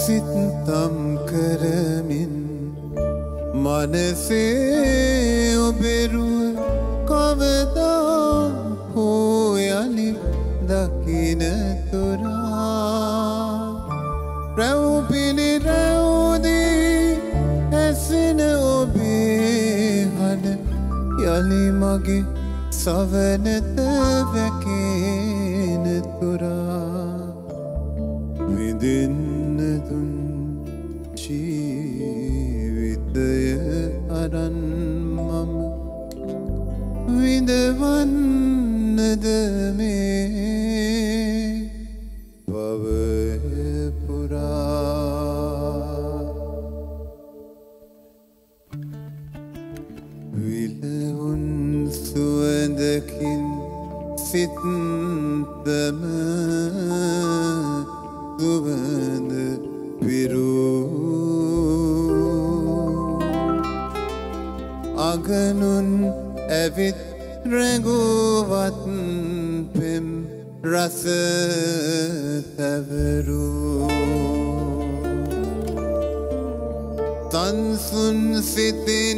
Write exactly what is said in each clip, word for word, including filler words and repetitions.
සිත්තම් කරමින් මනසේ ඔබෙරුව කවදා හෝ යලි දකින තුරා රැව්පිලි රැව්දී ඇසෙන ඔබේ හඬ යලි මගේ සවනත වැකෙන තුරා විඳින්න දුන් ජීවිතය අරන් මම විඳවන්නද මේ භවය පුරා විලවුන් සුවඳකින් සිත්තම සුවඳ විරූ අගනුන් ඇවිත් රැඟුවත් පෙම් රස තැවරූ තන්සුන් සිතින්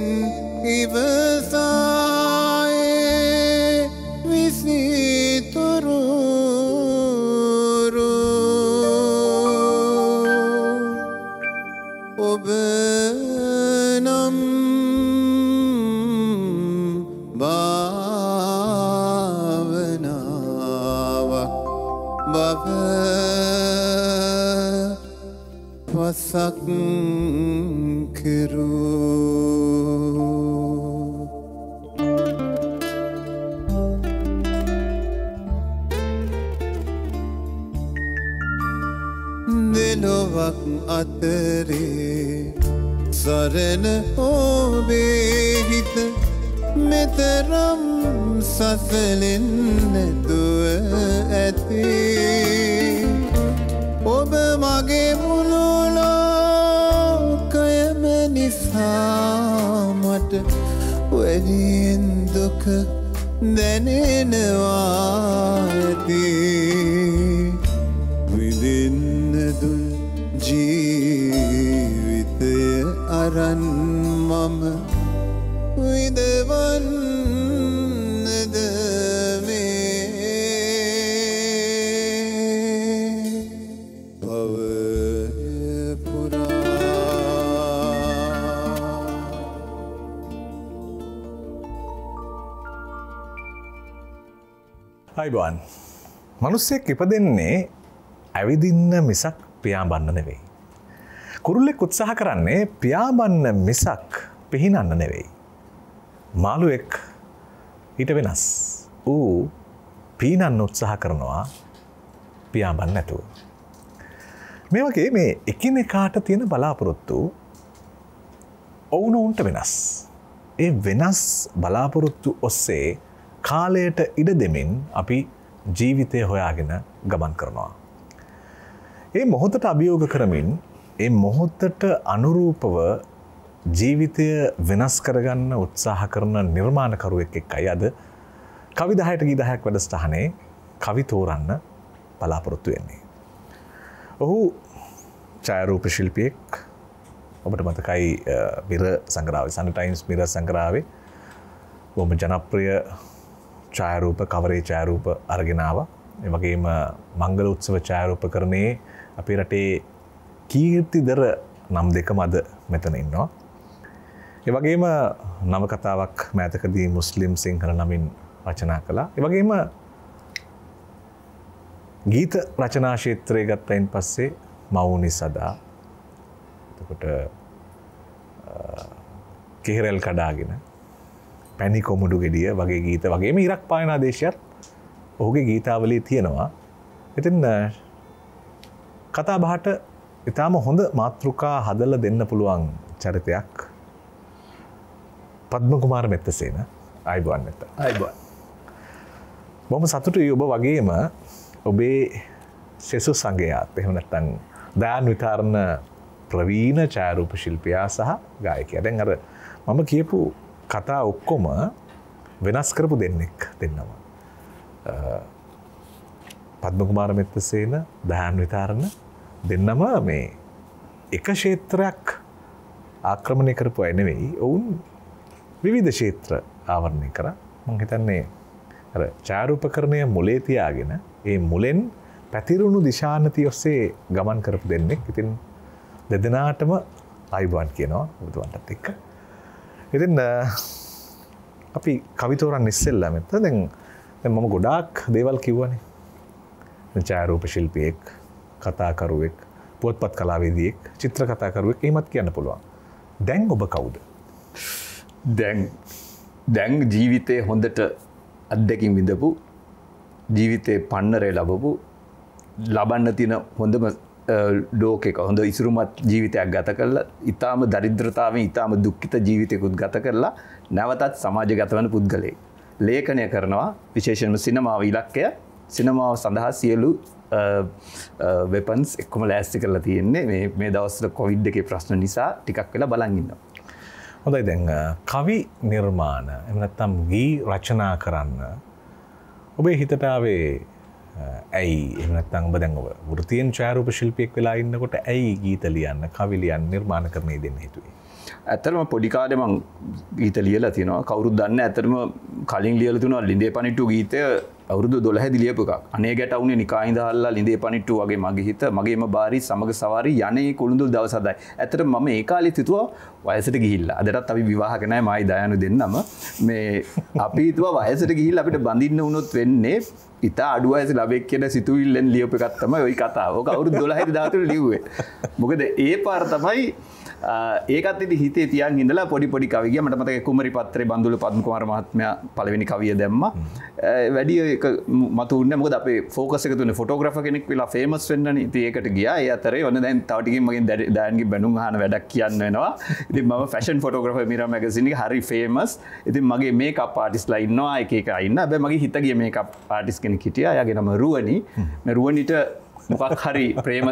ඉවසායේ විසිතුරු ඔබ නම් භාවනාවක් බව පසක් කෙරූ දෙලොවක් අතරේ සරණ ඔබේ හිත මෙතරම් සසලෙන් නැතුව ඇති ඔබ මගේ මුළු ලෝකයම නිසා මට වැඩියෙන් දුක දැනෙනවා ඇති විඳින්න දුන් ජීවිතය අරන් මම විඳවන්නද මේ භවය පුරා අයිබෝන් මිනිස්සෙක් ඉපදෙන්නේ ඇවිදින්න මිසක් පියාඹන්න නෙවෙයි. කුරුල්ලෙක් උත්සාහ කරන්නේ පියාඹන්න මිසක් පිහිනන්න නෙවෙයි. මාළුවෙක් ඊට වෙනස්. ඌ පීනන්න උත්සාහ කරනවා පියාඹන්න නැතුව. මේ වගේ මේ එකිනෙකාට තියෙන බලාපොරොත්තු ඔවුනොවුන්ට වෙනස්. ඒ වෙනස් බලාපොරොත්තු ඔස්සේ කාලයට ඉඩ දෙමින් අපි ජීවිතය හොයාගෙන ගමන් කරනවා. ඒ මොහොතට අභියෝග කරමින් ඒ මොහොතට අනුරූපව ජීවිතය වෙනස් කරගන්න උත්සාහ කරන නිර්මාණකරුවෙක් එක්කයි අද කවි දහයට ගී දහයක් වැඩසටහනේ කවි තෝරන්න බලාපොරොත්තු වෙන්නේ. ඔහු ඡායාරූප ශිල්පියෙක්. ඔබට මතකයි මිර සංග්‍රහයේ සන් ටයිම්ස් මිර සංග්‍රහයේ බොහොම ජනප්‍රිය ඡායාරූප කවරේ ඡායාරූප අරගෙන ආවා. ඒ වගේම මංගල උත්සව ඡායාරූපකරණයේ අපේ රටේ කීර්තිදර නම් දෙකම අද මෙතන ඉන්නවා. ඒ වගේම නවකතාවක් මෑතකදී මුස්ලිම් සිංහල නමින් රචනා කළා. ඒ වගේම ගීත රචනා ක්ෂේත්‍රයේ ගත්තයින් පස්සේ මවුනි සදා එතකොට කෙහෙරල් කඩාගෙන පැණි කොමුඩු ගෙඩිය වගේ ගීත වගේම ඉරක් පායනා දේශයත් ඔහුගේ ගීතාවලියේ තියෙනවා. ඉතින් කතා බහට ඉතාම හොඳ මාතෘකා හදලා දෙන්න පුළුවන් චරිතයක් පද්ම කුමාර මෙත්තසේන. ආයිබෝන් මෙත්ත. ආයිබෝන්. බොහොම සතුටුයි ඔබ වගේම ඔබේ සෙසු සංගයාත් එහෙම නැත්නම් දායන් විතරණ ප්‍රවීණ ඡායාරූප ශිල්පියා සහ ගායකයා. දැන් අර මම කියපු කතා ඔක්කොම වෙනස් කරපු දෙන්නෙක් දෙන්නම. පද්ම කුමාර මෙත්තසේන දායන් විතරණ දෙන්නම මේ එක ක්ෂේත්‍රයක් ආක්‍රමණය කරපු අය නෙවෙයි. ඔවුන් විවිධ ක්ෂේත්‍ර ආවරණය කරා. මම හිතන්නේ අර ඡායාරූපකරණය මුලේ තියාගෙන ඒ මුලෙන් පැතිරුණු දිශානති ඔස්සේ ගමන් කරපු දෙන්නෙක්. ඉතින් දෙදෙනාටම ආයුබෝවන් කියනවා ඔබතුමන්ටත් එක්ක. ඉතින් අපි කවි තෝරන්න ඉස්සෙල්ලා මෙතන දැන් දැන් මම ගොඩාක් දේවල් කිව්වනේ. ඡායාරූප ශිල්පියෙක්, කතාකරුවෙක්, පොත්පත් කලාවේදියෙක්, චිත්‍ර කතාකරුවෙක් එහෙමත් කියන්න පුළුවන්. දැන් ඔබ කවුද? දැන් දැන් ජීවිතේ හොඳට අත්දැකීම් විඳපු, ජීවිතේ පන්නරේ ලැබපු, ලබන්න තියෙන හොඳම ලෝකයක හොඳ ඉසුරුමත් ජීවිතයක් ගත කරලා, ඊටාම දරිද්‍රතාවෙන් ඊටාම දුක්ඛිත ජීවිතයකුත් ගත කරලා නැවතත් සමාජගත වන පුද්ගලයෙක්. ලේඛනය කරනවා, විශේෂයෙන්ම සිනමාව ඉලක්කය. සිනමාව සඳහා සියලු වෙපන්ස් එක්කම ලෑස්ති කරලා තියෙන්නේ. මේ මේ දවස්වල කොවිඩ් එකේ ප්‍රශ්න නිසා ටිකක් වෙලා බලන් ඉන්නවා. හොඳයි. දැන් කවි නිර්මාණ එහෙම නැත්නම් ගී රචනා කරන්න ඔබේ හිතට ආවේ ඇයි? එහෙම නැත්නම් ඔබ දැන් ඔබ වෘත්තීය ඡායාරූප ශිල්පියෙක් වෙලා ඉන්නකොට ඇයි ගීත ලියන්න, කවි ලියන්න, නිර්මාණ කරන්න දෙන්න හිතුවේ? ඇත්තටම පොඩි කාලේ මං ගීත ලියලා තියෙනවා. කවුරුත් දන්නේ නැහැ. ඇත්තටම කලින් ලියලා තිනවා ලිඳේ පනිට්ටු ගීතය අවුරුදු දොළහ දී ලියපු එකක්. අනේ ගැටවුනේ නිකායින්දහල්ලා ලිඳේ පනිට්ටු වගේ මගේ හිත මගේම බාරි සමග සවාරි යන්නේ කුළුඳුල් දවස් හදයි. ඇත්තටම මම ඒ කාලෙත් හිතුවා වයසට ගිහිල්ලා. අදටත් අපි විවාහක නැහැ මායි දයානු දෙන්නම. මේ අපි හිතුවා වයසට ගිහිල්ලා අපිට බඳින්න වුණොත් වෙන්නේ ඉතා අඩු වයස ළමෙක් කියන සිතුවිල්ලෙන් ලියපු එකක් තමයි ওই කතාව. ඔක අවුරුදු දොළහ දී දහතුනේ ලිව්වේ. මොකද ඒ පාර තමයි ඒකත් ඉතින් හිතේ තියන් ඉඳලා පොඩි පොඩි කවි ගියා. මට මතකයි කුමරි පත්‍රේ බන්දුල පද්ම කුමාර මහත්මයා පළවෙනි කවිය දැම්මා. වැඩි එක මතු උන්නේ මොකද අපේ ફોකස් එක තුනේ ෆොටෝග්‍රැෆර් කෙනෙක් වෙලා ෆේමස් වෙන්නනේ. ඉතින් ඒකට ගියා. ඒ අතරේ ඔන්න දැන් තව ටිකකින් මගෙන් දයන්ගේ බැනුම් අහන වැඩක් කියන්න වෙනවා. ඉතින් මම ෆැෂන් ෆොටෝග්‍රැෆර් මිරා මැගසින් එකේ හරි ෆේමස්. ඉතින් මගේ මේකප් ආටිස්ට්ලා ඉන්නවා එක එක ඉන්න. හැබැයි මගේ හිත ගිය මේකප් ආටිස්ට් කෙනෙක් හිටියා. එයාගේ නම රුවනි. මේ රුවනිට මොකක් හරි ප්‍රේම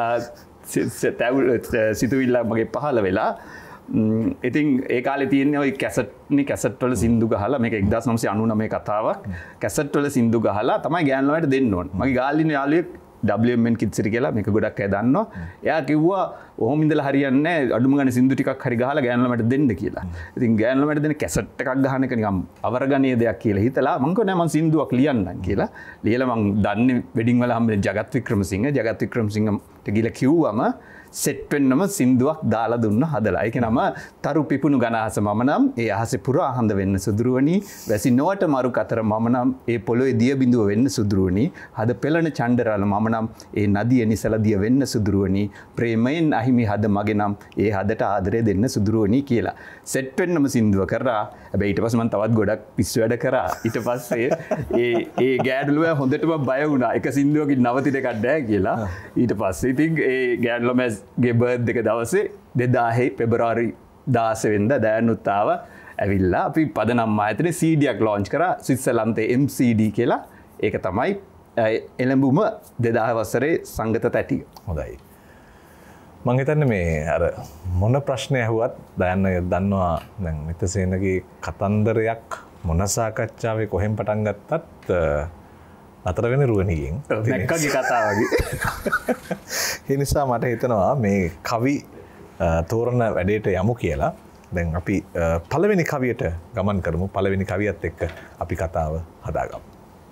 සිතුවිල්ලක් මගේ පහළ වෙලා ඉතින් ඒ කාලේ තියෙන්නේ ওই කැසට්නේ කැසට් වල සින්දු ගහලා මේක එක්දාස් නවසිය අනූනවය කතාවක් කැසට් වල සින්දු ගහලා තමයි ගෑන් ළමයට දෙන්න ඕන. මගේ ගාල්ලි ඉන්න යාළුවෙක් ඩබ්ලිව් එම් එන් කිඩ්ස් කියලා මේක ගොඩක් අය දන්නවා. එයා කිව්වා ඔහොම ඉඳලා හරියන්නේ නැහැ අඩුම ගානේ සින්දු ටිකක් හරි ගහලා ගෑන් ළමයට දෙන්න කියලා. ඉතින් ගෑන් ළමයට දෙන කැසට් එකක් ගහන එක නිකන් අවරගණීය දෙයක් කියලා හිතලා මං කිව්වා නෑ මං සින්දුවක් ලියන්නම් කියලා. ලියලා මං දන්නේ වෙඩින් වල හම්බෙන ජගත් වික්‍රමසිංහ ජගත් වික්‍රමසිංහට ගිහලා කිව්වම සෙට් වෙන්නම සින්දුවක් දාලා දුන්න හදලා. ඒක නම තරු පිපුණු ගනහස මම නම් ඒ අහසේ පුරා හඳ වෙන්න සුදුරුවනි වැසි නොවට මරු කතර මම නම් ඒ පොළොවේ දිය බිඳුව වෙන්න සුදුරුවනි හද පෙළන චණ්ඩරාල මම නම් ඒ නදිය නිසල දිය වෙන්න සුදුරුවනි ප්‍රේමයෙන් අහිමි හද මගේ නම් ඒ හදට ආදරය දෙන්න සුදුරුවනි කියලා සෙට් වෙන්නම සින්දුව කරා. හැබැයි ඊට පස්සේ මම තවත් ගොඩක් පිස්සු වැඩ කරා. ඊට පස්සේ ඒ ඒ ගෑඩලුව හොඳටම බය වුණා. එක සින්දුවකින් නවතින එකක් නැහැ කියලා. ඊට පස්සේ ඉතින් ඒ ගෑඩලුව ගේ බර්ත් දෙක දවසේ දෙදාහේ පෙබරවාරි දාස වෙනිදා දයනුත් ආවා ඇවිල්ලා අපි පදනම් ආයතනයේ සී ඩී එකක් ලොන්ච් කරා ස්විට්සර්ලන්තේ එම් සී ඩී කියලා. ඒක තමයි එළඹුම දෙදාහ වසරේ සංගත තැටි. හොඳයි. මං හිතන්නේ මේ අර මොන ප්‍රශ්නය ඇහුවත් දයන්න දන්නවා දැන් මිතසේනගේ කතන්දරයක් මොන සාකච්ඡාවේ කොහෙන් පටන් ගත්තත් අතර වෙන රුවනිගෙන් නැක්කගේ කතා වගේ. ඒ නිසා මට හිතනවා මේ කවි තෝරන වැඩේට යමු කියලා. දැන් අපි පළවෙනි කවියට ගමන් කරමු. පළවෙනි කවියත් එක්ක අපි කතාව හදාගමු.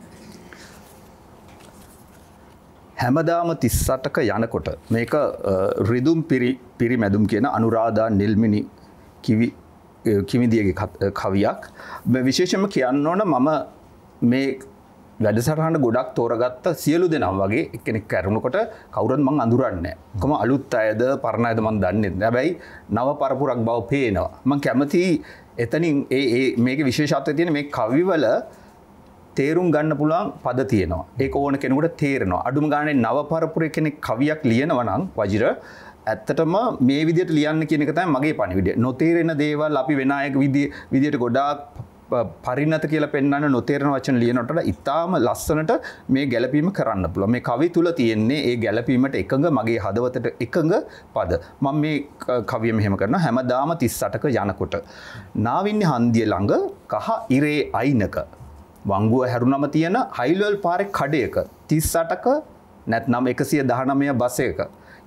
හැමදාම තිස් අටක යනකොට මේක රිදුම් පිරි පිරිමැදුම් කියන අනුරාධා නිල්මිනි කිවි කිමිදියගේ කවියක්. විශේෂයෙන්ම කියන්න ඕන මම මේ වැඩසටහන ගොඩක් තෝරගත්ත සියලු දෙනා වගේ එක්කෙනෙක් කරුණකොට කවුරුත් මං අඳුරන්නේ නැහැ. කොහොම අලුත් අයද පරණ අයද මං දන්නේ නැහැ. හැබැයි නව පරපුරක් බව පේනවා. මං කැමති එතනින් ඒ ඒ මේකේ විශේෂත්වය තියෙන මේ කවිවල තේරුම් ගන්න පුළුවන් පද තියෙනවා. ඒක ඕන කෙනෙකුට තේරෙනවා. අඩුම ගානේ නව පරපුරේ කෙනෙක් කවියක් ලියනවා නම් වජිර ඇත්තටම මේ විදිහට ලියන්න කියන එක තමයි මගේ පණිවිඩය. නොතේරෙන දේවල් අපි වෙන අයක විදිහට ගොඩාක් පරිණත කියලා පෙන්වන්න නොතේරෙන වචන ලියනකොට ඉතාම ලස්සනට මේ ගැළපීම කරන්න පුළුවන්. මේ කවි තුල තියෙන්නේ ඒ ගැළපීමට එකඟ මගේ හදවතට එකඟ පද. මම මේ කවිය මෙහෙම කරනවා. හැමදාම තිස් අටක යනකොට නාවින්නේ හන්දිය ළඟ කහ ඉරේ අයිනක වංගුව හැරුණම තියෙන හයිලවල් පාරේ කඩයක තිස් අටක නැත්නම් එකසිය දහනවය බස් එකක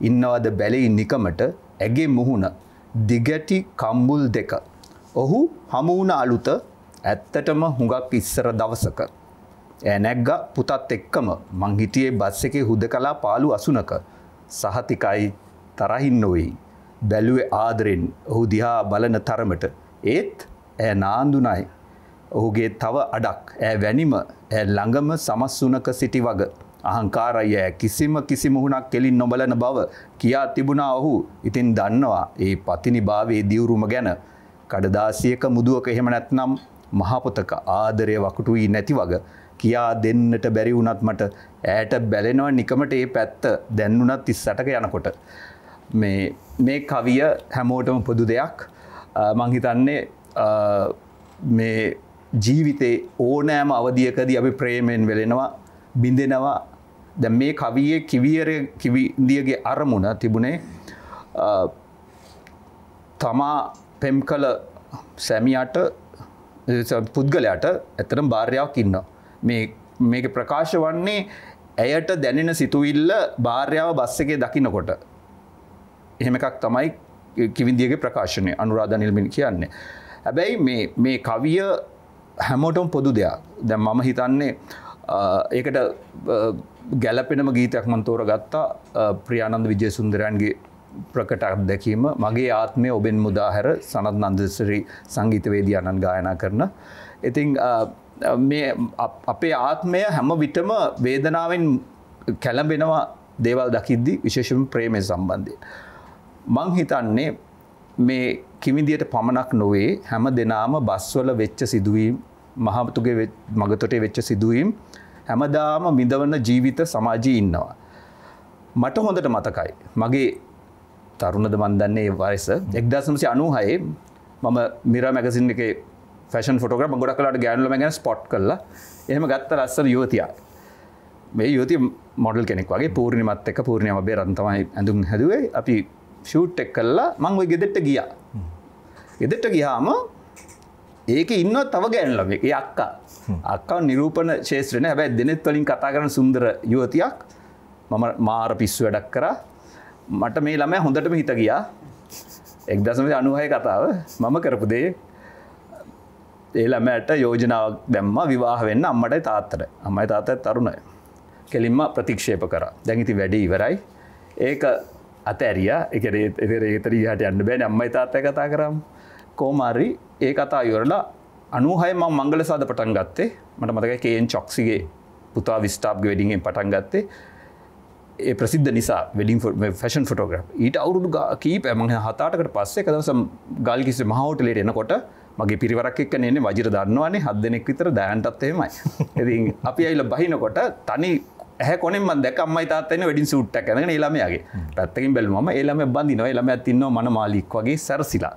ඉන්නවද බැලේ නිකමට ඇගේ මුහුණ දිගැටි කම්බුල් දෙක. ඔහු හමුවුණ අලුත ඇත්තටම හුඟක් ඉස්සර දවසක. ඇ නැග්ග පුතත් එක්කම මං හිටියේ බස් එකේ හුදකලා පාළු අසුනක. සහතිකයි තරහින් නොවෙයි. බැලුවේ ආදරෙන් ඔහු දිහා බලන තරමට. ඒත් ඇ නාන්දුනයි. ඔහුගේ තව අඩක් ඇ වැනිම ඇ ළඟම සමස්සුනක සිටි වග. අහංකාරය ඇ කිසිම කිසි මුහුණක් කෙලින් නොබලන බව කියා තිබුණා ඔහු. ඉතින් දන්නවා ඒ පතිනි භාවයේ දියුරුම ගැන. කඩදාසියක මුදුවක එහෙම නැත්නම් මහපොතක ආදරය වකුටු වී නැති වග කියා දෙන්නට බැරි වුණත් මට ඈට බැලෙනවා නිකමට ඒ පැත්ත දැන්නුණත් තිස්සටක යනකොට. මේ මේ කවිය හැමෝටම පොදු දෙයක්. මං හිතන්නේ මේ ජීවිතේ ඕනෑම අවධියකදී අපි ප්‍රේමයෙන් වෙලෙනවා බිඳෙනවා. දැන් මේ කවියේ කිවියර කිවිදියගේ අරමුණ තිබුණේ තමා පෙම් කළ සැමියාට පුද්ගලයාට ඇත්තටම භාර්යාවක් ඉන්නවා. මේ මේක ප්‍රකාශ වන්නේ ඇයට දැනෙන සිතුවිල්ල භාර්යාව බස් එකේ දකින්නකොට. එහෙම එකක් තමයි කිවිඳියගේ ප්‍රකාශනය අනුරාධා නිල්මින් කියන්නේ. හැබැයි මේ මේ කවිය හැමෝටම පොදු දෙයක්. දැන් මම හිතන්නේ ඒකට ගැලපෙනම ගීතයක් මම තෝරගත්තා ප්‍රියානන්ද විජේසුන්දරයන්ගේ ප්‍රකට අත්දැකීම මගේ ආත්මය ඔබෙන් මුදාහැර සනත් නන්දසිරි සංගීතවේදියාණන් ගායනා කරන. ඉතින් මේ අපේ ආත්මය හැම විටම වේදනාවෙන් කැළඹෙනවා දේවල් දකිද්දි විශේෂයෙන්ම ප්‍රේමය සම්බන්ධයෙන්. මං හිතන්නේ මේ කිමිදියට පමණක් නොවේ හැම දෙනාම බස්වල වෙච්ච සිදුවීම් මහතුගේ මගතොටේ වෙච්ච සිදුවීම් හැමදාම මිදවන ජීවිත සමාජයේ ඉන්නවා. මට හොඳට මතකයි. මගේ තරුණද මන් දන්නේ වයස එක්දාස් නවසිය අනූහයේ මම මිරා මැගසින් එකේ ෆැෂන් ෆොටෝග්‍රාෆ් මම ගොඩක් කලාට ගෑනු ළමයි ගැන ස්පොට් කළා. එහෙම ගත්ත ලස්සන යුවතියක්. මේ යුවතිය මොඩල් කෙනෙක් වගේ පූර්ණිමත් එක්ක පූර්ණිම බේරන් තමයි ඇඳුම් හැදුවේ. අපි ෂූට් එක කළා. මම ওই ගෙදරට ගියා. ගෙදරට ගියාම ඒකේ ඉන්නවා තව ගෑනු ළමෙක්. ඒ අක්කා. අක්කා නිරූපණ ශාස්ත්‍රේ නේ. හැබැයි දෙනෙත් වලින් කතා කරන සුන්දර යුවතියක්. මම මාර පිස්සු වැඩක් කරා. මට මේ ළමයා හොඳටම හිත ගියා. එක්දාස් නවසිය අනූහය කතාව මම කරපු දේ ඒ ළමයාට යෝජනාවක් දැම්මා විවාහ වෙන්න අම්මටයි තාත්තට. අම්මයි තාත්තයි තරුණයි. කෙලින්ම ප්‍රතික්ෂේප කරා. දැන් ඉතින් වැඩේ ඉවරයි. ඒක අතෑරියා. ඒ කියන්නේ ඒතර ඊහාට යන්න බෑනේ අම්මයි තාත්තයි කතා කරාම. කොහොම හරි ඒ කතාව ඉවරලා අනූහය මම මංගල සාද පටන් ගත්තේ. මට මතකයි කේන් චොක්සිගේ පුතා විස්ටාප්ගේ වෙඩින් එකෙන් පටන් ගත්තේ. ඒ ප්‍රසිද්ධ නිසා වෙඩින් ෆැෂන් ෆොටෝග්‍රාෆ්. ඊට අවුරුදු කීපයක් මම හත අටකට පස්සේ එක දවසක් ගල්කිස්සේ මහ හෝටලෙට එනකොට මගේ පිරිවරක් එක්ක නෙන්නේ වජිර දන්නවනේ හත් දෙනෙක් විතර දයන්ටත් එහෙමයි. ඉතින් අපි ඇවිල්ලා බහිනකොට තනි ඇහැ කොනෙන් මම දැක්ක අම්මයි තාත්තා ඉන්නේ වෙඩින් සූට් එකක් අරගෙන ඒ ළමයාගේ. පැත්තකින් බැලුවම ඒ ළමයා බඳිනවා. ඒ ළමයාත් ඉන්නවා මනමාලික් වගේ සැරසිලා.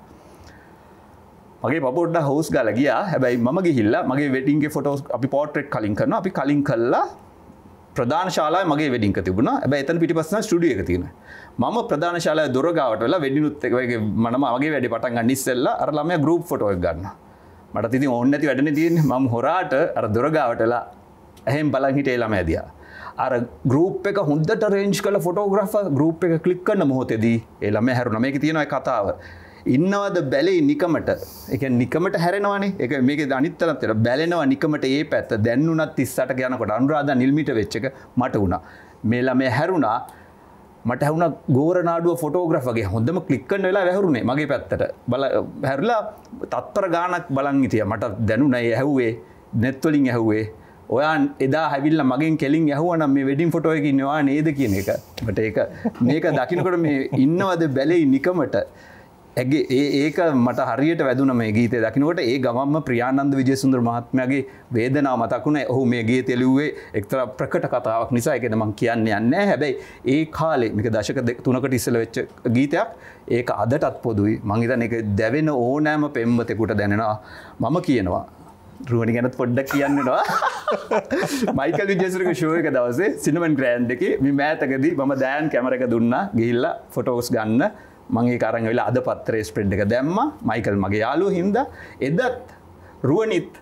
මගේ පපුවට හවුස් ගාලා ගියා. හැබැයි මම ගිහිල්ලා මගේ වෙඩින් ගේ ෆොටෝස් අපි පෝට්‍රේට් කලින් කරනවා. අපි කලින් කළා ප්‍රධාන ශාලාවේ මගේ වෙඩින් එක තිබුණා. හැබැයි එතන පිටිපස්සෙන් ස්ටුඩියෝ එක තියෙනවා. මම ප්‍රධාන ශාලාවේ දොර ගාවට වෙලා වෙඩිනුත් එක වගේ මම මගේ වැඩේ පටන් ගන්න ඉස්සෙල්ලා අර ළමයා ගෲප් ෆොටෝ එක ගන්නවා. මට ඉතින් ඕන නැති වැඩනේ තියෙන්නේ. මම හොරාට අර දොර ගාවට වෙලා එහෙන් බලන් හිටියේ ළමයා දිහා. අර ගෲප් එක හොඳට arrange කරලා ෆොටෝග්‍රාෆර් ගෲප් එක ක්ලික් කරන මොහොතේදී ඒ ළමයා හැරුණා. මේකේ තියෙනවා කතාව. ඉන්නවද බැලේ නිකමට. ඒ කියන්නේ නිකමට හැරෙනවනේ. ඒක මේකේ අනිත් තරත් තියෙනවා. බැලෙනවා නිකමට ඒ පැත්ත. දැන්නුණත් තිස් අටක යනකොට අනුරාධා නිල්මිට වෙච්ච එක මට වුණා. මේ ළමයා හැරුණා. මට හැවුණා ගෝරනාඩුව ෆොටෝග්‍රාෆ් වගේ හොඳම ක්ලික් කරන වෙලාව වැහුරුනේ මගේ පැත්තට. බල හැරිලා තත්තර ගානක් බලන් හිටියා. මට දැනුණා ඒ ඇහුවේ net වලින් ඇහුවේ. ඔයා එදා හැවිල්ලා මගෙන් කෙලින් ඇහුවා නම් මේ වෙඩින් ෆොටෝ එකේ ඉන්නේ ඔයා නේද කියන එක. මට ඒක මේක දකින්නකොට මේ ඉන්නවද බැලේ නිකමට ඇගේ ඒක මට හරියට වැදුනා මේ ගීතය දකින්නකොට ඒ ගමම්ම ප්‍රියානන්ද විජේසුන්දර මහත්මයාගේ වේදනාව මතක් වුණා. ඔහු මේ ගීතය ලිව්වේ එක්තරා ප්‍රකට කතාවක් නිසා. ඒකද මම කියන්නේ නැහැ. හැබැයි ඒ කාලේ මේක දශක තුනකට ඉස්සෙල්ලා වෙච්ච ගීතයක්. ඒක අදටත් පොදුයි. මම හිතන්නේ ඒක දැවෙන ඕනෑම පෙම්වතෙකුට දැනෙනවා. මම කියනවා රුවනි ගැනත් පොඩ්ඩක් කියන්නවා. මයිකල් විජේසුන්ගේ ෂෝ එක දවසේ සිනමන් ග්‍රෑන්ඩ් එකේ මේ මෑතකදී මම දයන් කැමරා එක දුන්නා ගිහිල්ලා ෆොටෝස් ගන්න. මම ඒක අරන් ඇවිල්ලා අද පත්‍රයේ ස්ප්‍රෙඩ් එක දැම්මා. මයිකල් මගේ යාළුවා හින්දා එදත් රුවනිත්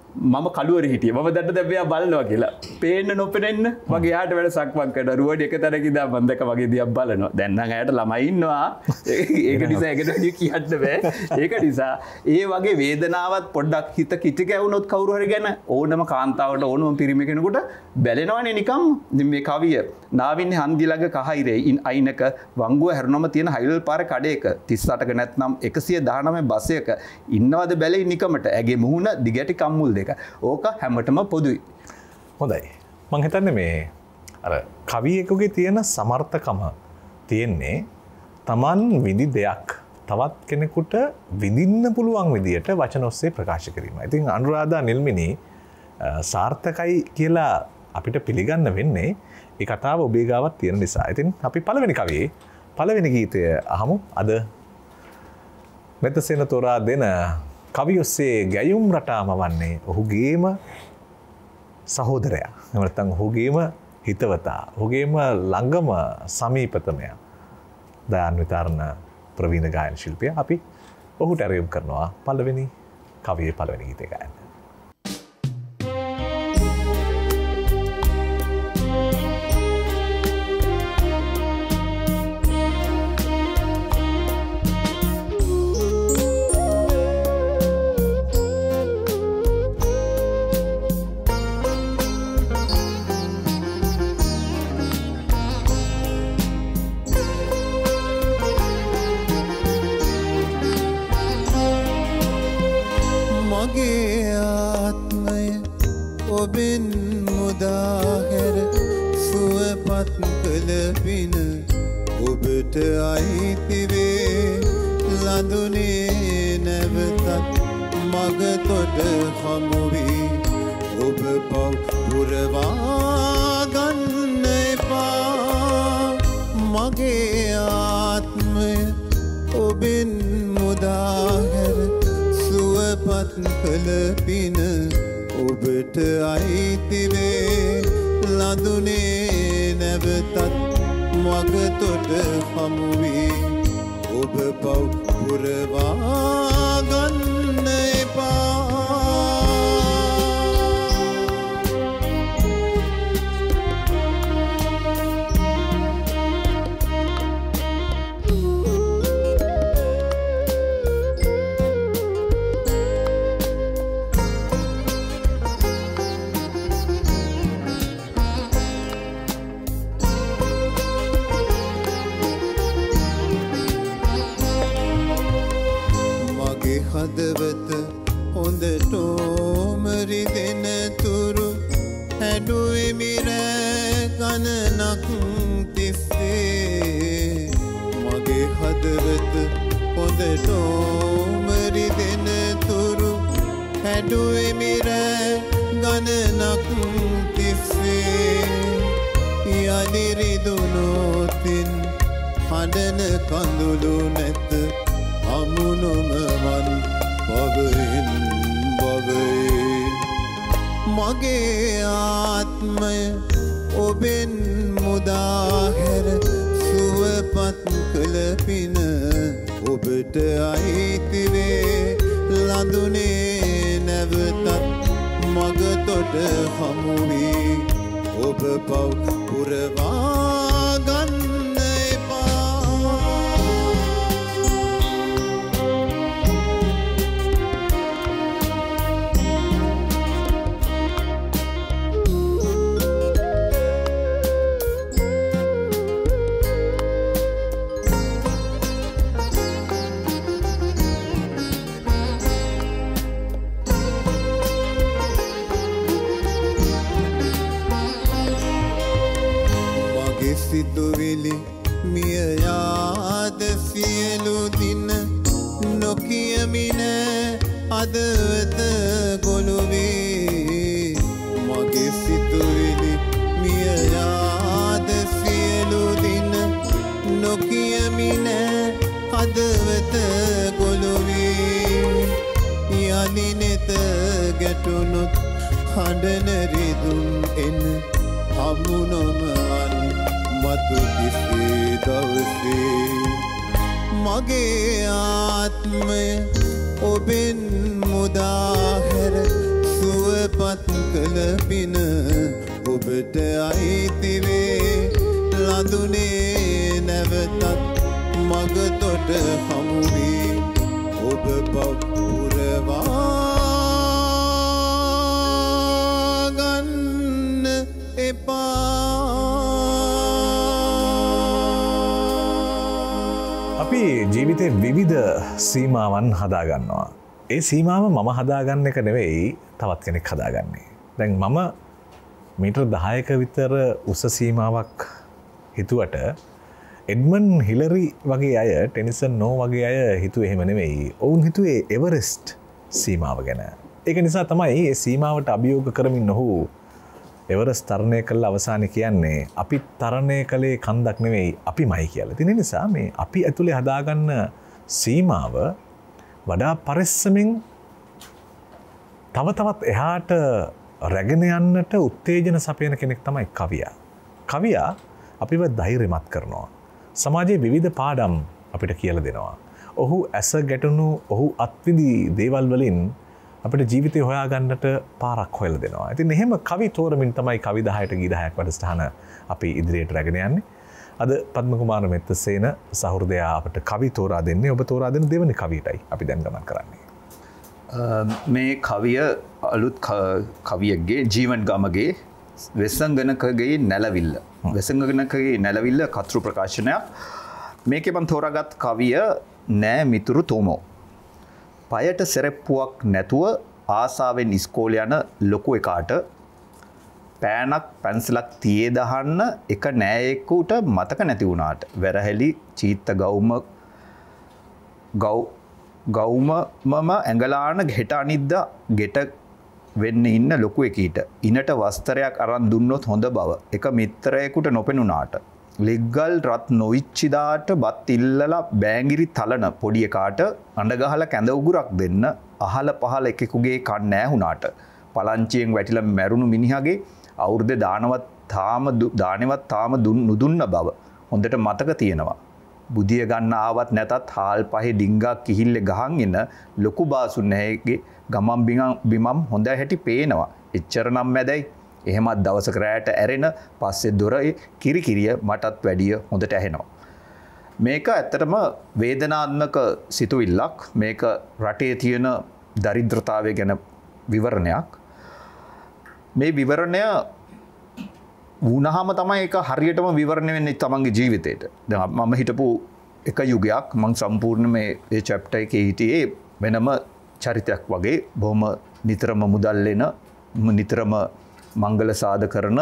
මම කළුවර හිටියේ. මම දැන් දැන් මෙයා බලනවා කියලා. පේන්න නොපෙනෙන්න වගේ යාට වැඩ සක්මන් කරනවා. රුවඩ එක තැනක ඉඳලා මම දැක වගේ දිහා බලනවා. දැන් නම් ඇයට ළමයි ඉන්නවා. ඒක නිසා ඒකට කියන්න බෑ. ඒක නිසා ඒ වගේ වේදනාවත් පොඩ්ඩක් හිත කිචි කැවුනොත් කවුරු හරි ගැන ඕනම කාන්තාවට ඕනම පිරිමි කෙනෙකුට බැලෙනවනේ නිකම්. මේ කවිය නාවින්නේ හන්දි ළඟ කහිරේ අයිනක වංගුව හැරුණම තියෙන හයිල් පාර කඩේක තිස් අටක නැත්නම් එකසිය දහනවය බසයක ඉන්නවද බැලේ නිකමට ඇගේ මුහුණ දිගැටි කම්මුල් දෙක. ඕක හැමටම පොදුයි. හොඳයි. මං හිතන්නේ මේ අර කවියෙකුගේ තියෙන සමර්ථකම තියෙන්නේ Taman විඳි දෙයක් තවත් කෙනෙකුට විඳින්න පුළුවන් විදියට වචන ඔස්සේ ප්‍රකාශ කිරීම. ඉතින් අනුරාධා නිල්මිනි සාර්ථකයි කියලා අපිට පිළිගන්න වෙන්නේ ඒ කතාව ඔබේ ගාවත් තියෙන නිසා. ඉතින් අපි පළවෙනි කවියේ පළවෙනි ගීතය අහමු. අද මෙතසෙන තොරා දෙන කවි ඔස්සේ ගැයුම් රටාම වන්නේ ඔහුගේම සහෝදරයා. එහෙම නැත්නම් ඔහුගේම හිතවතා. ඔහුගේම ළඟම සමීපතමයා. දයාන් විතරණ ප්‍රවීණ ගායන ශිල්පියා. අපි ඔහුට ඇරයුම් කරනවා පළවෙනි කවියේ පළවෙනි ගීතය ගායන්න. ඔබෙන් මුදාහැර සුවපත් කළ පින ඔබට අයිතිවේ ලඳුනේ නැවතත් මග තොට හමුවී ඔබ පව් පුරවා ගන්න එපා මගේ ආත්මය ඔබෙන් මුදාහැර සුවපත් කළ පින ඔබට අයිතිවේ ලඳුනේ නැවතත් මග තොට හමුවී ඔබ පව් පුරවා ගන්න එපා හදවත හොඳටෝම රිදෙන තුරු හැඩුවෙමි රෑ ගණනක් තිස්සේ මගේ හදවත හොඳටෝම රිදෙන තුරු හැඩුවෙමි රෑ ගණනක් තිස්සේ යලි රිදුනෝතින් හඬන කඳුළු නැත අමුණොමවන් බවයෙන් බවයෙන් මගේ ආත්මය ඔබෙන් මුදාහැර සුවපත් කළ පින ඔබට අයිතිවේ ලඳුනේ නැවතත් මග තොට හමුවී ඔබ පව් පුරවා ගන්න සිතුවිලි මිය යාද සියලු දින නොකියමින අදවත ගොළු වේ මගේ සිතුවිලි මිය යාද සියලු දින නොකියමින අදවත ගොළු වේ යලි නෙත ගැටුණොත් හඬන රිදුම් එන හමුනොමවන් මතු කිසි දවසේ මගේ ආත්මය ඔබෙන් මුදාහැර සුව සැපවත් කළ පින ඔබට අයිතිවේ ලඳුනේ නැවතත් මගතොට හමුවී ඔබ පවුරවා ගන්න අපි ජීවිතේ විවිධ සීමාවන් හදාගන්නවා. ඒ සීමාව මම හදාගන්න එක නෙවෙයි තවත් කෙනෙක් හදාගන්නේ. දැන් මම මීටර් දහයක විතර උස සීමාවක් හිතුවට එඩ්මන් හිලරි වගේ අය ටෙනිසන් නෝ වගේ අය හිතුව එහෙම නෙවෙයි. ඔවුන් හිතුවේ එවරෙස්ට් සීමාව ගැන. ඒක නිසා තමයි ඒ සීමාවට අභියෝග කරමින් ඔහු එවරස් තරණය කළ අවසානය කියන්නේ අපි තරණය කළේ කන්දක් නෙවෙයි අපිමයි කියලා. තින නිසා මේ අපි ඇතුලේ හදාගන්න සීමාව වඩා පරිස්සමින් තව තවත් එහාට රැගෙන යන්නට උත්තේජන සපයන කෙනෙක් තමයි කවියා. කවියා අපිව ධෛර්යමත් කරනවා. සමාජයේ විවිධ පාඩම් අපිට කියලා දෙනවා. ඔහු ඇස ගැටුණු ඔහු අත්විඳි දේවල් වලින් අපිට ජීවිතය හොයාගන්නට පාරක් හොයලා දෙනවා. ඉතින් එහෙම කවි තෝරමින් තමයි කවි දහයට ගී දහයක් වැඩසටහන අපි ඉදිරියට රැගෙන යන්නේ. අද පද්මකුමාර මෙත්තසේන සහෘදයා අපට කවි තෝරා දෙන්නේ. ඔබ තෝරා දෙන දෙවනි කවියටයි අපි දැන් ගමන් කරන්නේ. මේ කවිය අලුත් කවියෙක්ගේ ජීවන් ගමගේ වෙසංගනකගේ නැලවිල්ල. වෙසංගනකගේ නැලවිල්ල කතෘ ප්‍රකාශනයක්. මේකේ මම තෝරාගත් කවිය නෑ මිතුරු තෝමෝ. පයට සෙරෙප්පුවක් නැතුව ආසාවෙන් ඉස්කෝලේ යන ලොකු එකාට පෑනක් පැන්සලක් තියේ දහන්න එක නෑයෙකුට මතක නැති වුණාට වැරහැලි චීත්ත ගෞම ගෞ ගෞමම ඇඟලාන ගෙට අනිද්දා ගෙට වෙන්න ඉන්න ලොකු එකීට ඉනට වස්තරයක් අරන් දුන්නොත් හොඳ බව එක මිත්‍රයෙකුට නොපෙනුනාට ලිග්ගල් රත් නොවිච්චිදාට බත් ඉල්ලලා බෑංගිරි තලන පොඩි එකාට අඬගහලා කැඳ උගුරක් දෙන්න අහල පහල එකෙකුගේ කන් නෑහුණාට පලංචියෙන් වැටිලා මැරුණු මිනිහගේ අවුරුද්දේ දානවත් තාම දානෙවත් තාම නුදුන්න බව හොඳට මතක තියෙනවා. බුදිය ගන්න ආවත් නැතත් හාල් පහේ ඩිංගක් කිහිල්ලේ ගහන් ඉන්න ලොකු බාසුන් නැහැගේ ගමම් බිමම් හොඳ හැටි පේනවා. එච්චර නම් මැදයි. එහෙමත් දවසක රැයට ඇරෙන පස්සේ දොරේ කිරිකිරිය මටත් වැඩිය හොඳට ඇහෙනවා. මේක ඇත්තටම වේදනාත්මක සිතුවිල්ලක්. මේක රටේ තියෙන දරිද්‍රතාවය ගැන විවරණයක්. මේ විවරණය වුණාම තමයි ඒක හරියටම විවරණය වෙන්නේ තමන්ගේ ජීවිතේට. දැන් මම හිටපු එක යුගයක් මම සම්පූර්ණ මේ ඒ චැප්ටර් එකේ හිටියේ වෙනම චරිතයක් වගේ බොහොම නිතරම මුදල් එන නිතරම මංගල සාධ කරන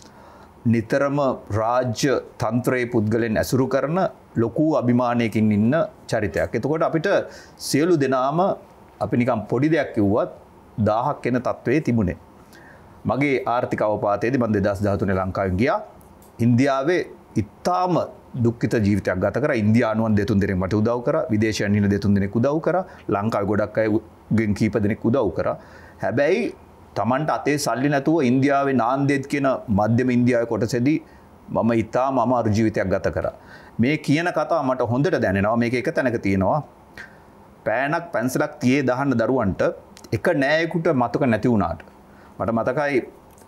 නිතරම රාජ්‍ය තන්ත්‍රයේ පුද්ගලයන් ඇසුරු කරන ලොකු අභිමානයකින් ඉන්න චරිතයක්. එතකොට අපිට සියලු දෙනාම අපි නිකන් පොඩි දෙයක් කිව්වත් දහයක් වෙන තත්වයේ තිබුණේ. මගේ ආර්ථික අවපාතයේදී මම දෙදහස් දහතුනේ ලංකාවෙන් ගියා. ඉන්දියාවේ ඉතාම දුක්ඛිත ජීවිතයක් ගත කරා. ඉන්දියානුවන් දෙතුන් දෙනෙක් මට උදව් කරා. විදේශයන් ඉන්න දෙතුන් දෙනෙක් උදව් කරා. ලංකාවේ ගොඩක් අයගෙන් කීප දෙනෙක් උදව් කරා. හැබැයි තමන්ට අතේ සල්ලි නැතුව ඉන්දියාවේ නාන්දෙත් කියන මධ්‍යම ඉන්දියාවේ කොටසේදී මම ඉතාම අමාරු ජීවිතයක් ගත කරා. මේ කියන කතාව මට හොඳට දැනෙනවා. මේක එක තැනක තියෙනවා. පෑනක් පැන්සලක් තියේ දහන්න දරුවන්ට එක නෑයෙකුට මතක නැති වුණාට මට මතකයි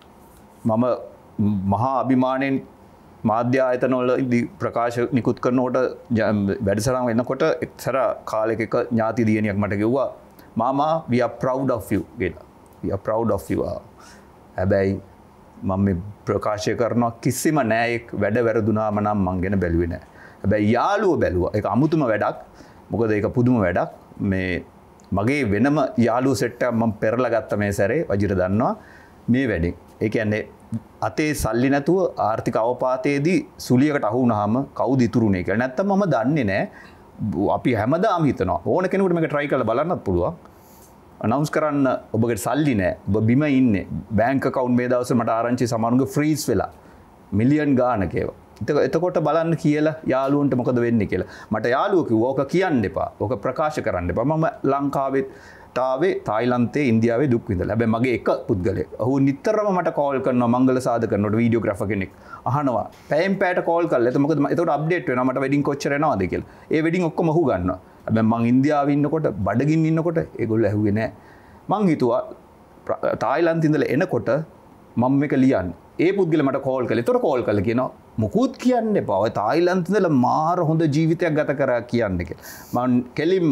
මම මහා අභිමාණයෙන් මාධ්‍ය ආයතනවලදී ප්‍රකාශ නිකුත් කරනකොට වැඩසටහන් වෙනකොට එක්සර කාලයක එක ඥාති දියණියක් මට කිව්වා මාමා we are proud of you කියලා. we are proud of you. හැබැයි මම මේ ප්‍රකාශය කරනවා කිසිම නෑයෙක් වැඩ වැරදුනාම නම් මං ගැන බැලුවේ නෑ. හැබැයි යාළුවෝ බැලුවා. ඒක අමුතුම වැඩක්. මොකද ඒක පුදුම වැඩක්. මේ මගේ වෙනම යාළුවෝ සෙට් එකක් මම පෙරලා ගත්ත මේ සැරේ වජිර දන්නවා මේ වැඩේ. ඒ කියන්නේ අතේ සල්ලි නැතුව ආර්ථික අවපාතයේදී සුලියකට අහු වුණාම කවුද ඉතුරුනේ කියලා. නැත්තම් මම දන්නේ නෑ. අපි හැමදාම හිතනවා ඕන කෙනෙකුට මේක try කරලා බලන්නත් පුළුවන්. අනවුන්ස් කරන්න ඔබගේ සල්ලි නෑ. ඔබ බිම ඉන්නේ. බැංක් account මේ දවස්වල මට ආරංචි සමහරුන්ගේ freeze වෙලා මිලියන් ගානක ඒවා. එතකොට බලන්න කියලා යාළුවන්ට මොකද වෙන්නේ කියලා. මට යාළුවෝ කිව්වා ඔක කියන්න එපා. ඔක ප්‍රකාශ කරන්න එපා. මම ලංකාවෙත් තාවේ තායිලන්තේ ඉන්දියාවේ දුක් විඳලා. හැබැයි මගේ එක පුද්ගලයෙක්. ඔහු නිතරම මට කෝල් කරනවා මංගල සාධ කරනකොට වීඩියෝග්‍රාෆර් කෙනෙක්. අහනවා පැයෙන් පැයට කෝල් කරලා. එතකොට මොකද එතකොට අප්ඩේට් වෙනවා මට වෙඩින් කොච්චර එනවද කියලා. ඒ වෙඩින් ඔක්කොම ඔහු ගන්නවා. හැබැයි මං ඉන්දියාවේ ඉන්නකොට බඩගින්න ඉන්නකොට ඒගොල්ලෝ ඇහුවේ නෑ. මං හිතුවා තායිලන්තේ ඉඳලා එනකොට මම මේක ලියන්නේ. ඒ පුද්ගලයා මට කෝල් කළා. ඒතර කෝල් කළා කියනවා මුකුත් කියන්න එපා. ඔය තායිලන්තේ ඉඳලා මාර හොඳ ජීවිතයක් ගත කරා කියන්නේ කියලා. මම කෙලින්ම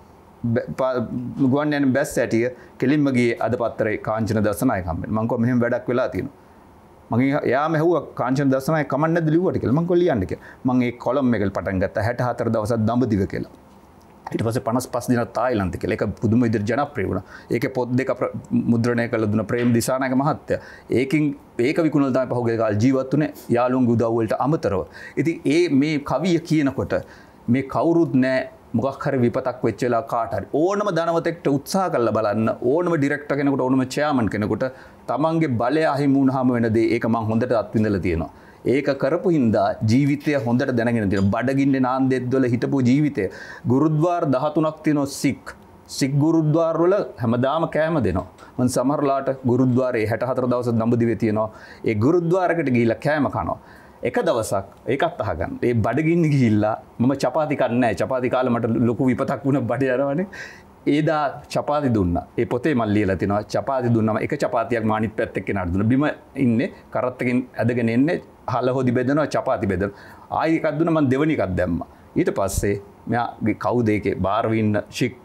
ගුවන් යාන බැස් ඇටිය කෙලින්ම ගියේ අද පත්තරේ කාංචන දසනායක හම්බෙන්න. මම කිව්වා මෙහෙම වැඩක් වෙලා තියෙනවා. මම එයාම ඇහුවා කාංචන දසනායක කමන්න නැද්ද ලිව්වට කියලා. මම කිව්වා ලියන්න කියලා. මම ඒ කොලම් එක පටන් ගත්තා හැට හතර දවසක් දඹදිව කියලා. ඊට පස්සේ පනස් පහ දිනක් තායිලන්තේ කියලා. ඒක පුදුම විදිහට ජනප්‍රිය වුණා. ඒකේ පොත් දෙක මුද්‍රණය කළ දුන්න ප්‍රේම් දිසානායක මහත්තයා. ඒකින් ඒක විකුණලා තමයි පහුගිය කාලේ ජීවත් වුණේ යාළුවන්ගේ උදව් වලට අමතරව. ඉතින් ඒ මේ කවිය කියනකොට මේ කවුරුත් නැහැ මොකක් හරි විපතක් වෙච්ච වෙලා කාට හරි ඕනම ධනවතෙක්ට උත්සාහ කරලා බලන්න ඕනම ඩිරෙක්ටර් කෙනෙකුට ඕනම චෙයාමන් කෙනෙකුට තමන්ගේ බලය අහිමි වුණාම වෙන දේ ඒක මම හොඳට අත්විඳලා තියෙනවා. ඒක කරපු හින්දා ජීවිතය හොඳට දැනගෙන තියෙනවා. බඩගින්නේ නාන්දෙත් වල හිටපු ජීවිතය. ගුරුද්වාර දහතුනක් තියෙනවා සික්. සික් ගුරුද්වාර වල හැමදාම කෑම දෙනවා. මම සමහරලාට ගුරුද්වාරේ හැට හතර දවස් දඹදිවේ තියෙනවා. ඒ ගුරුද්වාරයකට ගිහිල්ලා කෑම කනවා. එක දවසක් ඒකත් අහගන්න. ඒ බඩගින්න ගිහිල්ලා මම චපාති කන්නේ නැහැ. චපාති කාලා මට ලොකු විපතක් වුණා බඩ යනවනේ. ඒදා චපාති දුන්නා. ඒ පොතේ මම ලියලා තිනවා චපාති දුන්නම එක චපාතියක් මානිත් පැත්තෙක් කෙනාට දුන්නා. බිම ඉන්නේ කරත් එකකින් ඇදගෙන එන්නේ හල හොදි බෙදනවා චපාති බෙදනවා. ආයි එකක් දුන්නා මම දෙවෙනි එකක් දැම්මා. ඊට පස්සේ මෙයා කවුද ඒකේ බාරව ඉන්න ෂික්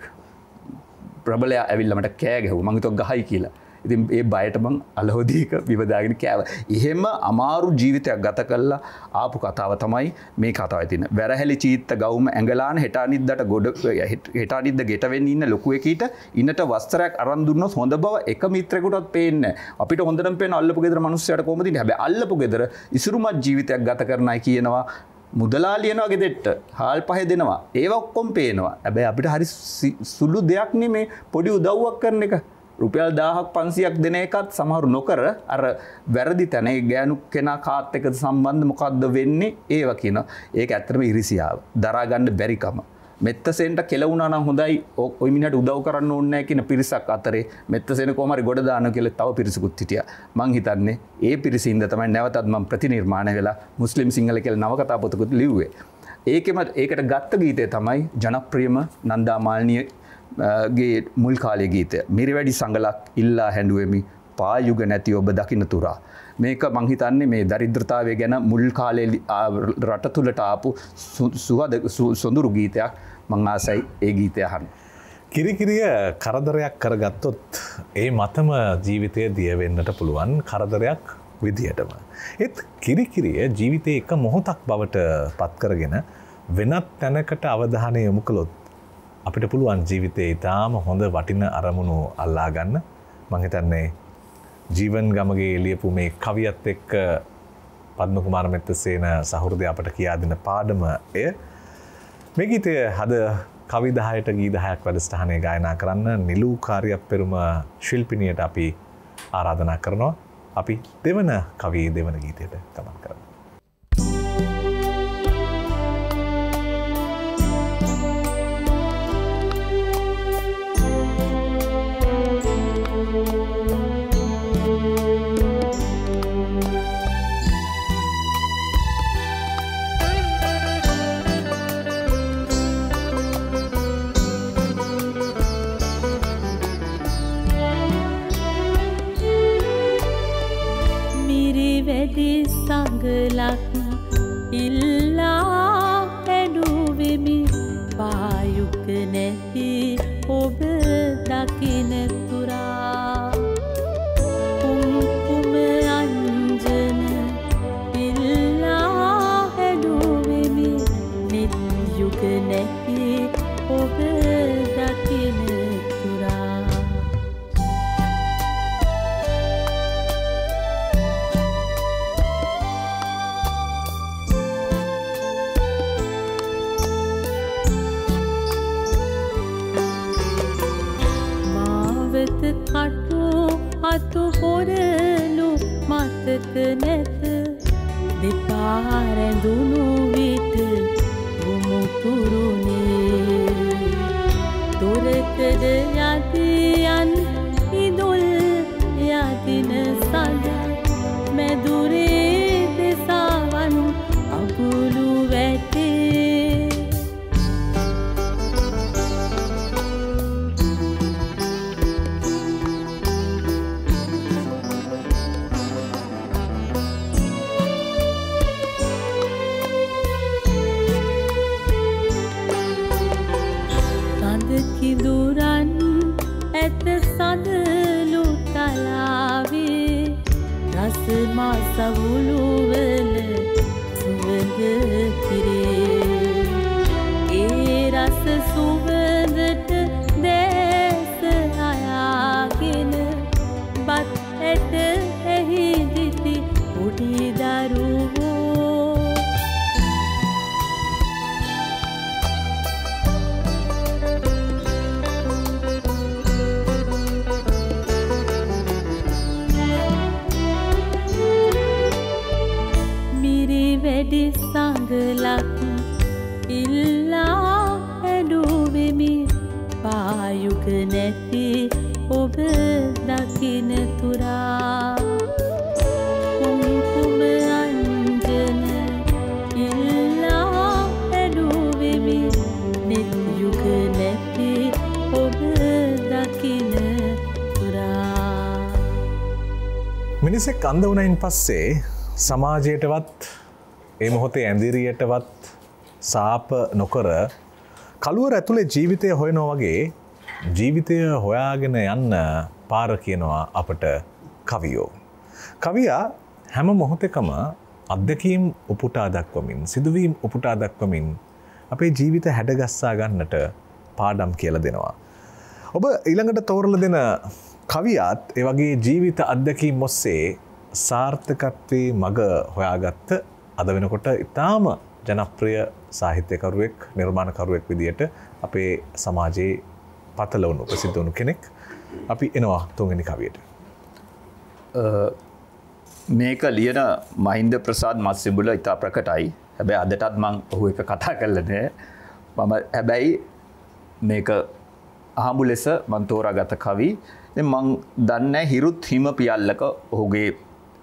ප්‍රබලයා ඇවිල්ලා මට කෑ ගැහුවා. මං හිතුවා ගහයි කියලා. ඉතින් ඒ බයට මං අලහොදීක විවදාගෙන කෑවා. එහෙම අමාරු ජීවිතයක් ගත කළා ආපු කතාව තමයි මේ කතාවේ තියෙන. වැරහැලි චීත්ත ගවුම ඇඟලාන හෙට අනිද්දාට ගොඩ හෙට අනිද්ද ගෙට වෙන්න ඉන්න ලොකු එකීට ඉන්නට වස්ත්‍රයක් අරන් දුන්නොත් හොඳ බව එක මිත්‍රෙකුටවත් පේන්නේ නැහැ. අපිට හොඳටම පේන අල්ලපු ගෙදර මිනිස්සුන්ට කොහොමද ඉන්නේ? හැබැයි අල්ලපු ගෙදර ඉසුරුමත් ජීවිතයක් ගත කරනයි කියනවා. මුදලාලි යනවා ගෙදෙට්ට හාල් පහේ දෙනවා. ඒව ඔක්කොම පේනවා. හැබැයි අපිට හරි සුළු දෙයක් නේ මේ පොඩි උදව්වක් කරන එක. රුපියල් දහයක් පන්සියයක් දෙන එකත් සමහරු නොකර අර වැරදි තැන ඒ ගෑනු කෙනා කාත් එක්ක සම්බන්ධ මොකද්ද වෙන්නේ ඒව කියනවා. ඒක ඇත්තටම ඉරිසියාව. දරා ගන්න බැරිකම. මෙත්තසෙන්ට කෙලවුණා නම් හොඳයි. ඔය මිනිහට උදව් කරන්න ඕනේ නැහැ කියන පිරිසක් අතරේ මෙත්තසෙන කොහම හරි ගොඩ දානවා කියලා තව පිරිසකුත් හිටියා. මං හිතන්නේ ඒ පිරිසින්ද තමයි නැවතත් මම ප්‍රතිනිර්මාණය වෙලා මුස්ලිම් සිංහල කියලා නවකතා පොතකුත් ලිව්වේ. ඒකෙම ඒකට ගත්ත ගීතය තමයි ජනප්‍රියම නන්දා මාලිනිය ගේ මුල් කාලේ ගීතය. මිරිවැඩි සංගලක් ඉල්ලා හැඬුවෙමි පායුග නැති ඔබ දකින්න තුරා. මේක මං හිතන්නේ මේ දරිද්‍රතාවය ගැන මුල් කාලේ රට තුලට ආපු සුවද සොඳුරු ගීතයක්. මං ආසයි ඒ ගීතය අහන්න. කිරිකිරිය කරදරයක් කරගත්තොත් ඒ මතම ජීවිතය දිය වෙන්නට පුළුවන් කරදරයක් විදියටම. ඒත් කිරිකිරිය ජීවිතේ එක මොහොතක් බවට පත් කරගෙන වෙනත් තැනකට අවධානය යොමු කළොත් අපිට පුළුවන් ජීවිතේ ඊටාම හොඳ වටින අරමුණු අල්ලා ගන්න. මම හිතන්නේ ජීවන් ගමගේ ලියපු මේ කවියත් එක්ක පද්ම කුමාර මෙත්තසේන සහෘදය අපට කියා දෙන පාඩම එය. මේ ගීතය හද කවි දහයට ගී දහයක් වැඩසටහනේ ගායනා කරන්න නිලූ කාර්යයක් පෙරුම ශිල්පිනියට අපි ආරාධනා කරනවා. අපි දෙවන කවියේ දෙවන ගීතයට ගමන් කරමු. සංගලක් ඉල්ලා හැඬුවෙමි පායුක නැති ඔබ දකින තුරා. කුම්කුම අංජන ඉල්ලා හැඬුවෙමි නිත් යුග නැති ඔබ දකින තුරා. කටු අතු හොරලු මතක නැත දෙපා රැඳුණු විට ගුමුතුරුනේ දොරකඩ යතියන් ඉදුල් යතින සඳ මැදුරේ දෙසාවන් අගුළු වැටේ. සඳලු තලාවේ රස මාසවුළුවල සුවඳ පිරේ ඒ රස සුවඳට දැස අයාගෙන බත් ඇට ඇහිදිති පොඩි දරුවෝ මිරි වැඩි සංගලක් ඉල්ලා ඇඩුවෙමි පායුක නැති ඔබ දකින තුරා කුම්කුම අංජන ඉල්ලා ඇඩුවෙමි නෙත්යුක නැති ඔබ දකින තුරා. මිනිසෙක් අන්ධ වුණයින් පස්සේ සමාජයටවත් ඒ මොහොතේ ඇඳිරියටවත් සාප නොකර කළුවර ඇතුලේ ජීවිතය හොයනවා වගේ ජීවිතය හොයාගෙන යන්න පාර කියනවා අපට කවියෝ. කවියා හැම මොහොතකම අත්දැකීම් උපුටා දක්වමින් සිදුවීම් උපුටා දක්වමින් අපේ ජීවිත හැඩගස්සා ගන්නට පාඩම් කියලා දෙනවා. ඔබ ඊළඟට තෝරලා දෙන කවියාත් ඒ වගේ ජීවිත අත්දැකීම් ඔස්සේ සාර්ථකත්වයේ මඟ හොයාගත්ත අද වෙනකොට ඉතාම ජනප්‍රිය සාහිත්‍යකරුවෙක් නිර්මාණකරුවෙක් විදියට අපේ සමාජයේ පතල වුණු ප්‍රසිද්ධ වුණු කෙනෙක්. අපි එනවා තුන්වෙනි කවියට. මේක ලියන මහින්ද ප්‍රසාද් මත්සිබුල ඉතා ප්‍රකටයි. හැබැයි අදටත් මං ඔහු එක කතා කරලා නෑ. මම හැබැයි මේක අහඹු ලෙස මං තෝරාගත කවි. දැන් මං දන්නේ හිරුත් හිම පියල්ලක ඔහුගේ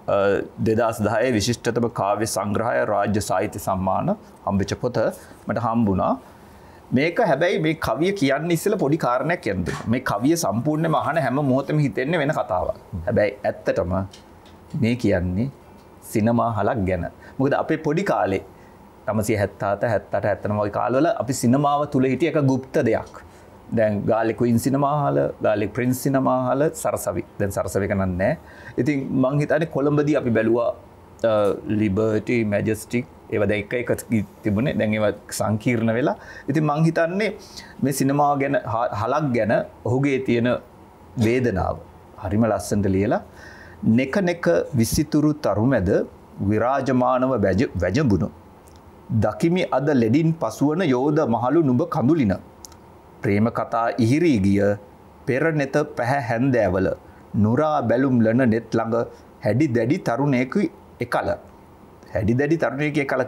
දෙදහස් දහයේ විශිෂ්ටතම කාව්‍ය සංග්‍රහය රාජ්‍ය සාහිත්‍ය සම්මාන හම්බෙච්ච පොත මට හම්බුණා. මේක හැබැයි මේ කවිය කියන්නේ ඉස්සෙල්ලා පොඩි කාරණයක් කියන්න. මේ කවිය සම්පූර්ණයෙන්ම අහන හැම මොහොතෙම හිතෙන්නේ වෙන කතාවක්. හැබැයි ඇත්තටම මේ කියන්නේ සිනමා හලක් ගැන. මොකද අපේ පොඩි කාලේ නවසිය හැත්තෑ හැත්තට හැත්තනම වගේ කාලවල අපි සිනමාව තුල හිටිය එක গুপ্ত දෙයක්. දැන් ගාලේ ක්වීන් සිනමා හල, ගාලේ ප්‍රින්ස් සිනමා හල, සරසවි. දැන් සරසවි කනන්නේ නැහැ. ඉතින් මං හිතන්නේ කොළඹදී අපි බැලුවා ලිබර්ටි, මැජෙස්ටික් ඒවා දැන් එක එක තිබුණේ. දැන් ඒවා සංකීර්ණ වෙලා. ඉතින් මං හිතන්නේ මේ සිනමාව ගැන හලක් ගැන ඔහුගේ තියෙන වේදනාව හරිම ලස්සනට ලියලා නෙක නෙක විසිතුරු තරුමැද විරාජමානව වැජඹුණු දකිමි අද ලෙඩින් පසුවන යෝධ මහලු නුඹ කඳුලින ප්‍රේම කතා ඉහිරී ගිය පෙර නෙත පැහැ හැන්දෑවල නුරා බැලුම් ලන නෙත් ළඟ හැඩි දැඩි තරුණයෙකු එකල හැඩි දැඩි තරුණයෙකු එකල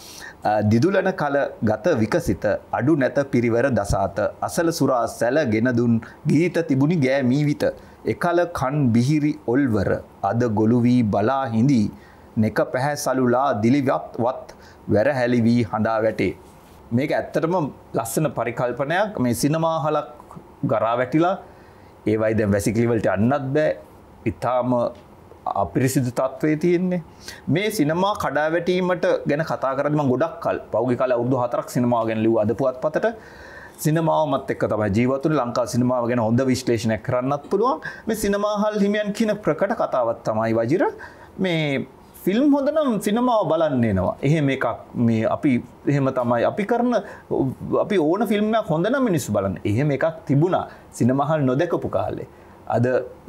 දිදුලන කල ගත විකසිත අඩු නැත පිරිවර දසාත අසල සුරා සැල ගෙන දුන් ගීත තිබුණි ගෑ මීවිත එකල කන් බිහිරි ඔල්වර අද ගොළු වී බලා හිඳී නෙක පැහැ සලුලා දිලිවත් වත් වැර හැලි වී හඬා වැටේ. මේක ඇත්තටම ලස්සන පරිකල්පනයක්. මේ සිනමා හලක් ගරා වැටිලා ඒවයි දැන් වැසිකිලි වලට යන්නත් බෑ. ඊටාම අපිරිසිදු තත්වයේ තියෙන්නේ. මේ සිනමා කඩා වැටීමට ගැන කතා කරද්දී මම ගොඩක් කල් පෞද්ගලික කාලේ අවුරුදු හතරක් සිනමාව ගැන ලිව්වා අද පුවත්පතට. සිනමාවමත් එක්ක තමයි ජීවතුනේ ලංකාව සිනමාව ගැන හොඳ විශ්ලේෂණයක් කරන්නත් පුළුවන්. මේ සිනමා හල් හිමියන් කියන ප්‍රකට කතාවක් තමයි වජිර. මේ ෆිල්ම් හොඳ නම් සිනමාව බලන්න එනවා. එහෙම එකක් මේ අපි එහෙම තමයි අපි කරන අපි ඕන ෆිල්ම් එකක් හොඳ නම් මිනිස්සු බලන්න. එහෙම එකක් තිබුණා සිනමා හල් නොදකපු කාලේ. අද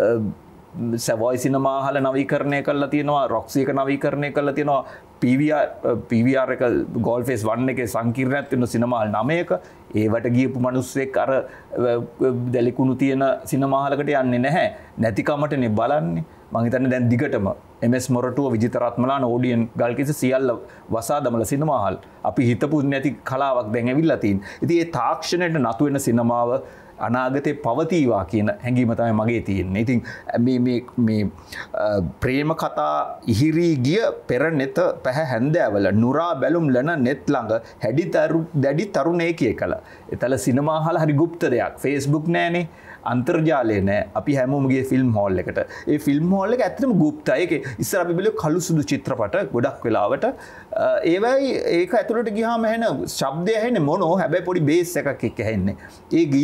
සවොයි සිනමා හල නවීකරණය කරලා තියෙනවා, රොක්සි එක නවීකරණය කරලා තියෙනවා, P V R P V R එක ගෝල්ෆේස් වන් එකේ සංකීර්ණයක් තියෙන සිනමා හල් නවයක ඒවට ගියපු මිනිස්සෙක් අර දැලිකුණු තියෙන සිනමා හලකට යන්නේ නැහැ. නැතිකමටනේ බලන්නේ. මං හිතන්නේ දැන් දිගටම M S Moratuwa, Vijitha Ratmalana, Odeon Galkissa සියල්ල වසා දමලා සිනමා හල් අපි හිතපු නැති කලාවක් දැන් ඇවිල්ලා තියෙන. ඉතින් ඒ තාක්ෂණයට නතු වෙන සිනමාව අනාගතේ පවතිවා කියන හැඟීම තමයි මගේ තියෙන්නේ. ඉතින් මේ මේ මේ ප්‍රේම කතා ඉහිරී ගිය පෙර නෙත පැහැ හැන්දෑවල නුරා බැලුම් ලන නෙත් ළඟ හැඩි තරු දැඩි තරුණේ කියකල. ඒතල සිනමා හල හරි গুপ্ত දෙයක්. Facebook නෑනේ, අන්තර්ජාලය නෑ. අපි හැමෝම ගියේ ෆිල්ම් හෝල් එකට. ඒ ෆිල්ම් හෝල් එක ඇත්තටම গুপ্তයි. ඒකේ ඉස්සර අපි බැලුවේ කළු සුදු චිත්‍රපට ගොඩක් වෙලාවට. ඒවයි ඒක ඇතුළට ගියාම ඇහෙන ශබ්දය ඇහෙන්නේ මොනෝ. හැබැයි පොඩි බේස් එකක් එක්ක ඇහෙන්නේ. ඒ ගීතවල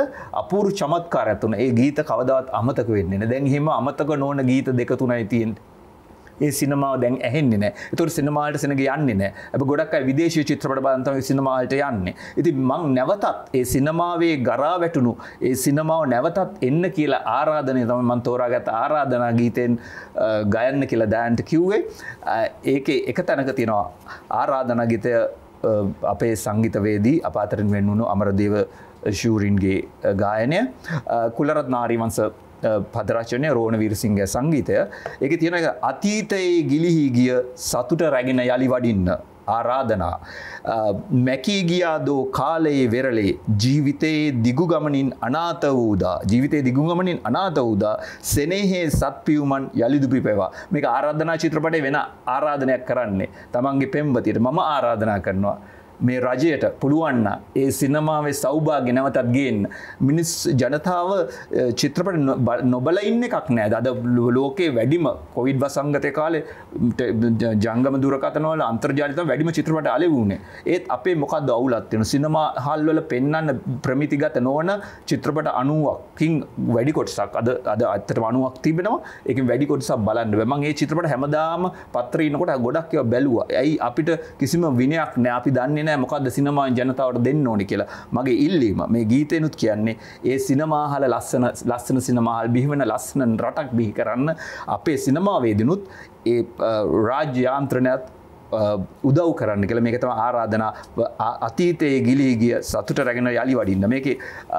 අපූර්ව චමත්කාරයක් තුන. ඒ ගීත කවදාවත් අමතක වෙන්නේ නැහැ. දැන් එහෙම අමතක නොවන ගීත දෙක තුනයි තියෙන්නේ. ඒ සිනමාව දැන් ඇහෙන්නේ නැහැ. ඒතකොට සිනමාවලට සෙනග යන්නේ නැහැ. අපි ගොඩක් අය විදේශීය චිත්‍රපට බලන් තමයි සිනමාවලට යන්නේ. ඉතින් මං නැවතත් ඒ සිනමාවේ ගරා වැටුණු ඒ සිනමාව නැවතත් එන්න කියලා ආරාධනය තමයි මං තෝරාගත්ත ආරාධනා ගීතෙන් ගයන්න කියලා දාන්නට කිව්වේ. ඒකේ එක තැනක තියෙනවා ආරාධනා ගීතය අපේ සංගීතවේදී අප අතරින් වෙන් වුණු අමරදේව ශූරින්ගේ ගායනය කුලරත්න ආරිවංශ පදරචනය රෝණ වීරසිංහගේ සංගීතය. ඒකේ තියෙන අතීතයේ ගිලිහි ගිය සතුට රැගෙන යලි වඩින්න ආරාධනා මැකී ගියාදෝ කාලයේ වෙරළේ ජීවිතයේ දිගු ගමනින් අනාත වූදා ජීවිතයේ දිගු ගමනින් අනාත වූදා සෙනෙහේ සත්පියුමන් යලිදු පිපෙවා. මේක ආරාධනා චිත්‍රපටයේ වෙන ආරාධනයක් කරන්නේ තමන්ගේ පෙම්වතියට මම ආරාධනා කරනවා මේ රජයට පුළුවන් නම් ඒ සිනමාවේ සෞභාග්‍ය නැවතත් ගේන්න. මිනිස් ජනතාව චිත්‍රපට නොබල ඉන්න එකක් නෑ. අද ලෝකේ වැඩිම කොවිඩ් වසංගතය කාලේ ජංගම දුරකථන වල අන්තර්ජාලය තමයි වැඩිම චිත්‍රපට අලෙවි වුණේ. ඒත් අපේ මොකද්ද අවුලක් තියෙන සිනමා හල් වල පෙන්වන්න ප්‍රමිතිගත නොවන චිත්‍රපට අනූවකින් වැඩි කොටසක් අද අද ඇත්තටම අනූවක් තිබෙනවා. ඒකෙන් වැඩි කොටසක් බලන්න බෑ. මම මේ චිත්‍රපට හැමදාම පත්‍රේ ඉන්නකොට ගොඩක් ඒවා බැලුවා. ඇයි අපිට කිසිම විනයක් නෑ. අපි දන්නේ නෑ මොකද්ද සිනමාවෙන් ජනතාවට දෙන්න ඕනි කියලා. මගේ ඉල්ලීම මේ ගීතේනුත් කියන්නේ ඒ සිනමා හල ලස්සන ලස්සන සිනමා හල් බිහි වෙන ලස්සන රටක් බිහි කරන්න අපේ සිනමාවේදිනුත් ඒ රාජ්‍ය යාන්ත්‍රණයත් උදව් කරන්න කියලා. මේක තමයි ආරාධනා අතීතයේ ගිලී ගිය සතුට රැගෙන යලි වඩින්න. මේකේ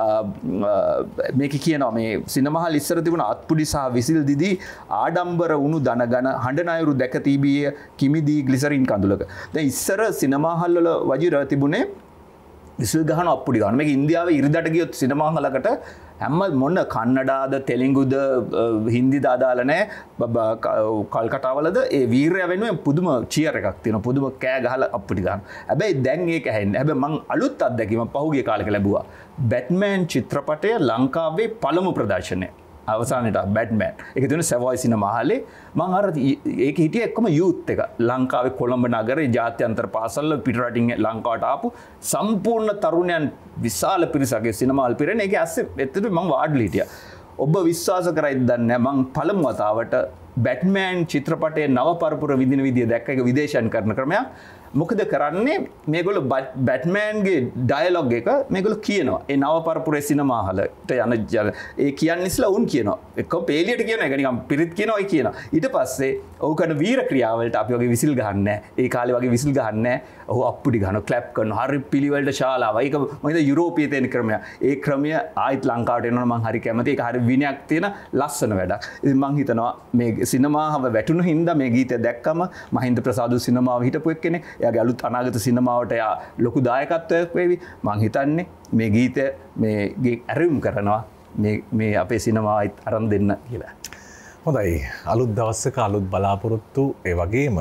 මේක කියනවා මේ සිනමා හල් ඉස්සර තිබුණ අත්පුඩි සහ විසිල් දිදී ආඩම්බර වුණු දනගන හඬනයුරු දැක තිබියේ කිමිදී ග්ලිසරින් කඳුලක. දැන් ඉස්සර සිනමා හල් වල වජිර තිබුණේ විසිල් ගහන අප්පුඩි ගන්න. මේක ඉන්දියාවේ ඉරිදට ගියොත් සිනමා හලකට හැම මොන කන්නඩාද තෙලිඟුද හින්දිද අදාළ නැහැ. කල්කටාවලද ඒ වීරය වෙනුවෙන් පුදුම චියර් එකක් තියෙනවා. පුදුම කෑ ගහලා අප්පුඩි ගන්න. හැබැයි දැන් ඒක ඇහෙන්නේ. හැබැයි මං අලුත් අත්දැකීමක් පහුගිය කාලෙක ලැබුවා. බැට්මෑන් චිත්‍රපටය ලංකාවේ පළමු ප්‍රදර්ශනය. අවසානට බැට්මෑන්. ඒක තියෙන සවොයි සිනමා හලේ. මං අර ඒක හිටියේ එක්කම යූත් එක. ලංකාවේ කොළඹ නගරේ ජාත්‍යන්තර පාසල් පිටරටින් ලංකාවට ආපු සම්පූර්ණ තරුණයන් විශාල පිරිසක් සිනමා හල් පිරෙන. ඒකේ ඇස්සේ එතන මං වාඩිලා හිටියා. ඔබ විශ්වාස කරයිද දන්නේ නැහැ මං පළමු වතාවට බැට්මෑන් චිත්‍රපටයේ නව පරපුර විදින විදිය දැක්ක එක විදේශයන් කරන ක්‍රමයක්. මොකද කරන්නේ මේගොල්ලෝ බැට්මෑන්ගේ ඩයලොග් එක මේගොල්ලෝ කියනවා. ඒ නව පරපුරේ සිනමා හලට යන ඒ කියන්නේ ඉස්සලා උන් කියනවා. එක්කම පේලියට කියනවා. ඒක නිකන් පිරිත් කියනවා ඒ කියනවා. ඊට පස්සේ ඔහු කරන වීර ක්‍රියාවලට අපි වගේ විසිල් ගහන්නේ නැහැ. ඒ කාලේ වගේ විසිල් ගහන්නේ නැහැ. ඔහු අප්පුඩි ගහනවා, ක්ලැප් කරනවා. හරි පිළිවෙලට ශාලාව. ඒක මම හිතා යුරෝපයේ තියෙන ක්‍රමයක්. ඒ ක්‍රමය ආයිත් ලංකාවට එනවා මම හරි කැමතියි. ඒක හරි විනයක් තියෙන ලස්සන වැඩක්. ඉතින් මම හිතනවා මේ සිනමාව වැටුණු හින්දා මේ ගීතය දැක්කම මහින්ද ප්‍රසාදු සිනමාව හිටපු එක්කනේ. එයාගේ අලුත් අනාගත සිනමාවට එයා ලොකු දායකත්වයක් වේවි. මං හිතන්නේ මේ ගීතය මේ ඇරයුම් කරනවා මේ මේ අපේ සිනමාවත් අරන් දෙන්න කියලා. හොඳයි. අලුත් දවසක අලුත් බලාපොරොත්තු ඒ වගේම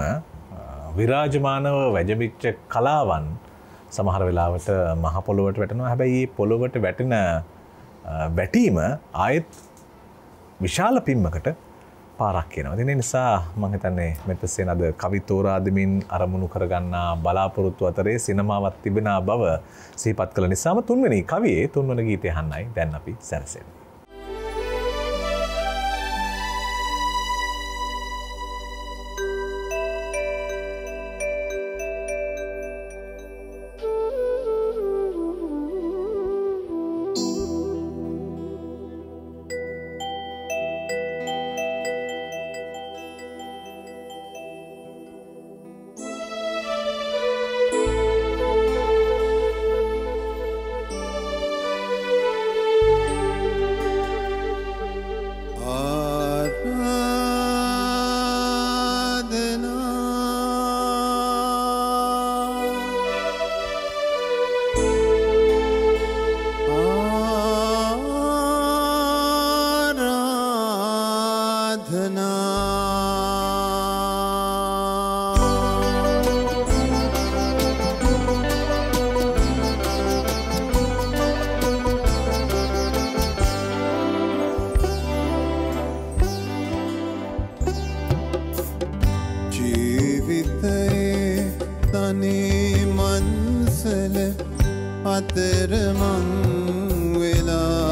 විරාජමානව වැජබිච්ච කලාවන් සමහර වෙලාවට මහ පොළොවට වැටෙනවා. හැබැයි මේ පොළොවට වැටෙන වැටීම ආයෙත් විශාල පිම්මකට පාරක් කියනවා. ඒ නිසා මම හිතන්නේ මෙතෙන් අද කවි තෝරා දෙමින් අරමුණු කරගන්නා බලාපොරොත්තු අතරේ සිනමාවක් තිබෙන බව සිහිපත් කළ නිසාම තුන්වෙනි කවියේ තුන්වෙනි ගීතය අහන්නයි දැන් අපි සැරසෙන්නේ. අතර මං වෙලා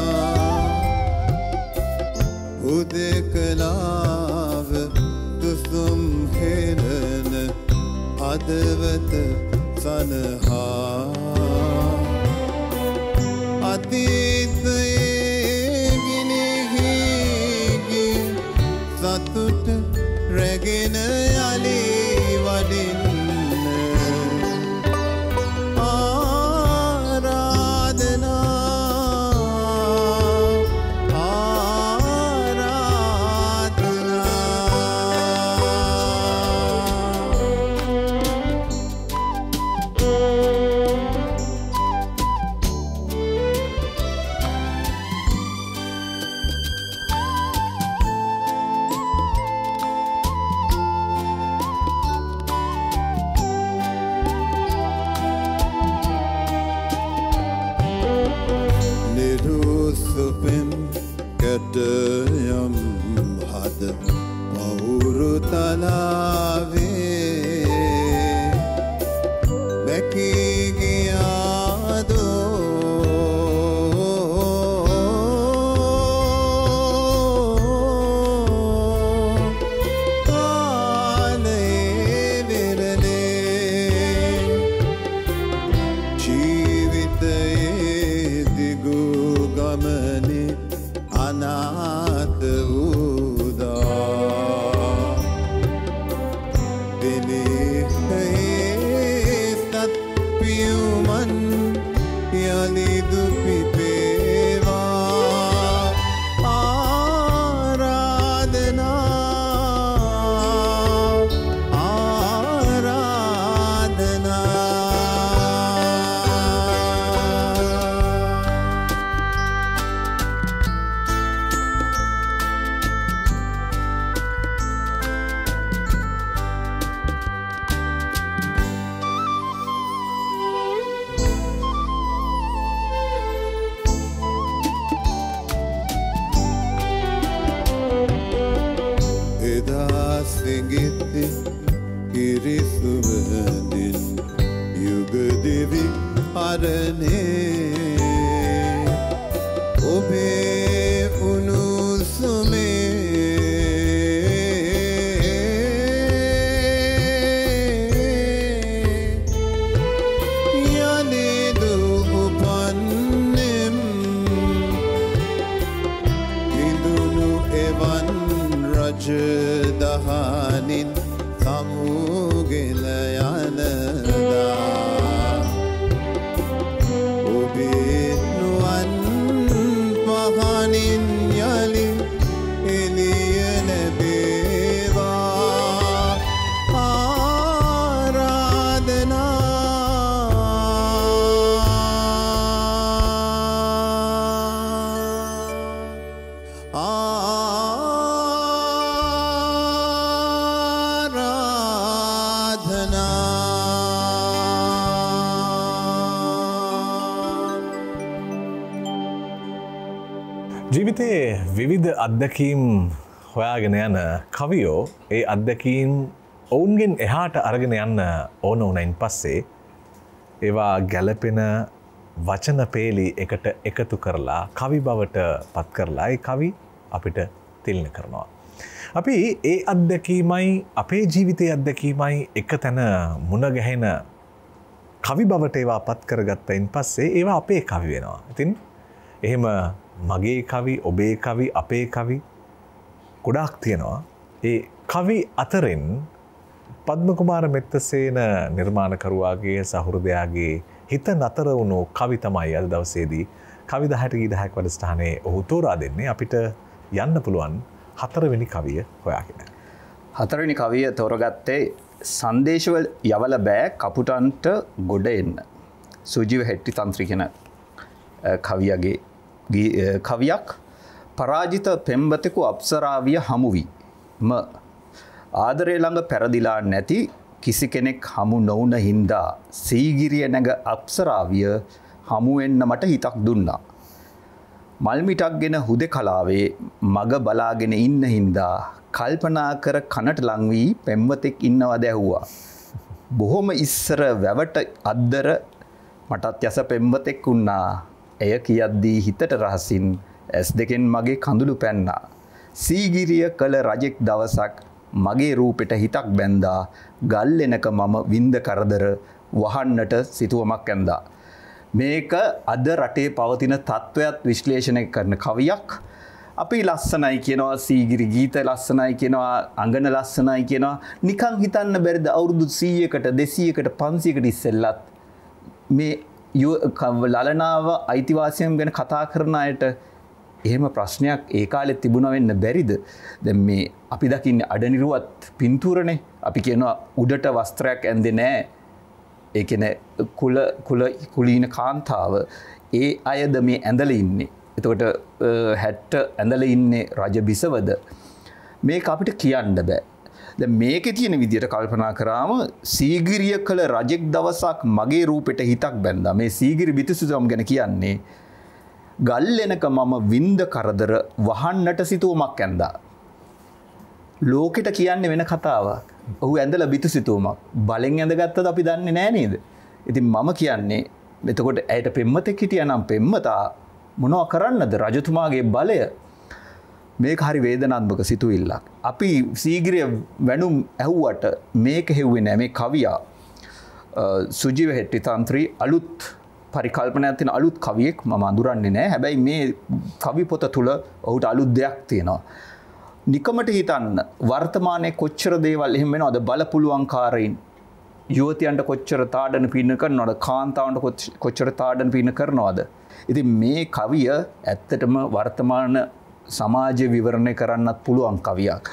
හුදෙකලාව දුසුම් හෙළන අදවත සනහා අතීතයේ ගිනිහි සතුට රැගෙන යලි වඩින්න යම් හද පවුරු තලාවේ බැකී ගියාදෝ කාලේ විරලේ ජීවිතයේ දිගු ගමනේ අනාත වූදා දිනෙහේ සත් පියුමන් යලිදු පිපේවා ආරාධනා ආරාධනා සිඟිති කිරිසුවදින් යුගදිවි අරනේ ඔබේ උණුසුමේ යලිදු උපන්නෙම් ඉදුණු එවන් රජ දහනින් සමුගෙල යනදා ඔබේ නුවන් පහනින් යලි එළිය ලැබේවා ආරාධනා ජීවිතයේ විවිධ අත්දැකීම් හොයාගෙන යන කවියෝ ඒ අත්දැකීම් ඔවුන්ගෙන් එහාට අරගෙන යන්න ඕන වුණයින් පස්සේ ඒවා ගැලපෙන වචන පේලි එකට එකතු කරලා කවි බවට පත් කරලා ඒ කවි අපිට තිලින කරනවා. අපි ඒ අත්දැකීමයි අපේ ජීවිතයේ අත්දැකීමයි එක තැන මුණ ගැහෙන කවි බවට ඒවා පත් කරගත්තයින් පස්සේ ඒවා අපේ කවි වෙනවා. ඉතින් එහෙම මගේ කවි, ඔබේ කවි, අපේ කවි ගොඩාක් තියෙනවා. ඒ කවි අතරින් පද්ම කුමාර මෙත්තසේන නිර්මාණකරුවාගේ සහෘදයාගේ හිත නතර වුණු කවි තමයි අද දවසේදී කවි දහයට ගී දහයක් වැඩසටහනේ ඔහු තෝරා දෙන්නේ අපිට යන්න පුළුවන් හතරවෙනි කවිය හොයාගෙන. හතරවෙනි කවිය තෝරගත්තේ සංදේශවල යවල බෑ කපුටන්ට ගොඩ එන්න. සුජීව හෙට්ටි තන්ත්‍රි කියන කවියගේ කවියක්. පරාජිත පෙම්වතෙකු අප්සරාවිය හමුවී ම ආදරේ ළඟ පැරදිලා නැති කිසි කෙනෙක් හමු නොවුන හින්දා සීගිරිය නැග අප්සරාවිය හමුවෙන්න මට හිතක් දුන්නා. මල්මිටක් ගෙන හුදෙකලාවේ මග බලාගෙන ඉන්න හින්දා කල්පනා කර කනට ලං වී පෙම්වතෙක් ඉන්නවද ඇහුවා. බොහොම ඉස්සර වැවට අද්දර මටත් යස පෙම්වතෙක් වුණා. එය කියද්දී හිතට රහසින් ඇස් දෙකෙන් මගේ කඳුළු පැන්නා. සීගිරිය කළ රජෙක් දවසක් මගේ රූපෙට හිතක් බැන්දා ගල්ලෙනක මම වින්ද කරදර වහන්නට සිතුවමක් ඇන්දා. මේක අද රටේ පවතින තත්ත්වයක් විශ්ලේෂණය කරන කවියක්. අපි ලස්සනයි කියනවා සීගිරි ගීත ලස්සනයි කියනවා අංගන ලස්සනයි කියනවා නිකන් හිතන්න බැරිද අවුරුදු සීයකට දෙසීයකට පන්සීයකට ඉස්සෙල්ලත් මේ ලලනාව අයිතිවාසිකම් ගැන කතා කරන අයට එහෙම ප්‍රශ්නයක් ඒ කාලෙත් තිබුණා වෙන්න බැරිද? දැන් මේ අපි දකින්නේ අඩනිරුවත් පින්තූරනේ. අපි කියනවා උඩට වස්ත්‍රයක් ඇඳේ නැහැ. ඒ කියන්නේ කුල කුල කුලීන කාන්තාව ඒ අයද මේ ඇඳලා ඉන්නේ. එතකොට හැට්ට ඇඳලා ඉන්නේ රජ බිසවද? මේක අපිට කියන්න බෑ. දැන් මේකේ තියෙන විදියට කල්පනා කරාම සීගිරිය කළ රජෙක් දවසක් මගේ රූපෙට හිතක් බැන්දා. මේ සීගිරි බිතුසිතුවම් ගැන කියන්නේ ගල්ලෙනක මම වින්ද කරදර වහන්නට සිතුවමක් ඇන්දා. ලෝකෙට කියන්නේ වෙන කතාවක්. ඔහු ඇඳලා බිතුසිතුවමක්. බලෙන් ඇඳගත්තද අපි දන්නේ නෑ නේද? ඉතින් මම කියන්නේ එතකොට ඇයට පෙම්මතෙක් හිටියානම් පෙම්මතා මොනවා කරන්නද රජතුමාගේ බලය? මේක හරි වේදනාත්මක සිතුවිල්ලක්. අපි සීගිරිය වැණුම් ඇහුවට මේක හෙව්වේ නෑ. මේ කවියා සුජීව හෙට්ටි තන්ත්‍රී අලුත් පරිකල්පනයක් තියෙන අලුත් කවියෙක් මම අඳුරන්නේ නෑ. හැබැයි මේ කවි පොත තුල ඔහුට අලුත් දෙයක් තියෙනවා. නිකමට හිතන්න වර්තමානයේ කොච්චර දේවල් එහෙම වෙනවද? බලපුලුවන්කාරයින් යුවතියන්ට කොච්චර තාඩන පීඩන කරනවද? කාන්තාවන්ට කොච්චර තාඩන පීඩන කරනවද? ඉතින් මේ කවිය ඇත්තටම වර්තමාන සමාජය විවරණය කරන්නත් පුළුවන් කවියක්.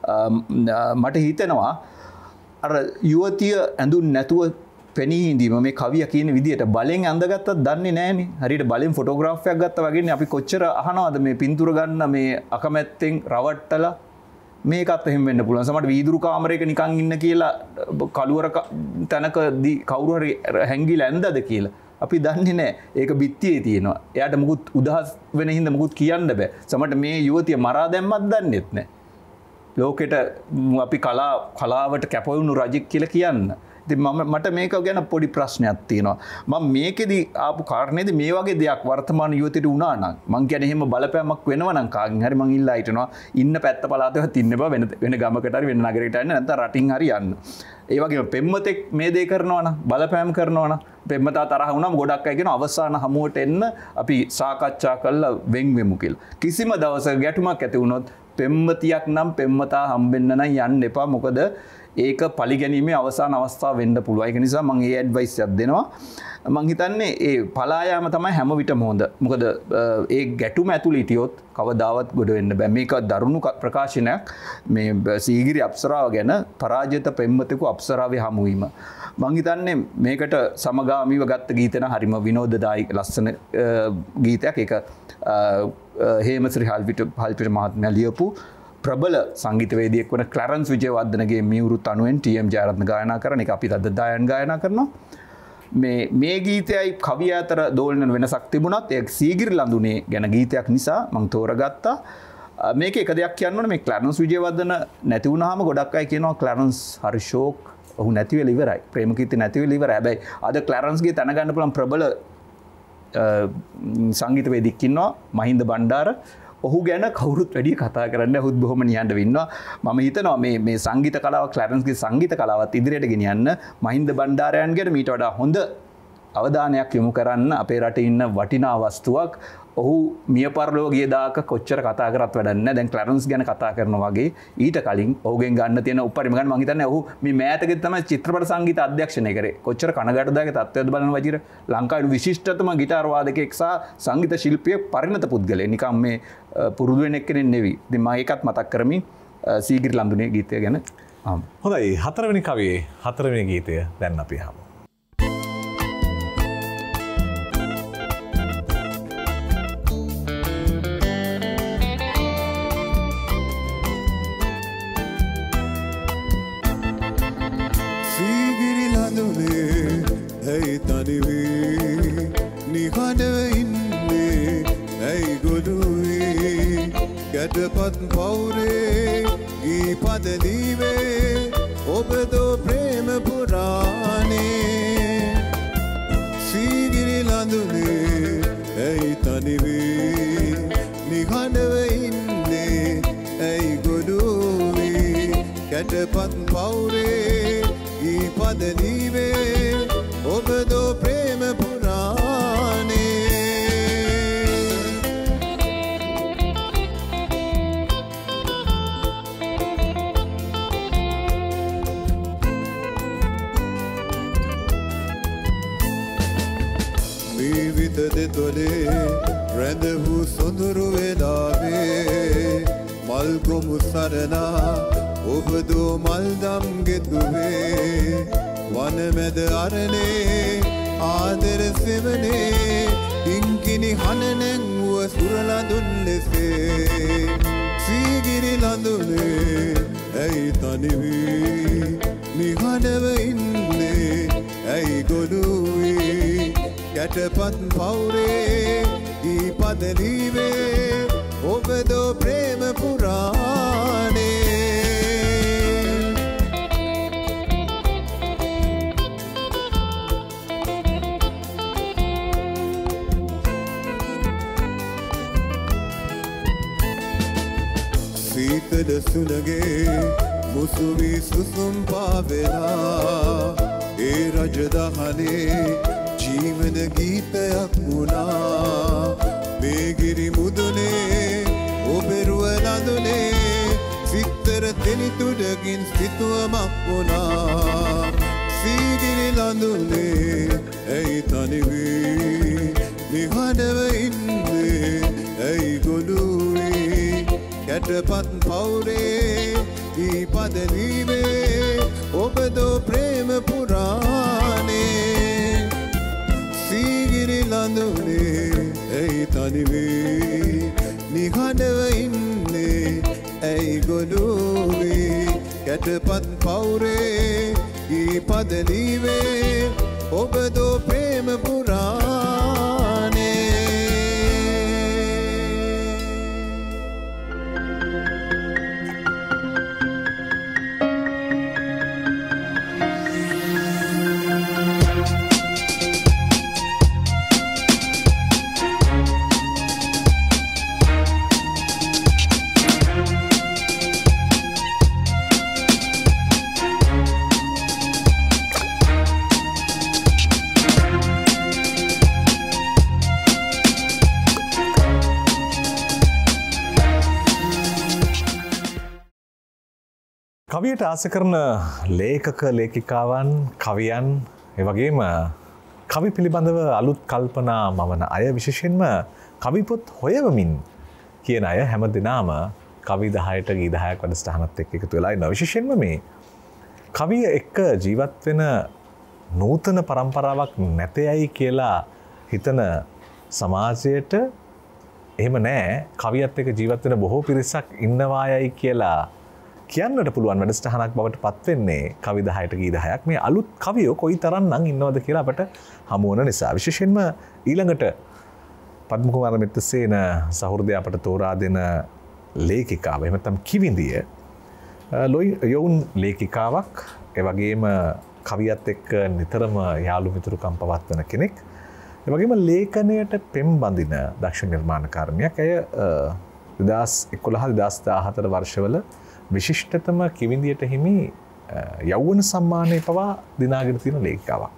මට හිතෙනවා අර යුවතිය ඇඳුම් නැතුව පෙනී හිඳීම මේ කවිය කියන විදිහට බලෙන් ඇඳගත්තත් දන්නේ නැහනේ. හරියට බලෙන් ෆොටෝග්‍රාෆ් එකක් ගත්තා වගේනේ අපි කොච්චර අහනවද මේ පින්තූර ගන්න මේ අකමැත්තෙන් රවට්ටලා මේකත් එහෙම වෙන්න පුළුවන්. සමහරට වීදුරු කාමරයක නිකන් ඉන්න කියලා කළුවර තැනකදී කවුරු හරි හැංගිලා ඇඳද කියලා අපි දන්නේ නැහැ. ඒක බිත්තියේ තියෙනවා. එයාට මුකුත් උදහස් වෙන හින්දා මුකුත් කියන්න බෑ. සමහරට මේ යුවතිය මරා දැම්මත් දන්නේත් නැහැ. ලෝකෙට අපි කලා කලාවට කැපවුණු රජෙක් කියලා කියන්න. ඉතින් මම මට මේක ගැන පොඩි ප්‍රශ්නයක් තියෙනවා. මම මේකෙදි ආපු කාරණේදී මේ වගේ දෙයක් වර්තමාන යුවතියට වුණා නම් මං කියන්නේ එහෙම බලපෑමක් වෙනවා නම් කාගෙන් හරි මං ඉල්ලා හිටනවා ඉන්න පැත්ත පළාතේවත් ඉන්න බෑ වෙන වෙන ගමකට හරි වෙන නගරයකට යන්න නැත්නම් රටින් හරි යන්න. ඒ වගේම පෙම්මතෙක් මේ දේ කරනවා නම් බලපෑම් කරනවා නම් පෙම්මතා තරහ වුණාම ගොඩක් අය කියනවා අවසාන හමුවට එන්න අපි සාකච්ඡා කරලා වෙන් වෙමු කියලා. කිසිම දවසක ගැටුමක් ඇති වුණොත් පෙම්මතියක් නම් පෙම්මතා හම්බෙන්න නම් යන්න එපා. මොකද ඒක පරිගැනීමේ අවසාන අවස්ථාව වෙන්න පුළුවන්. ඒක නිසා මම මේ ඇඩ්වයිස් එකක් දෙනවා. මම හිතන්නේ ඒ පලා යාම තමයි හැම විටම හොඳ. මොකද ඒ ගැටුම ඇතුළේ හිටියොත් කවදාවත් ගොඩ වෙන්න බෑ. මේක දරුණු ප්‍රකාශනයක් මේ සීගිරි අප්සරාව ගැන පරාජිත පෙම්වතෙකු අප්සරාවේ හමුවීම. මම හිතන්නේ මේකට සමගාමීව ගත්ත ගීත නම් හරිම විනෝදදායක ලස්සන ගීතයක්. ඒක හේමශ්‍රී හල්පිට හල්පිට මහත්මයා ලියපු ප්‍රබල සංගීතවේදියෙක් වන ක්ලැරන්ස් විජේවර්ධනගේ මියුරු තනුවෙන් ටී එම් ජයරත්න ගායනා කරන එක අපි අද දායන් ගායනා කරනවා. මේ මේ ගීතයයි කවිය අතර දෝලන වෙනසක් තිබුණත් ඒ සීගිරි ලඳුනේ ගැන ගීතයක් නිසා මම තෝරගත්තා. මේක එක දෙයක් කියන්න ඕනේ මේ ක්ලැරන්ස් විජේවර්ධන නැති වුණාම ගොඩක් අය කියනවා ක්ලැරන්ස් හරි ෂෝක් ඔහු නැති වෙලා ඉවරයි. ප්‍රේමකීර්ති නැති වෙලා ඉවරයි. හැබැයි අද ක්ලැරන්ස්ගේ තන ගන්න පුළුවන් ප්‍රබල සංගීතවේදියෙක් ඉන්නවා මහින්ද බණ්ඩාර. ඔහු ගැන කවුරුත් වැඩිය කතා කරන්න ඔහුත් බොහොම නිහඬව ඉන්නවා. මම හිතනවා මේ මේ සංගීත කලාව ක්ලැරන්ස්ගේ සංගීත කලාවත් ඉදිරියට ගෙනියන්න මහින්ද බණ්ඩාරයන් ගැන මීට වඩා හොඳ අවධානයක් යොමු කරන්න අපේ රටේ ඉන්න වටිනා වස්තුවක්. ඔහු මිය පරලෝ ගිය දාක කොච්චර කතා කරත් වැඩක් නැහැ. දැන් ක්ලැරන්ස් ගැන කතා කරනවා වගේ ඊට කලින් ඔහුගෙන් ගන්න තියෙන උපරිම ගන්න මම හිතන්නේ ඔහු මේ මෑතකදී තමයි චිත්‍රපට සංගීත අධ්‍යක්ෂණය කරේ. කොච්චර කනගාටුදායක තත්ත්වයක්ද බලන වජිර ලංකාවේ විශිෂ්ටතම ගිටාර් වාදකයෙක් සහ සංගීත ශිල්පියෙක් පරිණත පුද්ගලයෙක්. නිකම් මේ පුරුදු වෙන එක්කෙනෙක් නෙවෙයි. ඉතින් මම ඒකත් මතක් කරමින් සීගිරි ලඳුනේ ගීතය ගැන ආම්. හොඳයි හතරවෙනි කවියේ හතරවෙනි ගීතය දැන් අපි අහමු. ගැටපත් පවුරේ ගී පදලීවේ ඔබදෝ ප්‍රේම පුරාණේ සීගිරි ලඳුනේ ඇයි තනිවේ නිහඬව ඉන්නේ ගැටපත් පවුරේ ගී පද ලීවේ ඔබ දෝ ප්‍රේම පුරාණේ විවිධ දෙතොලේ රැඳ වූ සොඳුරු වෙලාවේ මල් ගොමු සරණා ඔබ දෝ මල් දම් ගෙතුවේ වන මැද අරණේ ආදර සෙවනේ ඉංගිනි හන නැංවුව සුරලඳුන් ලෙසේ සීගිරි ලඳුනේ ඇයි තනිවී නිහඬව ඉන්නේ ඇයි ගොළුවී ගැටපත් පවුරේ ගී පද ලීවේ ඔබ දෝ ප්‍රේම පුරාණේ සීතල සුළගේ මුසුවී සුසුම් පාවෙලා ඒ රජදහනේ ජීවන ගීතයක් වුණා මේගිරි මුදුනේ ඔබෙරුව ලඳුනේ සිත්තර තෙනිතුඩකින් සිතුවමක් වුණා සීගිරි ලඳුනේ ඇයි තනිවී නිහඬව ඉන්නේ ඇයි ගොළුවී ගැටපත් පවුරේ ගී පද ලීවේ ඔබ දෝ ප්‍රේම පුරාණේ සීගිරි ලඳුනේ ඇයි තනිවී නිහඬව ඉන්නේ ඇයි ගොළුවී ගැටපත් පවුරේ ගී පද ලීවේ ඔබ දෝ ප්‍රේම පුරාණේ කවියට ආස කරන ලේඛක ලේඛිකාවන් කවියන් එවැගේම කවි පිළිබඳව අලුත් කල්පනා මවන අය විශේෂයෙන්ම කවිපොත් හොයවමින් කියන අය හැම දිනම කවි දහයට ගී දහයක් වැඩසටහනත් එක්ක එකතු වෙලා ඉන්නවා. විශේෂයෙන්ම මේ කවිය එක්ක ජීවත් වෙන නූතන પરම්පරාවක් නැතේයි කියලා හිතන සමාජයට එහෙම නැහැ. කවියත් එක්ක ජීවත් වෙන බොහෝ පිරිසක් ඉන්නවායයි කියලා කියන්නට පුළුවන් වැඩසටහනක් බවට පත් වෙන්නේ කවි දහයට ගී දහයක්. මේ අලුත් කවියෝ කොයි තරම්නම් ඉන්නවද කියලා අපට හමු වන නිසා. විශේෂයෙන්ම ඊළඟට පද්ම කුමාර මෙත්තසේන සහෘදය අපට තෝරා දෙන ලේඛිකාව එහෙම නැත්නම් කිවිඳිය ලොයි යොවුන් ලේඛිකාවක්. ඒ වගේම කවියත් එක්ක නිතරම යාළු මිතුරුකම් පවත්වන කෙනෙක්. ඒ වගේම ලේඛනයට පෙම් බඳින දක්ෂ නිර්මාණකාරණියක්. ඇය දෙදහස් එකොළහ දෙදහස් දාහතර වර්ෂවල විශිෂ්ටතම කිවිඳියට හිමි යෞවන සම්මානය පවා දිනාගෙන තියෙන ලේඛිකාවක්.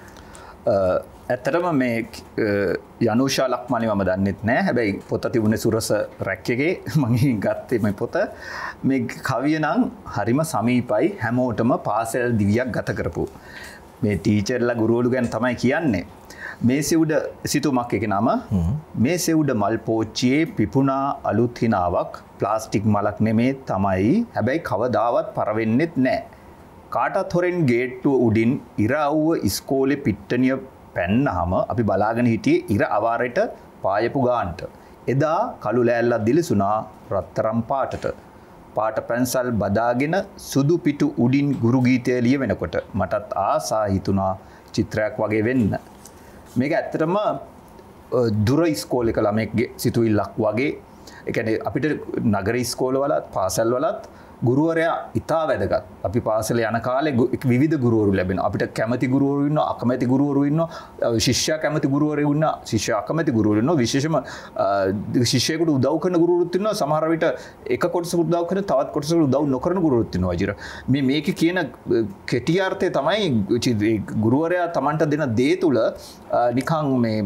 ඇත්තටම මේ යනුෂා ලක්මානි මම දන්නෙත් නෑ. හැබැයි පොත තිබුණේ සුරස රැක් එකේ මම ගත්තේ මේ පොත. මේ කවිය නම් හරිම සමීපයි හැමෝටම පාසල් දිවියක් ගත කරපු. මේ ටීචර්ලා ගුරුවරු ගැන තමයි කියන්නේ. මේ සෙවුඩ සිතුමක් එක නම මේ සෙවුඩ මල් පෝච්චියේ පිපුණා අලුත් හිනාවක් ප්ලාස්ටික් මලක් නෙමේ තමයි. හැබැයි කවදාවත් පරවෙන්නෙත් නෑ. කාටත් හොරෙන් ගේට්ටුව උඩින් ඉර අවුව ඉස්කෝලේ පිට්ටනිය පැන්නහම අපි බලාගෙන හිටියේ ඉර අවාරයට පායපු ගාන්ට. එදා කළු ලෑල්ලක් දිලිසුණා රත්තරම් පාටට. පාට පැන්සල් බදාගෙන සුදු පිටු උඩින් ගුරු ගීතය ලියවෙනකොට මටත් ආසා හිතුණා චිත්‍රයක් වගේ වෙන්න. මේක ඇත්තටම දුර ඉස්කෝල එක ළමෙක්ගේ සිතුවිල්ලක් වගේ. ඒ කියන්නේ අපිට නගර ඉස්කෝල වලත් පාසල් වලත් ගුරුවරයා ඉතා වැදගත්. අපි පාසල යන කාලේ විවිධ ගුරුවරු ලැබෙනවා. අපිට කැමති ගුරුවරු ඉන්නවා, අකමැති ගුරුවරු ඉන්නවා, ශිෂ්‍යයා කැමති ගුරුවරු ඉන්නවා, ශිෂ්‍යයා අකමැති ගුරුවරු ඉන්නවා. විශේෂම ශිෂ්‍යයෙකුට උදව් කරන ගුරුවරුත් ඉන්නවා. සමහර විට එක කොටසකට උදව් කරන තවත් කොටසකට උදව් නොකරන ගුරුවරුත් ඉන්නවා. වජිර මේ මේකේ කියන කෙටි අර්ථය තමයි ගුරුවරයා Tamanට දෙන දේ තුල නිකන් මේ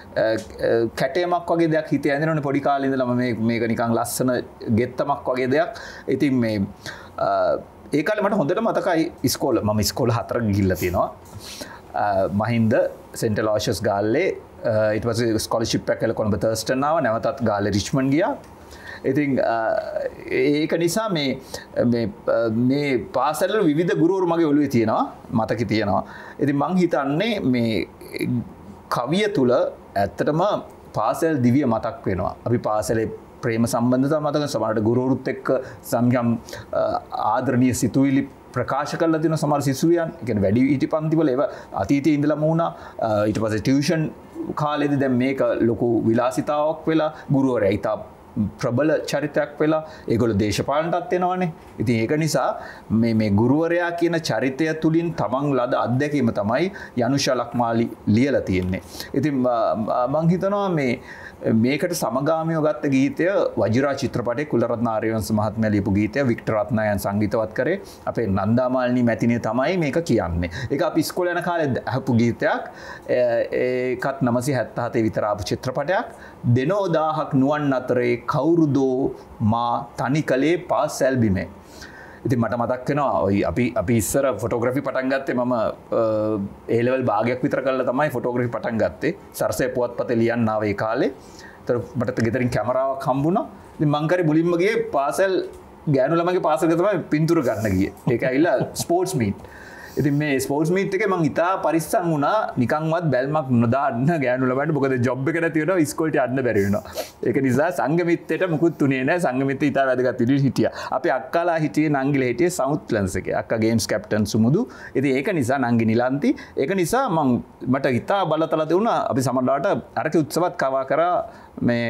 කැටයමක් වගේ දෙයක් හිතේ ඇඳෙනවනේ පොඩි කාලේ ඉඳලම මේ මේක නිකන් ලස්සන ගෙත්තමක් වගේ දෙයක්. ඉතින් මේ ඒ කාලේ මට හොඳට මතකයි ඉස්කෝල මම ඉස්කෝල හතරක් ගිහිල්ලා තියෙනවා. මහින්ද සෙන්ට්‍රල් ආෂස් ගාල්ලේ ඊට පස්සේ ස්කෝලර්ෂිප් එකක් කියලා කොළඹ තර්ස්ටන් ආවා. නැවතත් ගාල්ලේ රිච්මන්ඩ් ගියා. ඉතින් ඒක නිසා මේ මේ මේ පාසල විවිධ ගුරුවරු මගේ ඔළුවේ තියෙනවා, මතකේ තියෙනවා. ඉතින් මං හිතන්නේ මේ කවිය තුල ඇත්තටම පාසල් දිවිය මතක් වෙනවා. අපි පාසලේ ප්‍රේම සම්බන්ධතාව මතක සමහරට ගුරුවරුත් එක්ක සම්යම් ආදරණීය සිතුවිලි ප්‍රකාශ කරලා තියෙන සමහර සිසුවියන්. ඒ කියන්නේ වැඩි හිටි පන්තිවල ඒව අතීතයේ ඉඳලම වුණා. ඊට පස්සේ ටියුෂන් කාලේදී දැන් මේක ලොකු විලාසිතාවක් වෙලා ගුරුවරයා ඉතා ප්‍රබල චරිතයක් වෙලා ඒගොල්ලෝ දේශපාලනටත් එනවනේ. ඉතින් ඒක නිසා මේ මේ ගුරුවරයා කියන චරිතය තුලින් තමන් ලද අත්දැකීම තමයි යනුෂා ලක්මාලි ලියලා තියෙන්නේ. ඉතින් මම හිතනවා මේ මේකට සමගාමීව ගත්ත ගීතය වජිරා චිත්‍රපටයේ කුලරත්න ආර්යවංශ මහත්මයා ලියපු ගීතය වික්ටර් රත්නායන් සංගීතවත් කරේ අපේ නන්දාමාලිනී මැතිණිය තමයි මේක කියන්නේ. ඒක අපි ඉස්කෝලේ යන කාලේ අහපු ගීතයක්. ඒකත් නවසිය හැත්තෑ හතේ විතර ආපු චිත්‍රපටයක්. දෙනෝ දාහක් නුවන් අතරේ කවුරුදෝ මා තනි කලේ පාසැල් බිමේ. ඉතින් මට මතක් වෙනවා ඔයි අපි අපි ඉස්සර ෆොටෝග්‍රැෆි පටන් ගත්තේ මම ඒ ලෙවල් භාගයක් විතර කරලා තමයි ෆොටෝග්‍රැෆි පටන් ගත්තේ. සරසේ පුවත්පතේ ලියන්න ආවේ ඒ කාලේ. ඒතර මට ගෙදරින් කැමරාවක් හම්බුණා. ඉතින් මං කරේ මුලින්ම ගියේ පාසල් ගෑනු ළමගේ පාසලක තමයි පින්තූර ගන්න ගියේ. ඒක ඇවිල්ලා ස්පෝර්ට්ස් මීට්. ඉතින් මේ ස්පෝර්ට්ස් මීට් එකේ මං ඉතා පරිස්සම් වුණා නිකන්වත් බැල්මක් නොදාන්න ගෑනු ළමයින්ට. මොකද ජොබ් එක නැති වෙනවා ඉස්කෝලේට යන්න බැරි වෙනවා. ඒක නිසා සංගමිත්තේට මුකුත් උනේ නැහැ. සංගමිත්තේ ඉතා වැදගත් විදිහට හිටියා. අපේ අක්කාලා හිටියේ නංගිලා හිටියේ සවුත්ලන්ඩ්ස් එකේ. අක්කා ගේම්ස් කැප්ටන් සුමුදු. ඉතින් ඒක නිසා නංගි නිලන්ති. ඒක නිසා මං මට ඉතා බලතල දුණා. අපි සමහරවිට අරක උත්සවත් කවා කරා මේ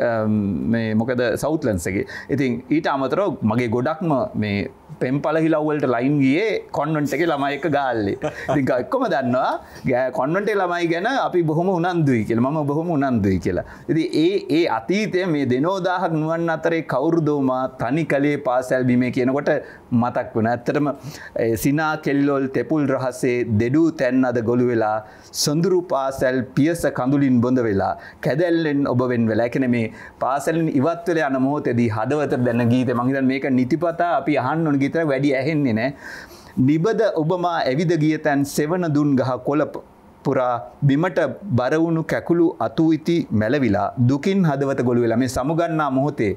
මේ මොකද සවුත්ලන්ඩ්ස් එකේ. ඉතින් ඊට අමතරව මගේ ගොඩක්ම මේ පෙම්පලහිලව් වලට ලයින් ගියේ කොන්වෙන්ට් එකේ ළමයි එක්ක ගාල්ලේ. ඉතින් ඔක්කොම දන්නවා කොන්වෙන්ට් එකේ ළමයි ගැන අපි බොහොම උනන්දුයි කියලා. මම බොහොම උනන්දුයි කියලා. ඉතින් ඒ ඒ අතීතයේ මේ දෙනෝ දාහක් නුවන් අතරේ කවුරුදෝ මා තනි කලේ පාසල් බිමේ කියනකොට මතක් වෙනවා. ඇත්තටම සිනා කෙල්ලොල් තෙපුල් රහසේ දෙඩු තැන් අද ගොළු වෙලා සොඳුරු පාසල් පියස කඳුලින් බොඳ වෙලා කැදැල්ලෙන් ඔබ වෙන් වෙලා. ඒ කියන්නේ මේ පාසලෙන් ඉවත් වෙලා යන මොහොතේදී හදවත දැන ගීතේ මං හිතන්නේ මේක නිතිපතා අපි අහන්න ඕන ගීතයක් වැඩි ඇහෙන්නේ නැහැ. නිබද ඔබමා ඇවිද ගිය තැන් සෙවන දුන් ගහ කොළ පුරා බිමට බර වුණු කැකුළු අතු ඉති මැලවිලා දුකින් හදවත ගොළු වෙලා. මේ සමුගන්නා මොහොතේ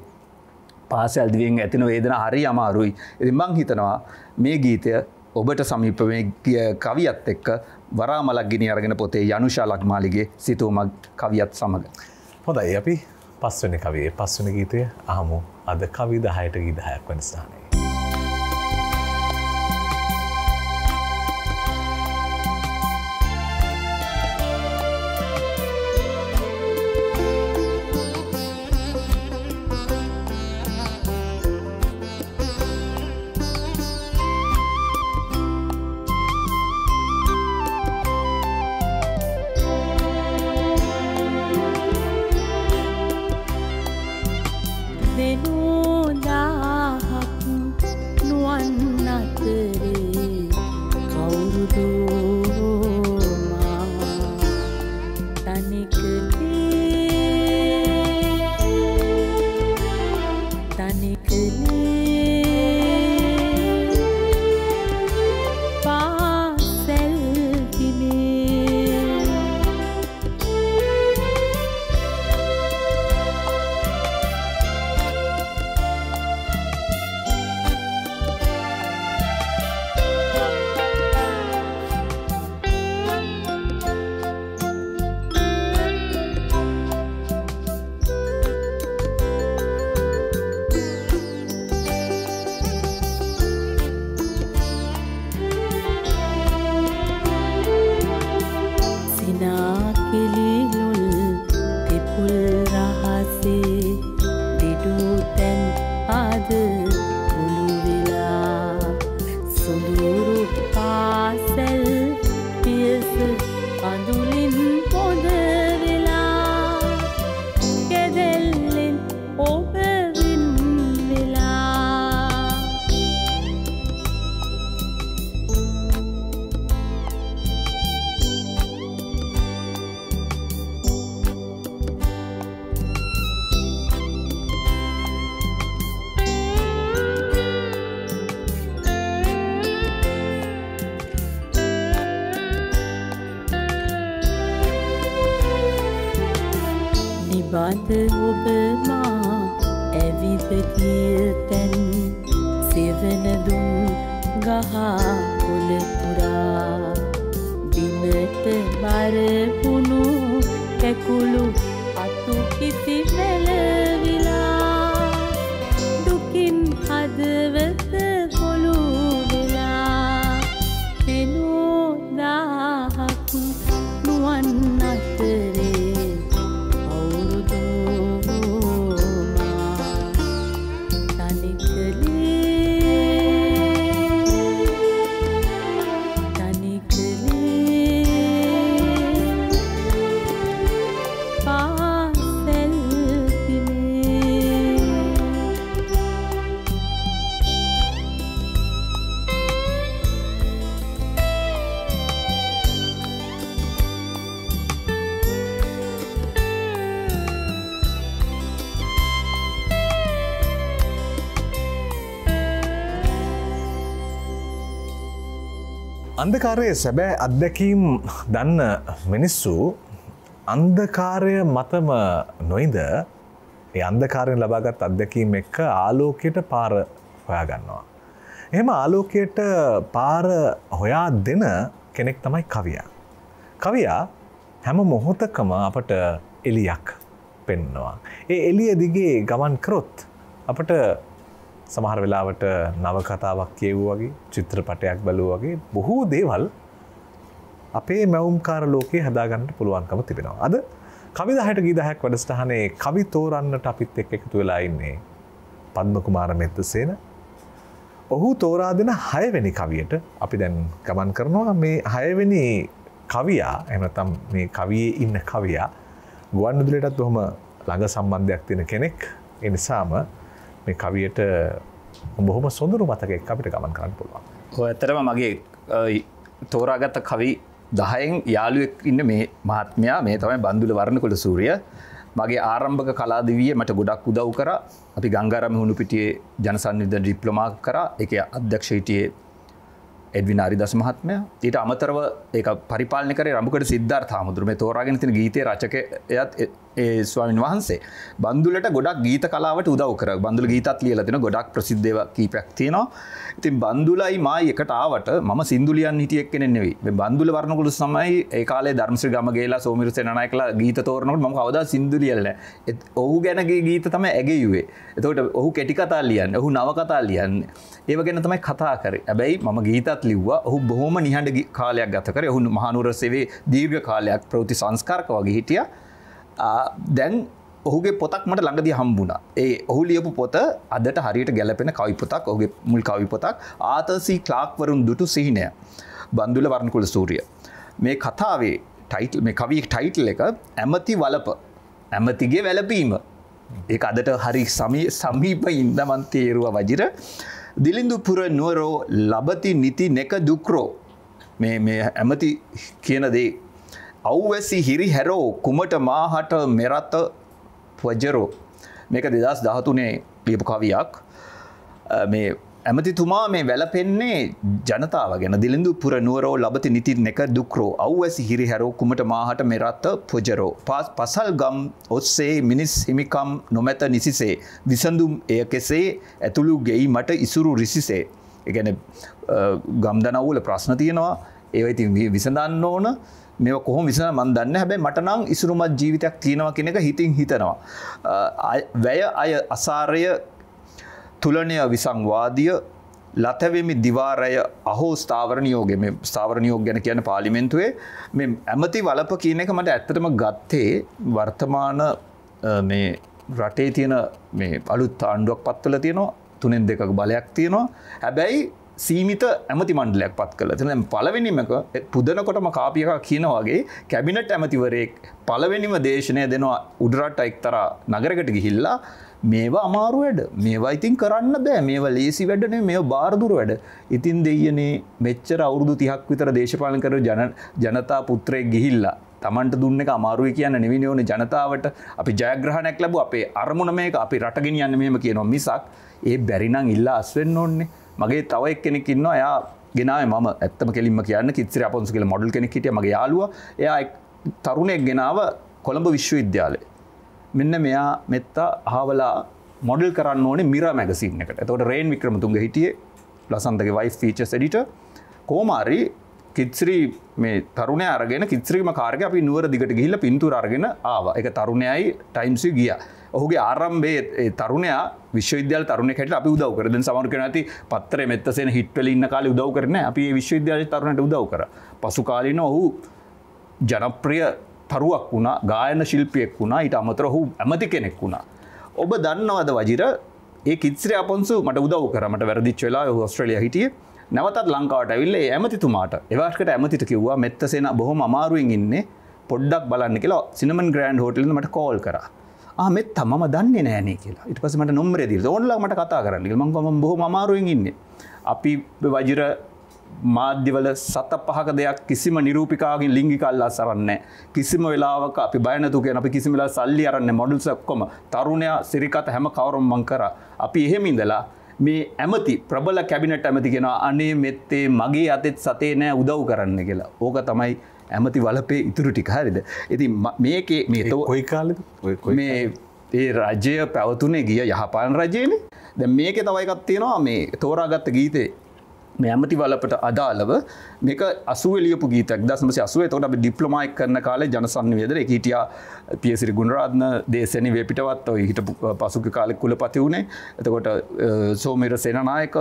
පාසල් දිවෙන් ඇතින වේදනා හරි අමාරුයි. ඉතින් මං හිතනවා මේ ගීතය ඔබට සමීප මේ කවියත් එක්ක වරාමලක් ගිනි අරගෙන පොතේ යනුෂා ලක්මාලිගේ සිතුවමක් කවියත් සමග. හොඳයි අපි පස්වෙනි කවියේ පස්වෙනි ගීතය අහමු. අද කවි දහයට ගී දහයක් වෙන ස්ථානයේ. රහසේ දෙඩු තැන් ආද මුළු වද ඔබ මා ඇවිද ගිය තැන් සෙවන දුම් ගහ කොළ පුරා බිමට බර වුණු කැකුළු අතු කිසි වැළවිලා දුකින් හදවත කොළු වෙලා පෙනෝ දාහක් නුවන් අතරේ අවුරුදු මා තනි කළේ තනි කළේ පාසල් හිමේ අන්ධකාරයේ සැබෑ අත්දැකීම් දන්න මිනිස්සු අන්ධකාරය මතම නොයිද ඒ අන්ධකාරයෙන් ලබාගත් අත්දැකීම් එක්ක ආලෝකයට පාර හොයා ගන්නවා. එහෙම ආලෝකයට පාර හොයා දෙන කෙනෙක් තමයි කවියා. කවියා හැම මොහොතකම අපට එලියක් පෙන්වනවා. ඒ එළිය දිගේ ගමන් කරොත් අපට සමහර වෙලාවට නවකතාවක් කියවුවා වගේ චිත්‍රපටයක් බැලුවා වගේ බොහෝ දේවල් අපේ මැවුම්කාර ලෝකේ හදාගන්න පුළුවන්කම තිබෙනවා. අද කවි දහයට ගී දහයක් වැඩසටහනේ කවි තෝරන්නට අපිත් එක්ක එකතු වෙලා ඉන්නේ පද්ම කුමාර මෙත්තසේන. ඔහු තෝරා දෙන හයවෙනි කවියට අපි දැන් ගමන් කරනවා. මේ හයවෙනි කවියා එහෙම නැත්නම් මේ කවියේ ඉන්න කවියා ගුවන්විදුලියටත් බොහොම ළඟ සම්බන්ධයක් තියෙන කෙනෙක්. ඒ නිසාම මේ කවියට බොහොම සොඳුරු මතකයක් අපිට ගමන් කරන්න පුළුවන්. ඔය ඇත්තටම මගේ තෝරාගත්ත කවි දහයෙන් යාළුවෙක් ඉන්න මේ මහත්මයා මේ තමයි බන්දුල වර්ණකුල සූරිය. මගේ ආරම්භක කලාදිවිය මට ගොඩක් උදව් කරා. අපි ගංගාරාම හුණුපිටියේ ජනසන්නිධාන ඩිප්ලෝමා කරා. ඒකේ අධ්‍යක්ෂ හිටියේ එඩ්වින් ආරිදාස මහත්මයා. ඊට අමතරව ඒක පරිපාලනය කරේ රඹුකඩ සිද්ධාර්ථ හාමුදුරුවෝ. මේ තෝරාගෙන තියෙන ගීතයේ රචකයාත් ඒ ස්වාමීන් වහන්සේ. බන්දුලට ගොඩක් ගීත කලාවට උදව් කරා. බන්දුල ගීතත් ලියලා තියෙනවා. ගොඩක් ප්‍රසිද්ධ ඒවා කීපයක් තියෙනවා. ඉතින් බන්දුලයි මායි එකට ආවට මම සින්දු ලියන්න හිටියෙක් කෙනෙක් නෙවෙයි. මේ බන්දුල වර්ණකුළු සමයි ඒ කාලේ ධර්මශ්‍රී ගමගේලා සෝමිරු සේනානායකලා ගීත තෝරනකොට මම කවදා සින්දු ලියලා නැහැ. ඔහු ගැන ගීත තමයි ඇගෙයුවේ. එතකොට ඔහු කෙටි කතා ලියන්නේ. ඔහු නව කතා ලියන්නේ. ඒව ගැන තමයි කතා කරේ. හැබැයි මම ගීතත් ලිව්වා. ඔහු බොහොම නිහඬ කාලයක් ගත කරේ. ඔහු මහනුවර සේවයේ දීර්ඝ කාලයක් ප්‍රවෘත්ති සංස්කාරක වගේ හිටියා. දැන් ඔහුගේ පොතක් මට ළඟදී හම්බුණා. ඒ ඔහු ලියපු පොත අදට හරියට ගැලපෙන කවි පොතක්. ඔහුගේ මුල් කවි පොතක් ආතර් සී ක්ලාක් වරුන් දුටු සිහිනය. බන්දුල වර්ණකුල සූරිය. මේ කතාවේ ටයිටල් මේ කවියේ ටයිටල් එක ඇමති වලප. ඇමතිගේ වැළපීම. ඒක අදට හරි සමීපින් මන් තේරුවා වජිර. දිලිඳුපුර නුවරෝ ලබති නිති නෙක දුක්රෝ. මේ මේ ඇමති කියන දේ අවැසි හිරි හැරෝ කුමට මාහට මෙරත වජරෝ. මේක දෙදහස් දහතුනේ ලියපු කවියක්. මේ ඇමතිතුමා මේ වැළපෙන්නේ ජනතාව ගැන. දිලිඳුපුර නුවරෝ ලබති නිති නෙක දුක්රෝ අවැසි හිරි හැරෝ කුමට මාහට මෙරත පොජරෝ. පසල් ගම් ඔස්සේ මිනිස් හිමිකම් නොමැත නිසිසේ විසඳුම් එය කෙසේ ඇතුළු ගෙයි මට ඉසුරු රිසිසේ. ඒ කියන්නේ ගම්දනව්වල ප්‍රශ්න තියෙනවා. ඒවා ඉතින් විසඳන්න ඕන. මේව කොහොම විසඳන මන් දන්නේ නැහැ. හැබැයි මට නම් ඉසුරුමත් ජීවිතයක් තියෙනවා කියන එක හිතින් හිතනවා. වැය අය අසාරය තුලණය විසංවාදිය ලතවෙමි දිවාරය අහෝ ස්ථාවර නියෝගය. මේ ස්ථාවර නියෝග ගැන කියන පාර්ලිමේන්තුවේ මේ ඇමති වලප කියන එක මට ඇත්තටම ගත්තේ වර්තමාන මේ රටේ තියෙන මේ අලුත් ආණ්ඩුවක් පත්වලා තියෙනවා. තුනෙන් දෙකක බලයක් තියෙනවා. හැබැයි සීමිත ඇමති මණ්ඩලයක් පත් කළා. එතන පළවෙනිම එක පුදනකොටම කාපි එකක් කියනවා වගේ කැබිනට් ඇමතිවරයෙක් පළවෙනිම දේශනය දෙනවා උඩරට එක්තරා නගරයකට ගිහිල්ලා මේවා අමාරු වැඩ. මේවා ඉතින් කරන්න බෑ. මේවා ලේසි වැඩ නෙවෙයි. මේවා බාරදුරු වැඩ. ඉතින් දෙයියනේ මෙච්චර අවුරුදු තිහක් විතර දේශපාලන කරන ජන ජනතා පුත්‍රයෙක් ගිහිල්ලා තමන්ට දුන්න එක අමාරුයි කියන්න නෙවෙයි ඕනේ ජනතාවට. අපි ජයග්‍රහණයක් ලැබුවා. අපේ අරමුණ මේක. අපි රට ගෙනියන්න මෙහෙම කියනවා මිසක් ඒ බැරි නම් ඉල්ලා අස් වෙන්න ඕනේ. මගේ තව එක්කෙනෙක් ඉන්නවා. එයා ගෙනාවේ මම ඇත්තම කෙලින්ම කියන්න කිත්සිරි අපොන්සු කියලා මොඩල් කෙනෙක් හිටියා මගේ යාළුවා. එයා තරුණයෙක් ගෙනාව කොළඹ විශ්වවිද්‍යාලේ. මෙන්න මෙයා මෙත්තා හාවලා මොඩල් කරන්න ඕනේ මිරා මැගසින් එකට. එතකොට රේන් වික්‍රමතුංග හිටියේ ලසන්තගේ වයිෆ් ෆීචර්ස් එඩිටර්. කොහොමාරි කිත්ස්රි මේ තරුණයා අරගෙන කිත්ස්රිම කාර්යක අපි නුවර දිගට ගිහිල්ලා පින්තූර අරගෙන ආවා. ඒක තරුණයයි ටයිම්ස් එක ගියා. ඔහුගේ ආරම්භයේ ඒ තරුණයා විශ්වවිද්‍යාල තරුණයෙක් හැටියට අපි උදව් කරා. දැන් සමහර කෙනා ඇති පත්තරේ මෙත්තසේන හිට් වල ඉන්න කාලේ උදව් කරේ නැහැ. අපි මේ විශ්වවිද්‍යාලයේ තරුණයට උදව් කරා. පසු කාලීන ඔහු ජනප්‍රිය තරුවක් වුණා, ගායන ශිල්පියෙක් වුණා. ඊට අමතරව ඔහු ඇමති කෙනෙක් වුණා. ඔබ දන්නවද වජිර ඒ කිත්ස්රි අපොන්සු මට උදව් කරා. මට වැරදිච්ච වෙලාවේ ඔහු ඕස්ට්‍රේලියා හිටියේ. නැවතත් ලංකාවට ඇවිල්ලා ඒ ඇමතිතුමාට එවාකට ඇමතිට කිව්වා මෙත්තසේන බොහොම අමාරුවෙන් ඉන්නේ පොඩ්ඩක් බලන්න කියලා සිනමන් ග්‍රෑන්ඩ් හෝටලෙන් මට කෝල් කරා. ආ මෙත්තා මම දන්නේ නෑනේ කියලා. ඊට පස්සේ මට නම්බරේ දීලා ඕන්ලා මට කතා කරන්න කියලා. මම මම බොහොම අමාරුවෙන් ඉන්නේ. අපි වජිර මාධ්‍යවල සත පහක දෙයක් කිසිම නිරූපිකාවකින් ලිංගික අල්ලාස් අරන්නේ නැහැ. කිසිම වෙලාවක අපි බය නැතුව කියන අපි කිසිම වෙලාවක සල්ලි අරන්නේ මොඩල්ස් ඔක්කොම තරුණයා සිරිකත හැම කවරම මං කරා. අපි එහෙම ඉඳලා මේ ඇමති ප්‍රබල කැබිනට් ඇමති කෙනා අනේ මෙත්තේ මගේ අතෙත් සතේ නෑ උදව් කරන්න කියලා. ඕක තමයි ඇමති වලපේ ඉතුරු ටික. හරිද? ඉතින් මේකේ මේ කොයි කාලෙද? මේ ඒ රජය පැවතුනේ ගිය යහපාලන රජයනේ. දැන් මේකේ තව එකක් තියෙනවා මේ තෝරාගත්ත ගීතේ මේ ඇමති වලපට අදාළව මේක අසූවේ ලියපු ගීතයක්. එක්දාස් නවසිය අසූවේ. එතකොට අපි ඩිප්ලෝමා එක කරන කාලේ ජනසන්නිවේදනයේ ඒක හිටියා පියසිරි ගුණරත්න දේශනි වේපිටවත් ඔය හිටපු පසුගිය කාලේ කුලපති වුණේ. එතකොට Somaweera Senanayake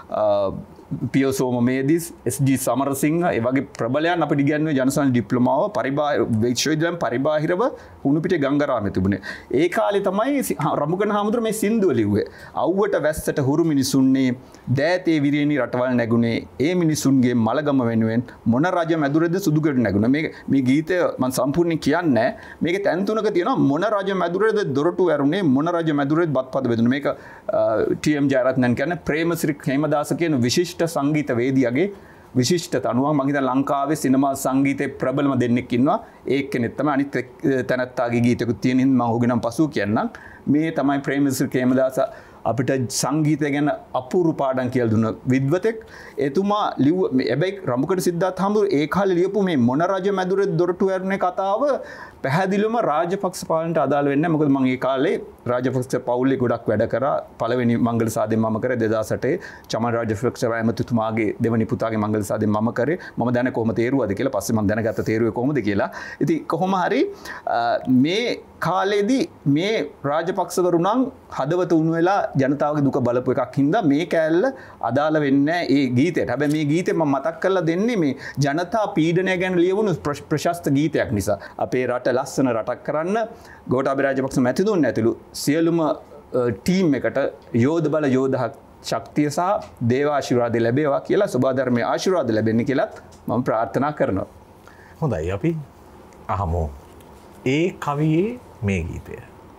Piyasoma Medis S G Samarasinghe ඒ වගේ ප්‍රබලයන් අපිට ඉගෙනුවේ ජනසන්නි ඩිප්ලෝමාව පරිබාහිර විශ්වවිද්‍යාලයෙන් පරිබාහිරව හුණුපිටේ ගංගාරාමේ තිබුණේ. ඒ කාලේ තමයි රමුගණ හාමුදුර මේ සින්දුව ලිව්වේ. අවුවට වැස්සට හුරු මිනිසුන්නේ දෑතේ විරියනි රටවල් නැගුණේ ඒ මිනිසුන්ගේ මලගම වෙනුවෙන් මොන රජ මැදුරේද සුදුගඩ නැගුණා. මේ මේ ගීතය මම සම්පූර්ණයෙන් කියන්නේ මේකේ තැන් තුනක තියෙනවා මොන රජ මැදුරේද දොරටු ඇරුණේ මොන රජ මැදුරේද බත්පද බෙදුනේ. මේක ටී එම් ජයරත්නන් කියන්නේ ප්‍රේමසිරි හේමදාස කියන විශිෂ්ට සංගීත වේදියාගේ විශිෂ්ට තනුවක්. මම හිතන ලංකාවේ සිනමා සංගීතයේ ප්‍රබලම දෙන්නෙක් ඉන්නවා. ඒක කෙනෙක් තමයි අනිත් තැනත්තාගේ ගීතකුත් තියෙන හින්දා මම ඔහුගේ නම් පසු කියන්නම්. මේ තමයි ප්‍රේමසිරි හේමදාස අපිට සංගීතය ගැන අපූර්ව පාඩම් කියලා දුන්න විද්වතෙක්. එතුමා ලිව්ව හැබැයි රඹුකඩ සිද්ධාර්ථ හාමුදුරුවෝ ඒ කාලේ ලියපු මේ මොන රජ මැදුරේ දොරටු ඇරුණේ කතාව පැහැදිලිවම රාජපක්ෂ පාලනට අදාළ වෙන්නේ නැහැ. මොකද මම ඒ කාලේ රාජපක්ෂ පවුලේ ගොඩක් වැඩ කරා. පළවෙනි මංගල සාදෙන් මම කරේ දෙදාස් අටේ චමන් රාජපක්ෂ ඇමතිතුමාගේ දෙවනි පුතාගේ මංගල සාදෙන් මම කරේ. මම දැන කොහොම තේරුවද කියලා පස්සේ මම දැනගත්ත තේරුවේ කොහොමද කියලා. ඉතින් කොහොම හරි මේ කාලේදී මේ රාජපක්ෂවරු නම් හදවත උණු වෙලා ජනතාවගේ දුක බලපු එකක් හින්දා මේ කෑල්ල අදාළ වෙන්නේ නැහැ ඒ ගීතයට. හැබැයි මේ ගීතේ මම මතක් කරලා දෙන්නේ මේ ජනතා පීඩනය ගැන ලියවුණු ප්‍රශස්ත ගීතයක් නිසා. අපේ රට ලස්සන රටක් කරන්න ගෝඨාභය රාජපක්ෂ මැතිතුන් ඇතුළු සියලුම ටීම් එකට යෝධ බල යෝධ ශක්තිය සහ දේව ආශිර්වාද ලැබේවා කියලා සුභා ධර්මයේ ආශිර්වාද ලැබෙන්න කියලාත් මම ප්‍රාර්ථනා කරනවා. හොඳයි අපි අහමු ඒ කවියේ මේ ගීතය.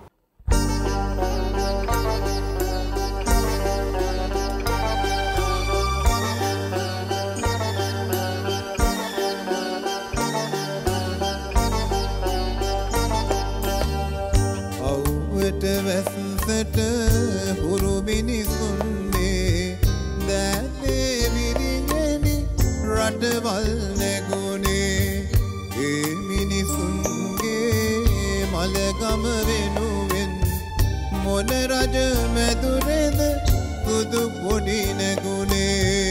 වැස්සට හුරු මිනිසුන්නේ දෑතේ විරිගෙන රටවල් නැගුණේ ඒ මිනිසුන්ගේ මලගම වෙනුවෙන් මොන රජ මැදුරේද සුදු පොඩි නැගුණේ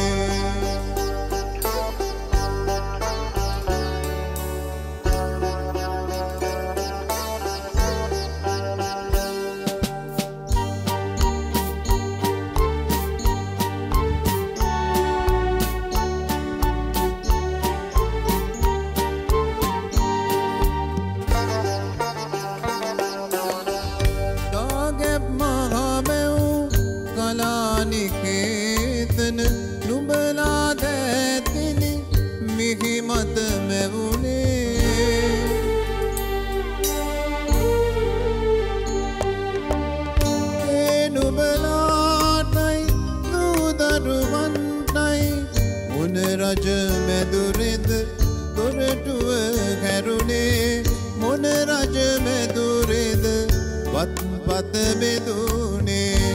රජ මැදුරේද දොරටුව කැරුණේ මොන රජ මැදුරේද වත්පත බෙදුනේ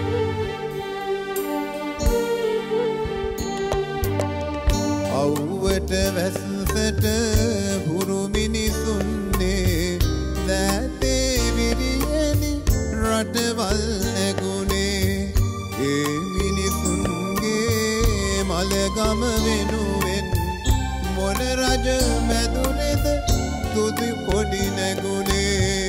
අවුවට වැස්සට හුරු මිනිසුන්නේ දෑතේ මලගම වෙනුවෙන් මොන රජ මැදුරේද තුති පොඩි නැගුණේ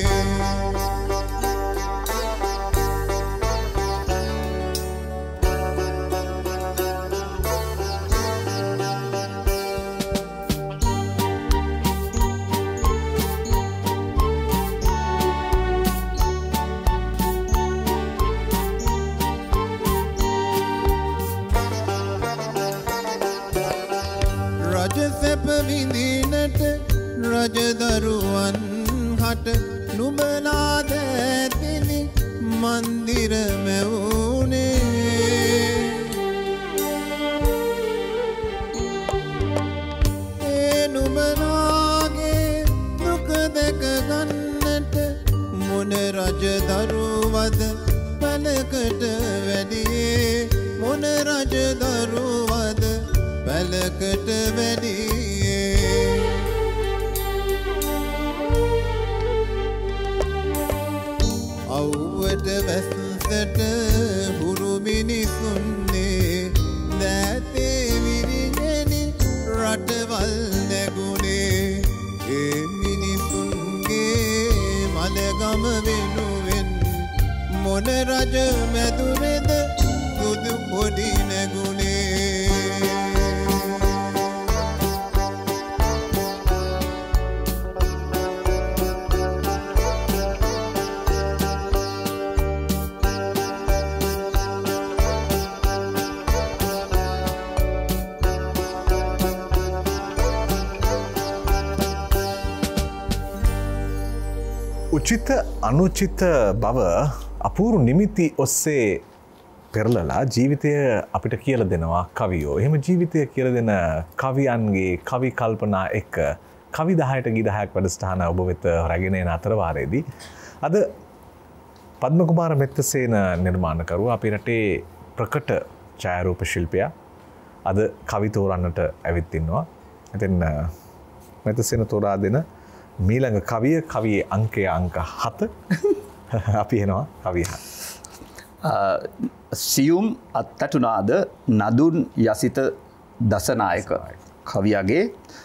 විඳිනට රජදරුවන් හට නුඹලා දැතිනි මන්දිර මැවුනේ ඒ නුඹලාගේ දුක දැක ගන්නට මොන රජදරුවද පැලකට වැඩියේ මොන රජදරුවද පැලකට වැඩියේ අව්වට වැස්සට හුරු මිනිසුන්නේ දැතේ විරිගෙන රටවල් නැගුණේ ඒ මිනිසුන්ගේ මලගම වෙනුවෙන් මොන රජ මැදුරේද සුදු පොඩි නැගුණේ උචිත අනුචිත බව අපූරු නිමිති ඔස්සේ පෙරලලා ජීවිතය අපිට කියල දෙනවා කවියෝ. එහෙම ජීවිතය කියල දෙන කවියන්ගේ කවි කල්පනා එක්ක කවි දහයට ගිදහයක් වැඩස්ථාන ඔබ වෙත රැගෙන එන අතරවාරයේදී අද පද්මකුමාර මෙත්තසේන නිර්මාණකරුව අපි රටේ ප්‍රකට ඡායාරූප ශිල්පියා අද කවි තෝරන්නට ඇවිත් ඉන්නවා. ඉතින් මෙත්තසේන තෝරා දෙන මීළඟ කවිය කවියේ අංකය අංක හත අපි එනවා කවිය හත. සියුම් අත්තටුනාද නදුන් යසිත දසනායක කවියාගේ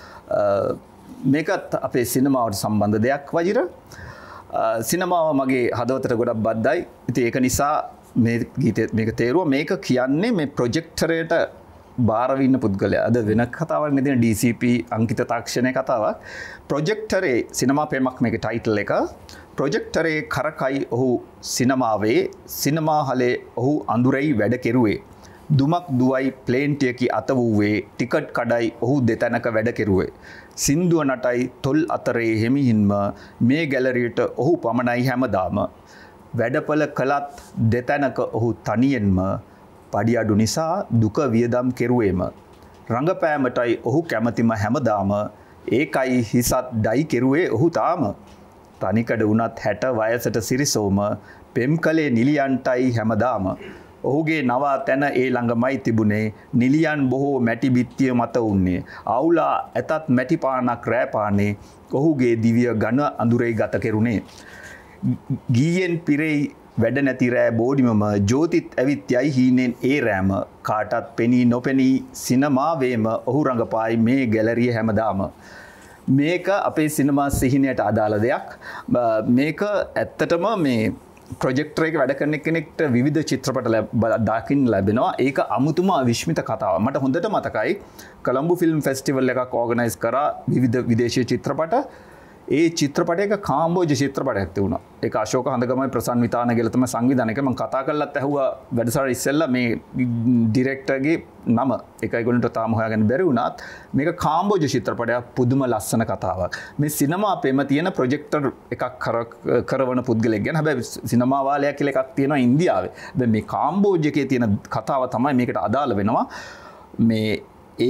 මේකත් අපේ සිනමාවට සම්බන්ධ දෙයක් වජිර. සිනමාව මගේ හදවතට ගොඩක් බද්දයි. ඉතින් ඒක නිසා මේ ගීතය මේක තේරුවා මේක කියන්නේ මේ ප්‍රොජෙක්ටරයට බාරවින්න පුද්ගලයා. අද වෙන කතාවක් නෙදෙන ඩී සී පී අංකිත තාක්ෂණයේ කතාවක්. ප්‍රොජෙක්ටරේ සිනමා පෙමක් මේකේ ටයිටල් එක. ප්‍රොජෙක්ටරේ කරකයි ඔහු සිනමාවේ සිනමා හලේ ඔහු අඳුරයි වැඩ කෙරුවේ. දුමක් දුවයි ප්ලේන්ටියකි අත වූවේ ටිකට් කඩයි ඔහු දෙතැනක වැඩ කෙරුවේ. සින්දුව නටයි තොල් අතරේ හෙමිහින්ම මේ ගැලරියට ඔහු පමණයි හැමදාම. වැඩපල කළත් දෙතැනක ඔහු තනියෙන්ම පඩි අඩු නිසා දුක වියදම් කෙරුවේම. රඟපෑමටයි ඔහු කැමතිම හැමදාම ඒකයි හිසත් ඩයි කෙරුවේ ඔහු තාම. තනිකඩ වුණත් හැට වයසට සිරිසෝම පෙම් කළේ නිලියන්ටයි හැමදාම. ඔහුගේ නවා තැන ඒ ළඟමයි තිබුණේ නිලියන් බොහෝ මැටි බිත්තිය මත උන්නේ. අවුලා ඇතත් මැටි පානක් රෑපානේ ඔහුගේ දිවිය ඝන අඳුරේ ගත කෙරුණේ. ගීයෙන් පිරෙයි වැඩ නැති රෑ බෝඩිමම ජෝතිත් ඇවිත් යයි හීනෙන් ඒ රෑම කාටත් පෙනී නොපෙනී සිනමාවේම ඔහු රඟපායි මේ ගැලරිය හැමදාම. මේක අපේ සිනමා සිහිනයට අදාළ දෙයක්. මේක ඇත්තටම මේ ප්‍රොජෙක්ටර් එක වැඩ කරන කෙනෙක්ට විවිධ චිත්‍රපට දකින්න ලැබෙනවා. ඒක අමුතුම විශ්මිත කතාව. මට හොඳට මතකයි කොළඹ ෆිල්ම් ෆෙස්ටිවල් එකක් ඕගනයිස් කරා විවිධ විදේශීය චිත්‍රපට. ඒ චිත්‍රපටයක කාම්බෝජ චිත්‍රපටයක් තිබුණා. ඒක අශෝක හඳගමයි ප්‍රසන්න විතානගල තමයි සංවිධානය. මම කතා කරලත් ඇහුවා වැඩසටහන ඉස්සෙල්ලා මේ ඩිරෙක්ටර්ගේ නම. ඒක ඒගොල්ලන්ට තාම හොයාගන්න බැරි වුණාත් මේක කාම්බෝජ චිත්‍රපටයක් පුදුම ලස්සන කතාවක්. මේ සිනමා පෙම තියෙන ප්‍රොජෙක්ටර් එකක් කරවන පුද්ගලෙක් ගැන. හැබැයි සිනමා වාලයක් කියලා එකක් තියෙනවා ඉන්දියාවේ. දැන් මේ කාම්බෝජ එකේ තියෙන කතාව තමයි මේකට අදාළ වෙනවා. මේ ඒ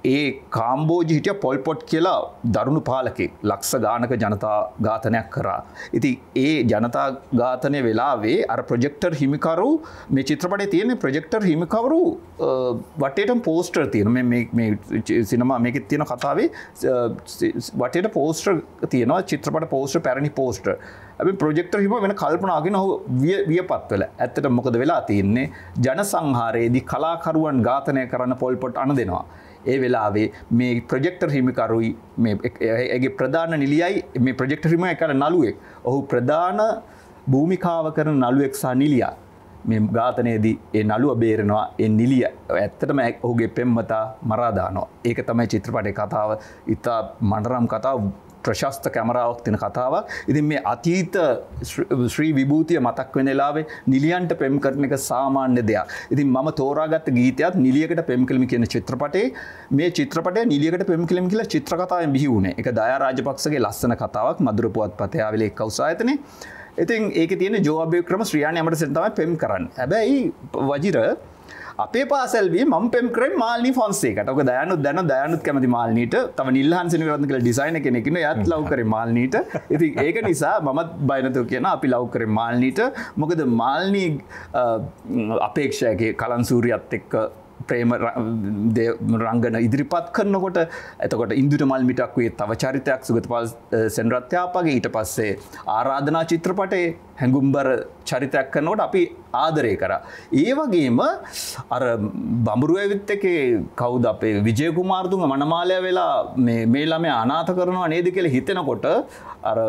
ඒ කාම්බෝජි හිටිය පොල්පොට් කියලා දරුණු පාලකෙක් ලක්ෂ ගානක ජනතා ඝාතනයක් කරා. ඉතින් ඒ ජනතා ඝාතනය වෙලාවේ අර ප්‍රොජෙක්ටර් හිමිකරු මේ චිත්‍රපටයේ තියෙන ප්‍රොජෙක්ටර් හිමිකරු වටේටම පෝස්ටර් තියෙනවා. මේ මේ මේ සිනමා මේකේ තියෙන කතාවේ වටේට පෝස්ටර් තියෙනවා. චිත්‍රපට පෝස්ටර් පැරණි පෝස්ටර්. අපි ප්‍රොජෙක්ටර් හිම වෙන කල්පනාගෙන ඔහු වියපත් වෙලා. ඇත්තට මොකද වෙලා තියෙන්නේ? ජන සංහාරයේදී කලාකරුවන් ඝාතනය කරන්න පොල්පොට් අණ දෙනවා. ඒ වෙලාවේ මේ ප්‍රොජෙක්ටර් හිමිකරුයි මේ ඒගේ ප්‍රධාන නිලියයි මේ ප්‍රොජෙක්ටර් හිම එකන නළුවෙක්. ඔහු ප්‍රධාන භූමිකාව කරන නළුවෙක් සහ නිලියා මේ ඝාතනයේදී ඒ නළුව බේරනවා. ඒ නිලිය ඇත්තටම ඔහුගේ පෙම්වතා මරා දානවා. ඒක තමයි චිත්‍රපටයේ කතාව. ඉතා මනරම් කතාව, ප්‍රශස්ත කැමරාවක් තියෙන කතාවක්. ඉතින් මේ අතීත ශ්‍රී විභූතිය මතක් වෙන වෙලාවේ නිලියන්ට පෙම් කරන එක සාමාන්‍ය දෙයක්. ඉතින් මම තෝරාගත්ත ගීතයත් නිලියකට පෙම් කෙලිමි කියන චිත්‍රපටයේ මේ චිත්‍රපටය නිලියකට පෙම් කෙලිමි කියලා චිත්‍රකතාවෙන් බිහි වුණේ. ඒක දයා රාජපක්ෂගේ ලස්සන කතාවක් මధుර පුවත්පතේ ආවිල එක් අවසායතනේ. ඉතින් ඒකේ තියෙන ජෝ අබේක්‍රම ශ්‍රියානි අමරසේන තමයි පෙම් කරන්නේ. හැබැයි වජිර අපේ පාසල්වී මම පෙම් කරේ මාල්නී ෆොන්සේකට. ඔක දයානුත් දැන දයානුත් කැමති මාල්නීට. තව නිල්හන් සෙනවිරත්න කියලා ඩිසයිනර් කෙනෙක් ඉන්නවා. එයාත් ලව් කරේ මාල්නීට. ඉතින් ඒක නිසා මමත් බය නැතුව කියනවා අපි ලව් කරේ මාල්නීට. මොකද මාල්නී අපේක්ෂාවේ කලන්සූරියත් එක්ක ප්‍රේම රංගන ඉදිරිපත් කරනකොට එතකොට ඉන්දුට මල් මිටක්වේ තව චරිතයක් සුගතපාල් සෙනරත්යාපගේ ඊට පස්සේ ආරාධනා චිත්‍රපටයේ හැඟුම්බර චරිතයක් කරනකොට අපි ආදරය කරා. ඒ වගේම අර බඹරු ඇවිත් එකේ කවුද අපේ විජය කුමාරතුංග මනමාලය වෙලා මේ මේ ළමයා අනාථ කරනවා නේද කියලා හිතෙනකොට අර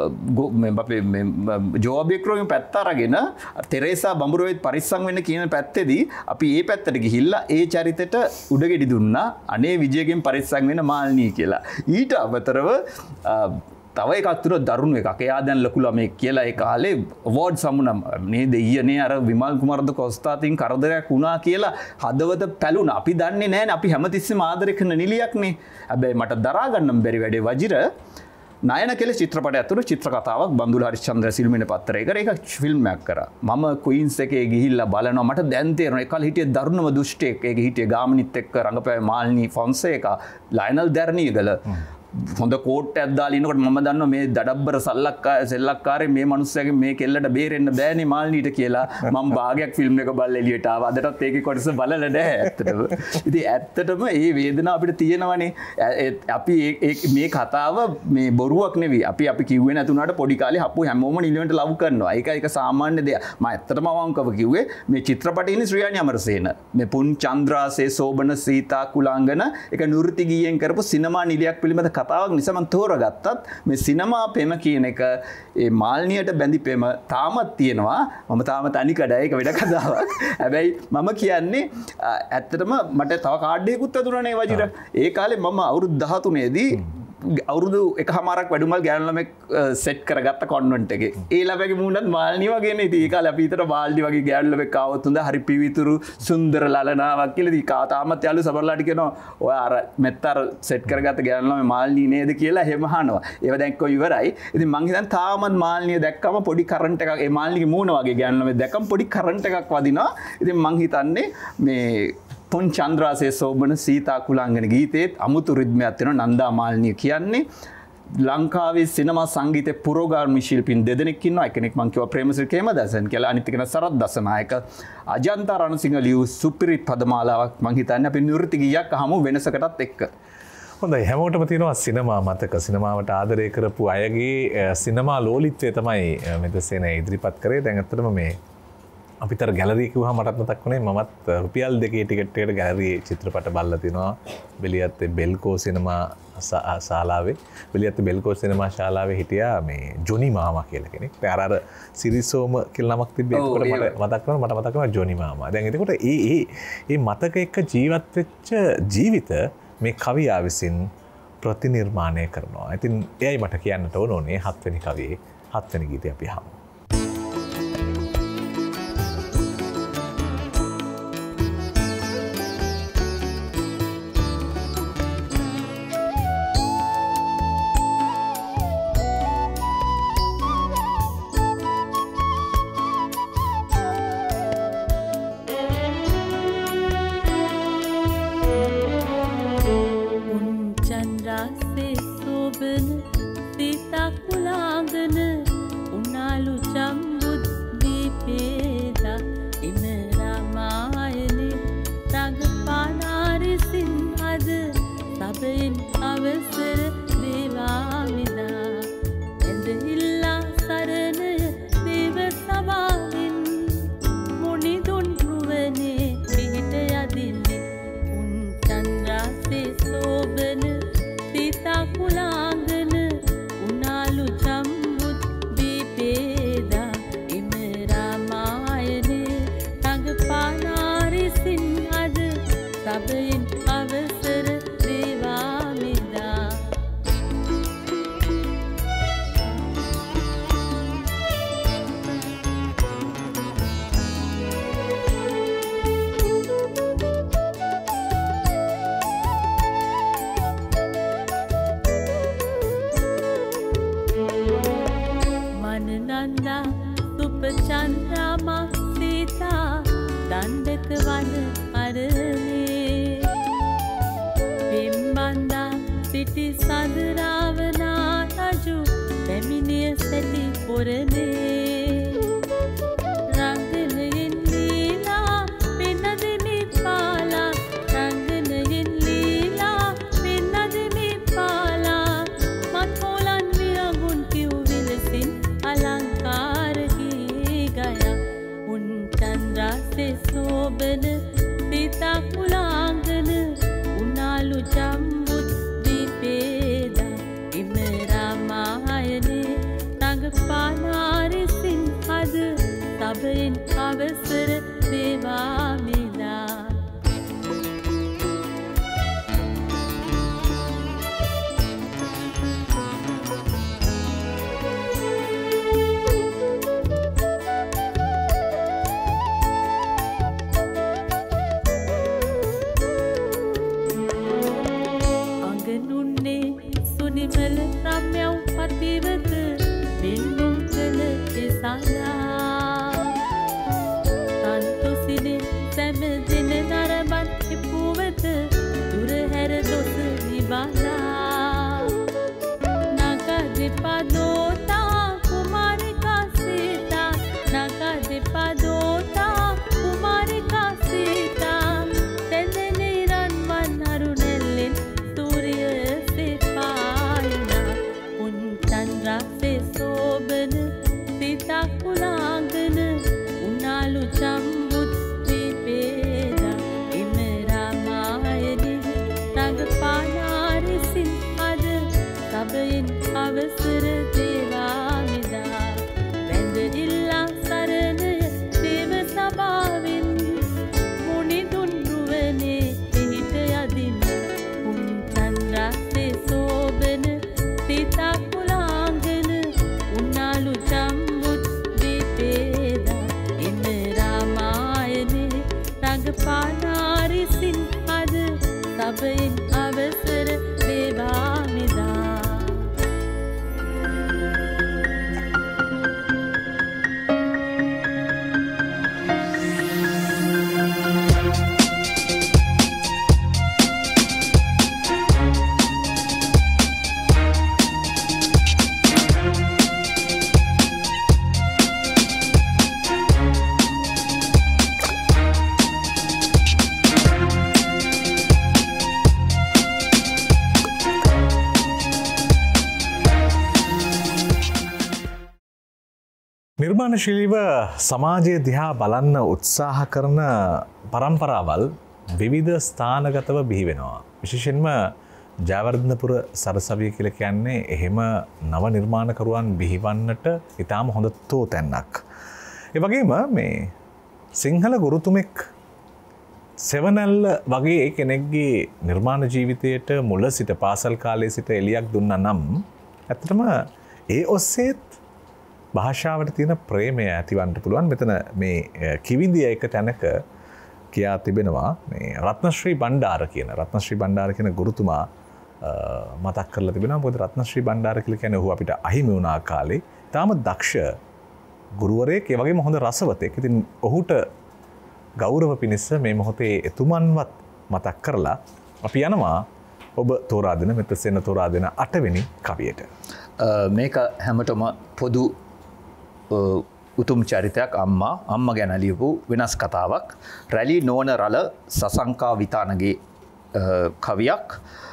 අපේ ජෝ අබේක්‍රම පැත්ත අරගෙන තෙරේසා බඹරුවෙත් පරිස්සම් වෙන්න කියන පැත්තේදී අපි ඒ පැත්තට ගිහිල්ලා ඒ චරිතෙට උඩගෙඩි දුන්නා. අනේ විජයගෙන් පරිස්සම් වෙන මාල්නී කියලා. ඊට අමතරව තව එකක් තුන දරුණු එකක්. එයා දැන් ලොකු ළමෙක් කියලා ඒ කාලේ අවෝඩ් සමුනම් නේද ඊයනේ අර විමල් කුමාරද කොස්තාතින් කරදරයක් වුණා කියලා හදවත පැලුණා. අපි දන්නේ නැහැ අපි හැමතිස්සෙම ආදරය කරන නිලියක්නේ. හැබැයි මට දරා ගන්න බැරි වැඩේ වජිර නයන කෙල චිත්‍රපටය ඇතුළු චිත්‍ර කතාවක් බන්දුල හරිශ්චන්ද්‍ර සිල්මින පත්තරයකට ඒක ෆිල්ම් එකක් කරා. මම ක්වීන්ස් එකේ ගිහිල්ලා බලනවා. මට දැන් තේරෙනවා ඒ කාලේ හිටිය දරුණුම දුෂ්ටයෙක්. ඒක හිටිය ගාමිණිත් එක්ක රංගපෑ මාල්නී ෆොන්සේකා, ලයනල් දැර්නීගල හොඳ කෝට්ටයක් දාලා ඉන්නකොට මම දන්නවා මේ දඩබ්බර සල්ලක්කාර සෙල්ලක්කාරේ මේ මිනිස්සයාගේ මේ කෙල්ලට බේරෙන්න බෑනේ මාල්නීට කියලා. මම භාගයක් ෆිල්ම් එක බලලා එළියට ආවා. අදටත් ඒකේ කොටස බලලා නැහැ ඇත්තටම. ඉතින් ඇත්තටම මේ වේදනාව අපිට තියෙනවනේ. අපි මේ කතාව මේ බොරුවක් නෙවෙයි. අපි අපි කිව්වේ නැතුණාට පොඩි කාලේ හප්පු හැමෝම නිලියන්ට ලව් කරනවා. ඒක ඒක සාමාන්‍ය දෙයක්. මම ඇත්තටම අවංකව කිව්වේ මේ චිත්‍රපටයේ ඉන්නේ ශ්‍රියානි අමරසේන. මේ පුන් චන්ද්‍රාසේ සෝබන සීතා කුලාංගන ඒක නෘත්‍ය ගීයෙන් කරපු සිනමා නිලියක් පිළිබඳ කතාවක් නිසා මම තෝරගත්තත් මේ සිනමා පෙම කියන එක ඒ මාල්නියට බැඳි පෙම තාමත් තියෙනවා. මම තාම තනිකඩ ඒක වෙන කතාවක්. හැබැයි මම කියන්නේ ඇත්තටම මට තව කාඩ් එකකුත් අතුරුනේ වජිර. ඒ කාලේ මම අවුරුදු දහතුනේ දී අවුරුදු එකහමාරක් වැඩුමල් ගෑනු ළමෙක් සෙට් කරගත්ත කොන්වෙන්ට් එකේ. ඒ ළමයාගේ මූණත් මාල්නි වගේනේ. ඉතින් ඒ කාලේ අපි හිතට මාල්නි වගේ ගෑනු ළමෙක් ආවොත් හොඳ හරි පිවිතුරු සුන්දර ලලනාවක් කියලා. ඉතින් කා තාමත් යාළු සමහරලාට කියනවා ඔය අර මෙත්තර සෙට් කරගත්ත ගෑනු ළමයා මාල්නි නේද කියලා එහෙම අහනවා. ඒව දැන් කො ඉවරයි. ඉතින් මං හිතන්නේ තාමත් මාල්නිය දැක්කම පොඩි කරන්ට් එකක් ඒ මාල්නිගේ මූණ වගේ ගෑනු ළමෙක් දැක්කම පොඩි කරන්ට් එකක් වදිනවා. ඉතින් මං හිතන්නේ මේ පුන් චන්ද්‍රාසේ සෝබන සීතා කුලාංගන ගීතේත් අමුතු රිද්මයක් තියෙනවා. නන්දා මාල්නිය කියන්නේ ලංකාවේ සිනමා සංගීතයේ පුරෝගාමී ශිල්පීන් දෙදෙනෙක් ඉන්නවා. එකෙනෙක් මං කිව්වා ප්‍රේමසිරි කේමදාසන් කියලා. අනිත් කෙනා සරත් දසනායක. අජන්තා රණසිංහ ලියු සුපිරි පදමාලාවක් මං හිතන්නේ අපි නෘත්‍ය ගීයක් අහමු වෙනසකටත් එක්ක. හොඳයි හැමෝටම තියෙනවා සිනමා මතක. සිනමාවට ආදරය කරපු අයගේ සිනමා ලෝලිත්වය තමයි මෙතසේන ඉදිරිපත් කරේ. දැන් ඇත්තටම මේ අපිතර ගැලරී කිව්වා මටත් මතක් වුණේ මමත් රුපියල් දෙකේ ටිකට් එකට ගැලරියේ චිත්‍රපට බලලා තිනවා. බෙලියත්තේ බෙල්කෝ සිනමා ශාලාවේ බෙලියත්තේ බෙල්කෝ සිනමා ශාලාවේ හිටියා මේ ජොනි මාමා කියලා කෙනෙක්. අර අර සිරිසෝම කියලා නමක් තිබ්බේ. ඒකට මට මතක් වෙනවා මට මතක් වෙනවා ජොනි මාමා. දැන් එතකොට ඒ ඒ මේ මතක එක්ක ජීවත් වෙච්ච ජීවිත මේ කවියා විසින් ප්‍රතිනිර්මාණය කරනවා. ඉතින් එයයි මට කියන්නට ඕනේ හත්වෙනි කවියේ හත්වෙනි ගීතය අපි අහමු. Thank you. වනනන්දා සුපචන්ද්‍රාමා සීතා දණ්ඩක වන අරනේ පිම්බන්දා සිටි සඳරාවනා රජු පැමිණිය සැටි පොරනේ රංගනයෙන් ලීලා පෙන්නදෙමි පාලා රංගනයෙන් ලීලා පෙන්නදෙමි පාලා මත්හෝලන් විරගුන් කිව් විලසින් අලංකාරකී ගය උන් චන්ද්‍රාසේ සෝබන සීතා කුලාංගන උනාලු ජම්බුත් දීපේදා එම රාමායනේ රඟපානාරිසින් හද සබයෙන් අවසර දේවාමිලා අඟනුන්නේ සුනිමල රම්‍යව් පතිවත බින්දුම් කළ එසාලා තන්තුසිනේ සැම දින නරබත් එපුවත දුර හැර දොස විබාලා නග දෙපදෝතා කුමාරිකා සීතා නග දෙපදෝතා කුමාරිකා සීතා තැඳෙනේ රන්වන් අරුණැල්ලෙන් සූරිය සෙපායුනා උන් චන්ද්‍රාසේ සෝබන සීතා කුලාංගන උනාලු ජම්බුත් දීපේදා එම රාමායනේ රඟපානාරිසින් අද සබයෙන් අවසර දේවාමිදා වැඳ ඉල්ලා සරණය දේව සභාවෙන් මුනිදුන් රුවනේ පිහිට යදින් උන් චන්ද්‍රාසේ සෝබන සීතා කුලාංගන උනාලු ජම්බුත් දීපේදා එම රාමායනේ රඟපානාරිසින් අද සබයෙන් අවසර දේවාමිදා නිර්මාණශීලීව සමාජය දිහා බලන්න උත්සාහ කරන පරම්පරාවල් විවිධ ස්ථානගතව බිහි වෙනවා. විශේෂයෙන්ම ජයවර්ධනපුර සරසවිය කියලා කියන්නේ එහෙම නව නිර්මාණකරුවන් බිහිවන්නට ඉතාම හොඳ තෝතැන්නක්. ඒ වගේම මේ සිංහල ගුරුතුමෙක් සෙවනැල්ල වගේ කෙනෙක්ගේ නිර්මාණ ජීවිතයට මුල සිට පාසල් කාලයේ සිට එලියක් දුන්නා නම් ඇත්තටම ඒ ඔස්සේත් භාෂාවට තියෙන ප්‍රේමය ඇතිවන්නට පුළුවන්. මෙතන මේ කිවිඳිය එක තැනක කියා තිබෙනවා මේ රත්නශ්‍රී බණ්ඩාර කියන රත්නශ්‍රී බණ්ඩාර කියන ගුරුතුමා මතක් කරලා තිබෙනවා. මොකද රත්නශ්‍රී බණ්ඩාර කියලා කියන්නේ ඔහු අපිට අහිමි වුණා කාලේ තාම දක්ෂ ගුරුවරයෙක්, ඒ වගේම හොඳ රසවතෙක්. ඉතින් ඔහුට ගෞරව පිණිස මේ මොහොතේ එතුමන්වත් මතක් කරලා අපි යනවා ඔබ තෝරා දෙන මෙත සෙන තෝරා දෙන අටවෙනි කවියට. මේක හැමටම පොදු උතුම් චරිතයක් අම්මා අම්ම ගැන ලියපු වෙනස් කතාවක්. රැලි නෝන රල සසංකා විතානගේ කවියක්.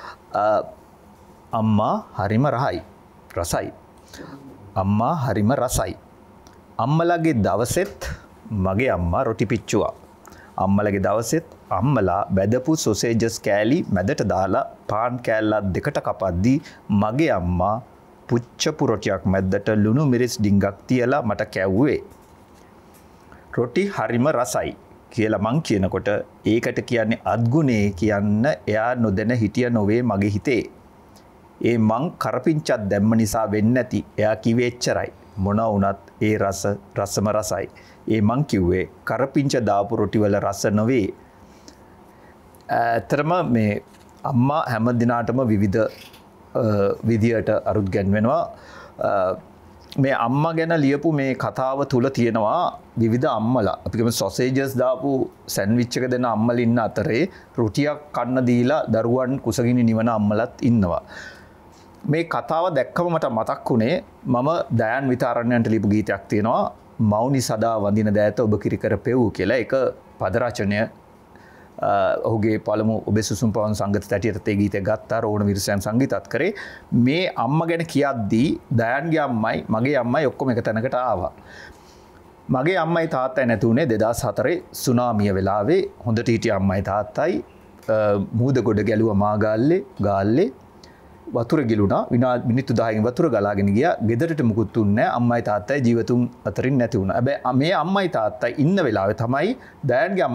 අම්මා හරිම රහයි රසයි. අම්මා හරිම රසයි. අම්මලගේ දවසෙත් මගේ අම්මා රොටි පිච්චුවා. අම්මලගේ දවසෙත් අම්මලා බැදපු සොසේජස් කෑලි මැදට දාලා පාන් කෑල්ලත් දෙකට කපද්දී මගේ අම්මා පුච්චපු රොටියක් මැද්දට ලුණු මිරිස් ඩිංගක් තියලා මට කැව්වේ. රොටි හරිම රසයි කියලා මං කියනකොට ඒකට කියන්නේ අත්ගුණේ කියන්න එයා නොදැන හිටිය නොවේ මගේ හිතේ. ඒ මං කරපිංචක් දැම්ම නිසා වෙන්නේ නැති. එයා කිව්වේ එච්චරයි. මොන වුණත් ඒ රස රසම රසයි. ඒ මං කිව්වේ කරපිංච දාපු රොටි වල රස නොවේ. ඇත්තටම මේ අම්මා හැම දිනාටම විවිධ විදියට අරුත් ගැන්වෙනවා. මේ අම්මා ගැන ලියපු මේ කතාව තුල තියෙනවා විවිධ අම්මලා. අපි කියමු සොසේජස් දාපු සෑන්ඩ්විච් එක දෙන අම්මලා ඉන්න අතරේ රොටියක් කන්න දීලා දරුවන් කුසගිනි නිවන අම්මලාත් ඉන්නවා. මේ කතාව දැක්කම මට මතක් වුණේ මම දයන් විතාරණයන්ට ලියපු ගීතයක් තියෙනවා මෞනි සදා වඳින දෑත ඔබ කිරි කර පෙවූ කියලා. ඒක පද රචනය ඔහුගේ පළමු ඔබේ සුසුම් පවන් සංගත තැටියට ඒ ගීතය ගත්තා. රෝණ විරසයන් සංගීතත් කරේ. මේ අම්මා ගැන කියද්දී දයන්ගේ අම්මයි මගේ අම්මයි ඔක්කොම එක තැනකට ආවා. මගේ අම්මයි තාත්තයි නැති වුණේ දෙදාස් හතරේ සුනාමිය වෙලාවේ. හොඳට හිටිය අම්මයි තාත්තයි මූදගොඩ ගැලුවා මාගාල්ලේ ගාල්ලේ වතුර ගිලුණා. විනාඩි මිනිත්තු දහයකින් වතුර ගලාගෙන ගියා. ගෙදරට මුකුත් තුන්නේ නැහැ. අම්මයි තාත්තයි ජීවතුන් අතරින් නැති වුණා. හැබැයි මේ අම්මයි තාත්තයි ඉන්න වෙලාවේ තමයි දයන්ගේ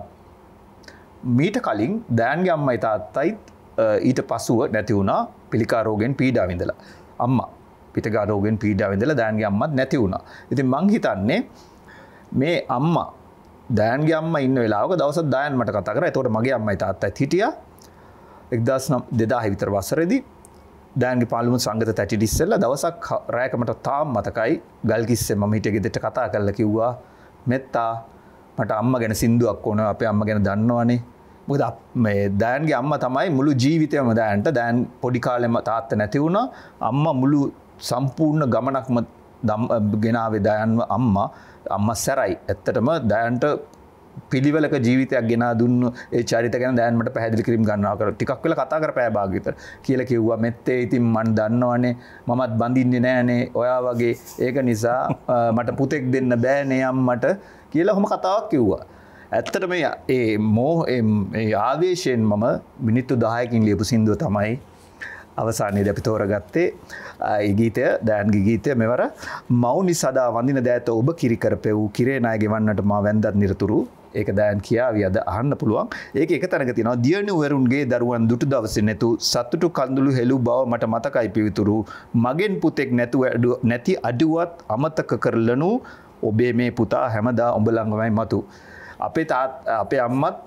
මීට කලින් දයන්ගේ අම්මයි තාත්තයි ඊට පසුව නැති වුණා පිළිකා රෝගෙන් පීඩා විඳලා. අම්මා පිළිකා රෝගෙන් පීඩා විඳලා දයන්ගේ අම්මත් නැති වුණා. ඉතින් මං හිතන්නේ මේ අම්මා දයන්ගේ අම්මා ඉන්න වෙලාවක දවසක් දයන් මට කතා කරා. ඒතකොට මගේ අම්මයි තාත්තයිත් හිටියා. එක්දාස් දෙදාහ විතර වසරේදී දයන්ගේ පාළුව සංගත තැටිට ඉස්සෙල්ලා දවසක් රැයක මට තාම මතකයි ගල්කිස්සේ මම හිටිය ගෙදරට කතා කරලා කිව්වා මෙත්තා මට අම්මා ගැන සින්දුවක් ඕන. අපේ අම්මා ගැන දන්නවනේ. මොකද මේ දයන්ගේ අම්මා තමයි මුළු ජීවිතේම දයන්ට දයන් පොඩි කාලෙම තාත්තා නැති වුණා. අම්මා මුළු සම්පූර්ණ ගමනක්ම ගෙනාවේ දයන්ව අම්මා. අම්මා සැරයි. ඇත්තටම දයන්ට පිළිවෙලක ජීවිතයක් ගෙනා දුන්නු ඒ චරිත ගැන දයන් මට පැහැදිලි කිරීම ගන්නවා කර ටිකක් වෙලා කතා කර පැය භාග විතර කියලා කිව්වා. මෙත්තේ ඉතින් මන් දන්නවනේ මමත් බඳින්නේ නෑනේ ඔයා වගේ. ඒක නිසා මට පුතෙක් දෙන්න බෑනේ අම්මට කියලා ඔහොම කතාවක් කිව්වා. ඇත්තටම ඒ මෝ ඒ ආවේශයෙන් මම මිනිත්තු දහයකින් ලියපු සින්දුව තමයි අවසානයේදී අපි තෝරගත්තේ. ඒ ගීතය දයන්ගේ ගීතය මෙවර මෞනි සදා වඳින දෑත ඔබ කිරි කරපෙව් කිරේ ණය ගෙවන්නට මා වැන්දත් නිරතුරු. ඒක දයන් කියාවි අද අහන්න පුළුවන්. ඒක එක තැනක තියෙනවා දියණි වරුන්ගේ දරුවන් දුටු දවසේ නැතු සතුටු කඳුළු හෙළු බව මට මතකයි පිවිතුරු. මගෙන් පුතෙක් නැතුව නැති අඩුවත් අමතක කරලනු ඔබේ මේ පුතා හැමදා ඔබ ළඟමයි මතු. අපේ තාත් අපේ අම්මත්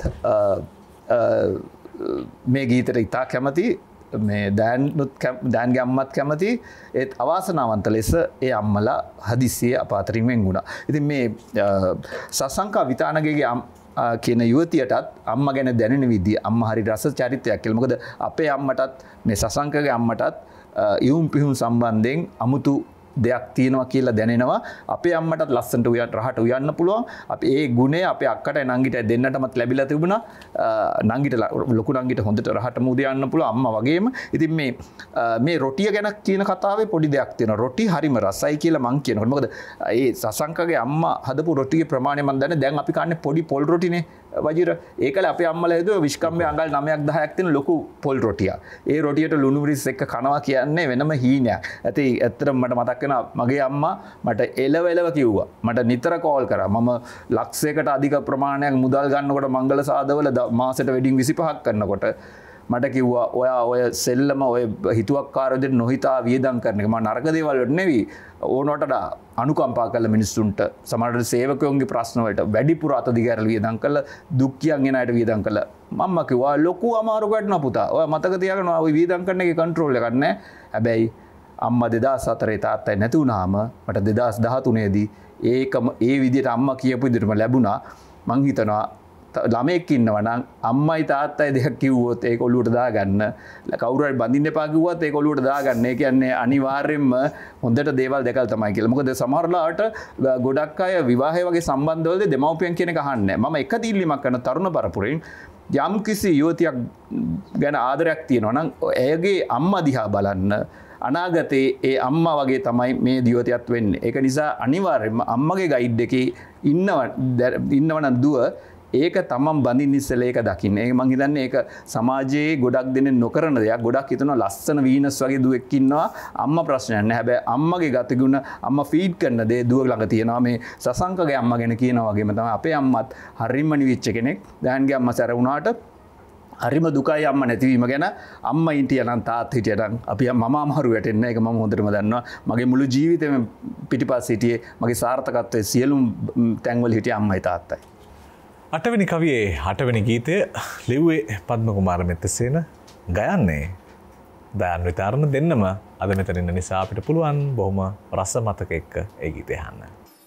මේ ගීතයට ඉතා කැමති. මේ දයන්නුත් දයන්ගේ අම්මත් කැමති. ඒත් අවාසනාවන්ත ලෙස ඒ අම්මලා හදිසියේ අප අතරින් වෙන් වුණා. ඉතින් මේ සසංකා විතානගේගේ කියන යුවතියටත් අම්මා ගැන දැනෙන විදිය අම්මා හරි රස චරිතයක් කියලා. මොකද අපේ අම්මටත් මේ සසංකගේ අම්මටත් ඉවුම් පිහුම් සම්බන්ධයෙන් අමුතු දෙයක් තියෙනවා කියලා දැනෙනවා. අපේ අම්මටත් ලස්සනට උයන් රහට උයන්න පුළුවන්. අපි ඒ ගුණය අපේ අක්කටයි නංගිටයි දෙන්නටමත් ලැබිලා තිබුණා. නංගිට ලොකු නංගිට හොඳට රහට මුද යන්න පුළුවන් අම්මා වගේම. ඉතින් මේ මේ රොටිය ගැන කියන කතාවේ පොඩි දෙයක් තියෙනවා. රොටි හරිම රසයි කියලා මං කියනවා. මොකද ඒ සසංකගේ අම්මා හදපු රොටිගේ ප්‍රමාණය මම දන්නේ. දැන් අපි කන්නේ පොඩි පොල් රොටිනේ වජිර. ඒකල අපේ අම්මලා හදුවා විශ්කම්බේ අඟල් නවයක් දහයක් තියෙන ලොකු පොල් රොටියක්. ඒ රොටියට ලුණු මිරිස් එක්ක කනවා කියන්නේ වෙනම හීනයක්. ඇති ඇත්තටම මට මතක් මගේ අම්මා මට එලව එලව කිව්වා. මට නිතර කෝල් කරා. මම ලක්ෂයකට අධික ප්‍රමාණයක් මුදල් ගන්නකොට මංගල සාදවල මාසෙට වෙඩින් විසිපහක් කරනකොට මට කිව්වා ඔයා ඔය සෙල්ලම ඔය හිතුවක්කාර විදිහට නොහිතා වියදම් කරන එක මම නරක දේවල් වලට නෙවෙයි ඕනකට අනුකම්පා කළ මිනිස්සුන්ට සමහරවිට සේවකයන්ගේ ප්‍රශ්න වලට වැඩිපුර අත දිගහැරලා වියදම් කළා දුක් කියන් එන අයට වියදම් කළා. මම්ම කිව්වා ලොකු අමාරු ගන්නවා පුතා. ඔය මතක තියාගන්න ඔය වියදම් කරන එකේ කන්ට්‍රෝල් එකක් නැහැ. හැබැයි අම්මා දෙදාස් හතරේ තාත්තයි නැති වුණාම මට දෙදාස් දහතුනේ දී ඒකම ඒ විදිහට අම්මා කියපු විදිහටම ලැබුණා. මං හිතනවා ළමෙක් ඉන්නවා නම් අම්මයි තාත්තයි දෙයක් කිව්වොත් ඒක ඔලුවට දාගන්න. කවුරු හරි බඳින්න එපා කිව්වත් ඒක ඔලුවට දාගන්න. ඒ කියන්නේ අනිවාර්යෙන්ම හොඳට දේවල් දැකලා තමයි කියලා. මොකද සමහරලාට ගොඩක් අය විවාහය වගේ සම්බන්ධවලදී දෙමව්පියන් කියන එක අහන්නේ නැහැ. මම එක දීල්ලිමක් කරන තරුණ පරපුරෙන් යම් කිසි යුවතියක් ගැන ආදරයක් තියෙනවා නම් එයගේ අම්මා දිහා බලන්න. අනාගතයේ ඒ අම්මා වගේ තමයි මේ දියවතියත් වෙන්නේ. ඒක නිසා අනිවාර්යයෙන්ම අම්මගේ ගයිඩ් එකේ ඉන්නව ඉන්නවනම් දුව ඒක තමන් බඳින්න ඉස්සෙල්ලා ඒක දකින්න. ඒක මං හිතන්නේ ඒක සමාජයේ ගොඩක් දෙනෙක් නොකරන දෙයක්. ගොඩක් හිතනවා ලස්සන වීනස් වගේ දුවෙක් ඉන්නවා අම්මා ප්‍රශ්නයක් නැහැ. හැබැයි අම්මගේ ගතිගුණ අම්මා ෆීඩ් කරන දේ දුව ළඟ තියෙනවා. මේ සසංකගේ අම්මා ගැන කියනවා වගේම තමයි අපේ අම්මත් හරිම නිවිච්ච කෙනෙක්. දයන්ගේ අම්මා සැර වුණාට හරිම දුකයි අම්මා නැතිවීම ගැන. අම්මා හිටියා නම් තාත්තා හිටියා නම් අපි මම අමාරු වැටෙන්නේ නැහැ. ඒක මම හොඳටම දන්නවා. මගේ මුළු ජීවිතේම පිටිපස්ස හිටියේ මගේ සාර්ථකත්වයේ සියලුම තැන්වල හිටියේ අම්මයි තාත්තයි. අටවෙනි කවියේ අටවෙනි ගීතය ලිව්වේ පද්ම කුමාර මෙත්තසේන, ගයන්නේ දයන් විතරණ දෙන්නම අද මෙතන ඉන්න නිසා අපිට පුළුවන් බොහොම රස මතක එක්ක ඒ ගීතය අහන්න.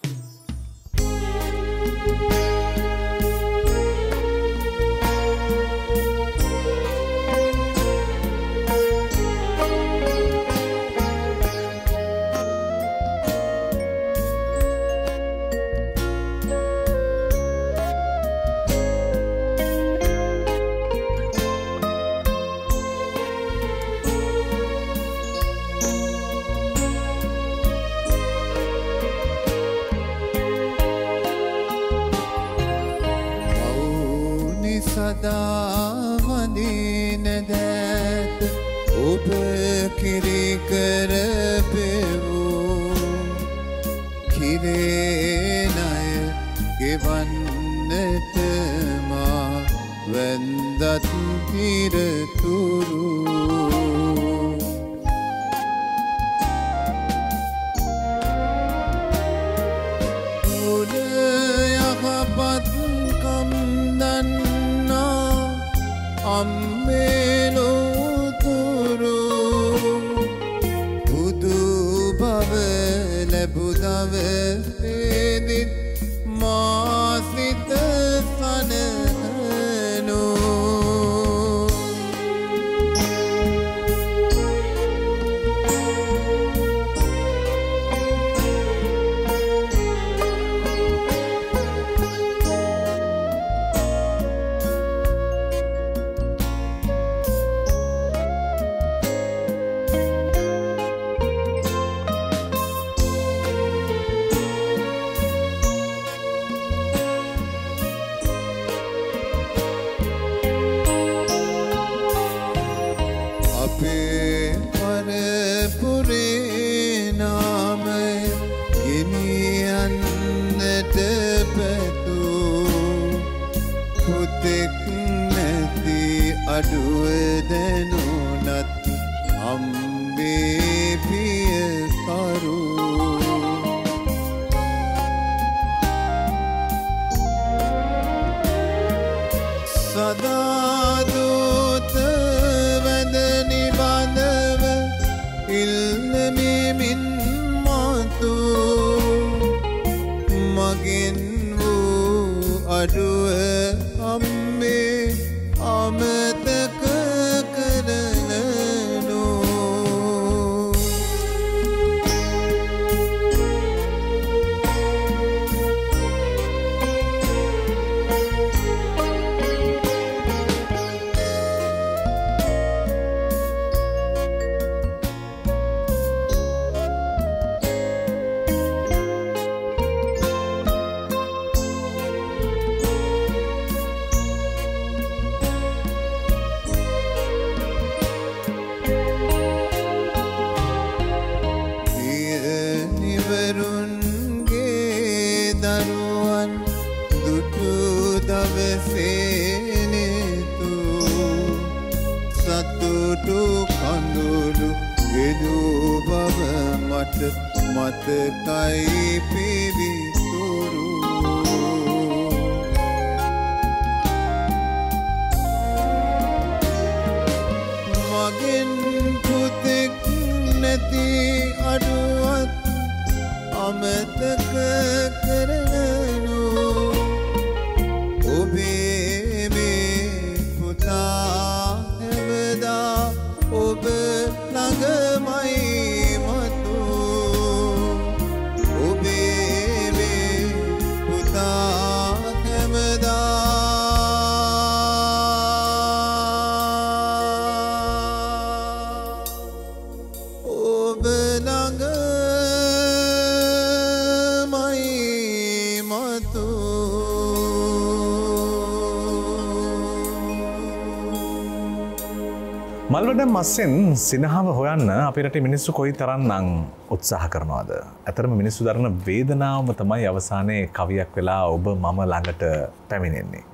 මල්වඩ මස්සෙන් සිනහාව හොයන්න අපිට මිනිස්සු කොයි තරන්නම් උත්සාහ කරනවාද. ඇතරම මිනිස්සු දරන වේදනාවම තමයි අවසානයේ කවියක් වෙලා ඔබ මම ළඟට පැමිණෙන්නේ.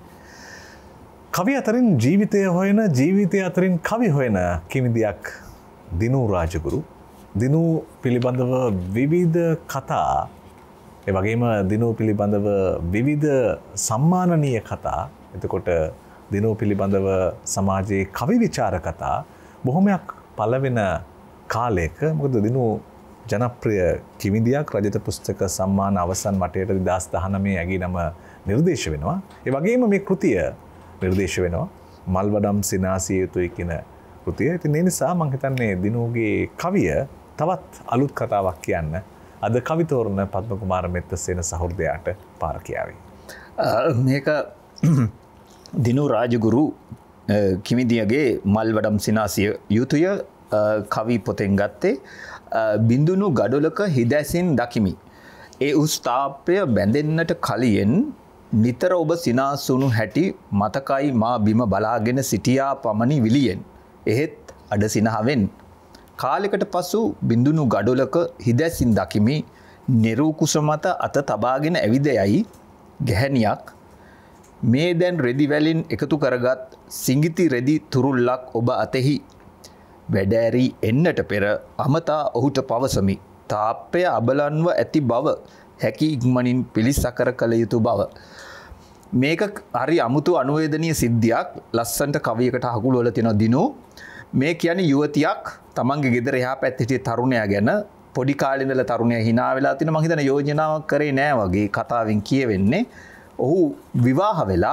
කවි අතරින් ජීවිතය හොයන ජීවිතය අතරින් කවි හොයන කිමිදියක් දිනූ රාජගුරු. දිනූ පිළිබඳව විවිධ කතා ඒ වගේම දිනූ පිළිබඳව විවිධ සම්මානනීය කතා එතකොට දිනෝ පිළිබඳව සමාජයේ කවි විචාර කතා බොහොමයක් පළවෙන කාලයක මොකද දිනු ජනප්‍රිය කිවිඳියක් රජත පුස්තක සම්මාන අවසන් වටේට දෙදාස් දහනවය ඇගේ නම නිර්දේශ වෙනවා. ඒ වගේම මේ කෘතිය නිර්දේශ වෙනවා මල්වඩම් සිනාසිය යුතුයි කියන කෘතිය. ඉතින් ඒ නිසා මම හිතන්නේ දිනුගේ කවිය තවත් අලුත් කතාවක් කියන්න අද කවිතෝරණ පද්ම කුමාර මෙත්තසේන සහෘදයාට පාර කියාවේ. මේක දිනු රාජගුරු කිමිදියගේ මල්වඩම් සිනාසිය යුතුය කවි පොතෙන් ගත්තේ. බිඳුණු ගඩොලක හිදැසින් දකිමි. ඒ උස්ථාපය බැඳෙන්නට කලියෙන් නිතර ඔබ සිනාසුණු හැටි මතකයි මා බිම බලාගෙන සිටියා පමණි විලියෙන්. එහෙත් අඩ සිනහවෙන්. කාලෙකට පසු බිඳුණු ගඩොලක හිදැසින් දකිමි. නෙරූ කුස මත අත තබාගෙන ඇවිදයයි ගැහැණියක් මේ දැන් රෙදි වැලින් එකතු කරගත් සිඟිති රෙදි තුරුල්ලක් ඔබ අතෙහි. වැඩෑරී එන්නට පෙර අමතා ඔහුට පවසමි. තාප්පය අබලන්ව ඇති බව හැකි ඉක්මනින් පිළිසකර කළ යුතු බව. මේක හරි අමුතු අනුවේදනීය සිද්ධියක්. ලස්සන්ට කවියකට හකුළුවල තියෙන දිනු මේ කියන්නේ යුවතියක් තමන්ගේ ගෙදර එහා පැත්තේ හිටිය තරුණයා ගැන පොඩි කාලේ ඉඳලා තරුණයා hina වෙලා තින මම හිතන යෝජනාවක් කරේ නෑ වගේ කතාවෙන් කියවෙන්නේ. ඔහු විවාහ වෙලා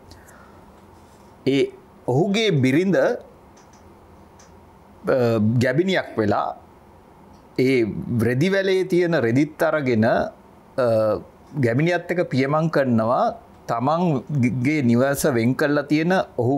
ඒ ඔහුගේ බිරිඳ ගැබිනියක් වෙලා ඒ රෙදි වැලේ තියෙන රෙදිත් අරගෙන ගැබිනියත් එක පියමං කරනවා තමන්ගේ නිවස වෙන් කරලා තියෙන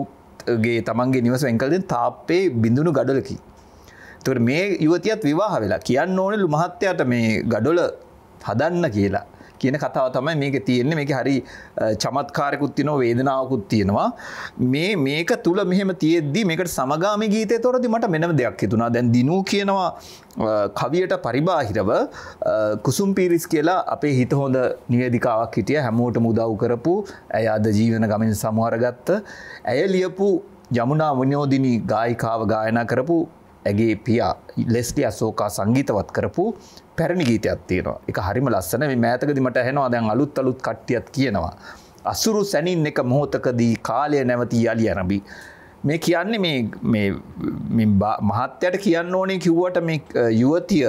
ඔහුගේ තමන්ගේ නිවස වෙන් කරලා තියෙන තාප්පේ බිඳුණු ගඩොලකි. ඒතකොට මේ යුවතියත් විවාහ වෙලා කියන්න ඕනෙලු මහත්තයාට මේ ගඩොල හදන්න කියලා. කියන කතාව තමයි මේකේ තියෙන්නේ. මේකේ හරි චමත්කාරකුත් තියෙනවා වේදනාවකුත් තියෙනවා. මේ මේක තුල මෙහෙම තියෙද්දි මේකට සමගාමී ගීතය තොරදී මට මෙන්න දෙයක් හිතුණා. දැන් දිනු කියනවා කවියට පරිබාහිරව කුසුම් පීරිස් කියලා අපේ හිත හොඳ නිවේදිකාවක් හිටිය හැමෝටම උදව් කරපු ඇය අද ජීවන ගමන සමහරගත්ත ඇය ලියපු යමුනා විනෝදිනී ගායිකාව ගායනා කරපු ඇගේ පියා ලෙස්ලි අසෝකා සංගීතවත් කරපු පැරණි ගීතයක් තියෙනවා. ඒක හරිම ලස්සන. මේ මෑතකදී මට ඇහෙනවා දැන් අලුත් අලුත් කට්ටියත් කියනවා. අසුරු සැනින් එක මොහොතකදී කාලය නැවතී යලි ආරම්භි. මේ කියන්නේ මේ මේ මේ මහත්යට කියන්න ඕනේ කිව්වට මේ යුවතිය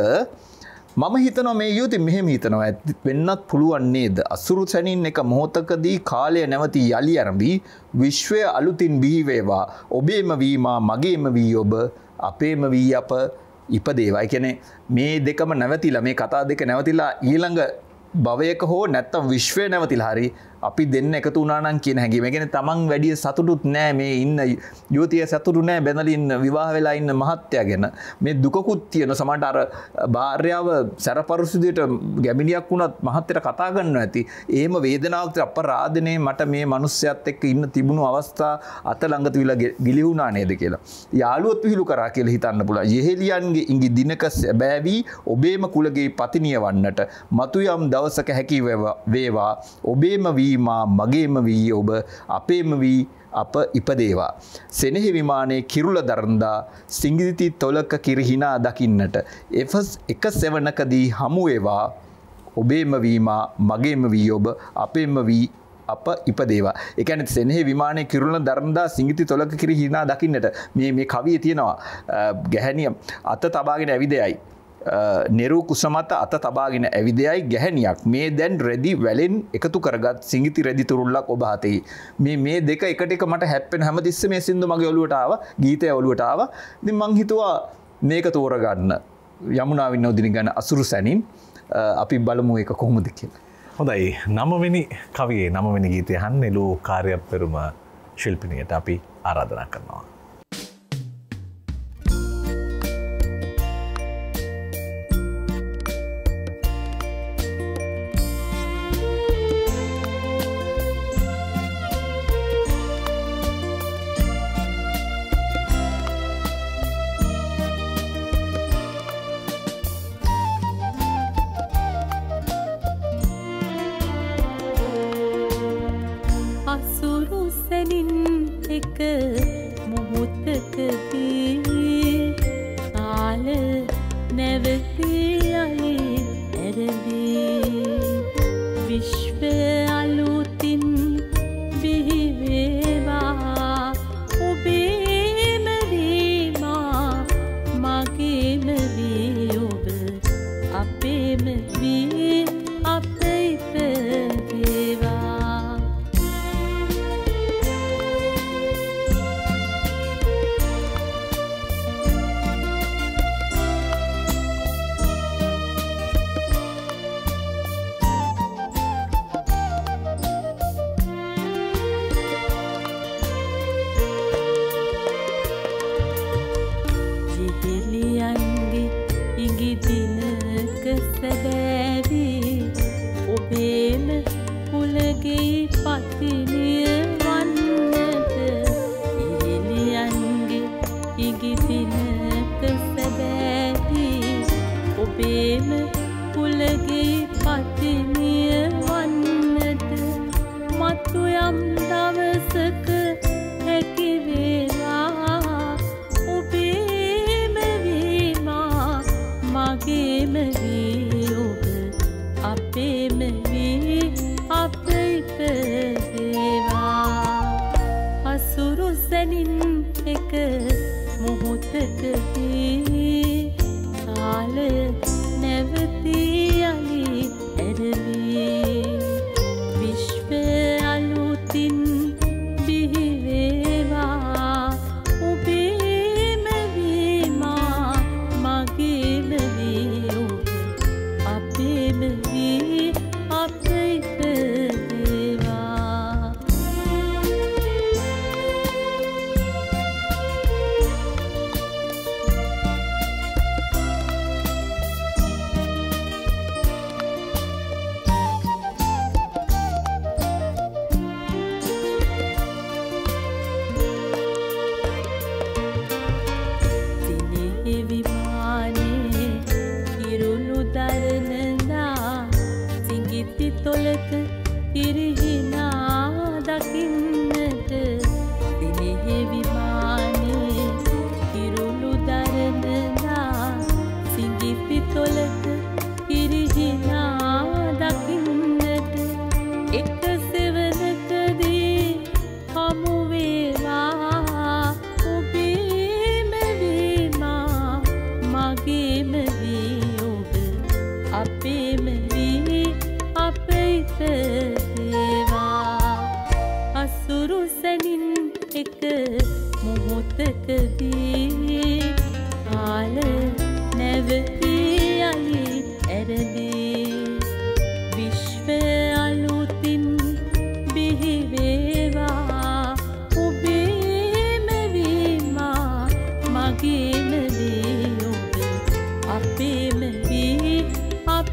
මම හිතනවා මේ යුවතිය මෙහෙම හිතනවා වෙන්නත් පුළුවන් නේද? අසුරු සැනින් එක මොහොතකදී කාලය නැවතී යලි ආරම්භි. විශ්වය අලුතින් බිහි වේවා. ඔබේම වීමා මගේම වී ඔබ අපේම වී අප ඉපදේවා. ඒ කියන්නේ මේ දෙකම නැවතිලා මේ කතා දෙක නැවතිලා ඊළඟ භවයක හෝ නැත්තම් විශ්වය නැවතිලා හරි අපි දෙන්න එකතු වුණා නම් කියන හැඟීම. ඒ කියන්නේ තමන් වැඩි සතුටුත් නෑ මේ ඉන්න යුවතිය සතුටු නෑ බැඳලා ඉන්න විවාහ වෙලා ඉන්න මහත්තයා ගැන. මේ දුකකුත් තියෙන සමහරට අර භාර්යාව සැරපරුසුදියට ගැමිණියක් වුණත් මහත්තයට කතා කරනවා ඇති. එහෙම වේදනාවක් අපරාධනේ මට මේ මිනිස්සයත් එක්ක ඉන්න තිබුණු අවස්ථා අත ළඟ තියලා ගිලිහුණා නේද කියලා. යාළුවොත් විහිළු කරා කියලා හිතන්න පුළුවන්. යෙහෙලියන්ගේ ඉඟි දිනක සැබෑවි ඔබේම කුලගේ පතිනිය වන්නට මතු යම් දවසක හැකි වේවා ඔබේම වීමා මගේම වී ඔබ අපේම වී අප ඉපදේවා. සෙනෙහි විමානයේ කිරුළ දරන්දා සිඟිති තොලක කිරිහිනා දකින්නට එෆස් එක සෙවණකදී හමු වේවා ඔබේම වීමා මගේම වී ඔබ අපේම වී අප ඉපදේවා. ඒ කියන්නේ සෙනෙහි විමානයේ කිරුළ දරන්දා සිඟිති තොලක කිරිහිනා දකින්නට මේ මේ කවියේ තියෙනවා ගැහැණිය අත තබාගෙන ඇවිදයයි නෙරු කුසමත අත තබාගෙන ඇවිදයයි ගැහැණියක් මේ දැන් රෙදි වැලෙන් එකතු කරගත් සිඟිති රෙදි තුරුල්ලක් ඔබ හතෙහි. මේ මේ දෙක එකට එක මට හැප්පෙන හැමතිස්සෙම මේ සින්දු මගේ ඔළුවට ආවා. ගීතය ඔළුවට ආවා. ඉතින් මං හිතුවා මේක තෝරගන්න. යමුනා විනෝදිනී ගැන අසුරු සැනින් අපි බලමු ඒක කොහොමද කියලා. හොඳයි. නවවෙනි කවියේ නවවෙනි ගීතය අහන්න එළෝ කාර්යපෙරුම ශිල්පිනියට අපි ආරාධනා කරනවා. එක මොහොතකදී කාලය නැවතී යලි ඇරවී විශ්වය අලුතින් බිහි වේවා ඔබේම වීමා මගේම වී ඔබ අපේම වී අප ඉපදේවා දිනේ විමානේ කිරුළු දරනදා සිඟිති තොලක ඉරිහිනා දකින්නට දිනේ විමානේ කිරුළු දරනදා සිඟිති තොලක ඉරිහිනා දකින්නට එක සෙවනකදී හමු වේවා ඔබේම වීමා මගේම වී ඔබ අපේම වී අප ඉපදේවා අසුරු සැනින් එක මොහොතකදී කාලය නැවතී යලි ඇරදී විශ්වය අලුතින් බිහි වේවා ඔබේම වීමා මගේම වී ඔබ අපේම වී අප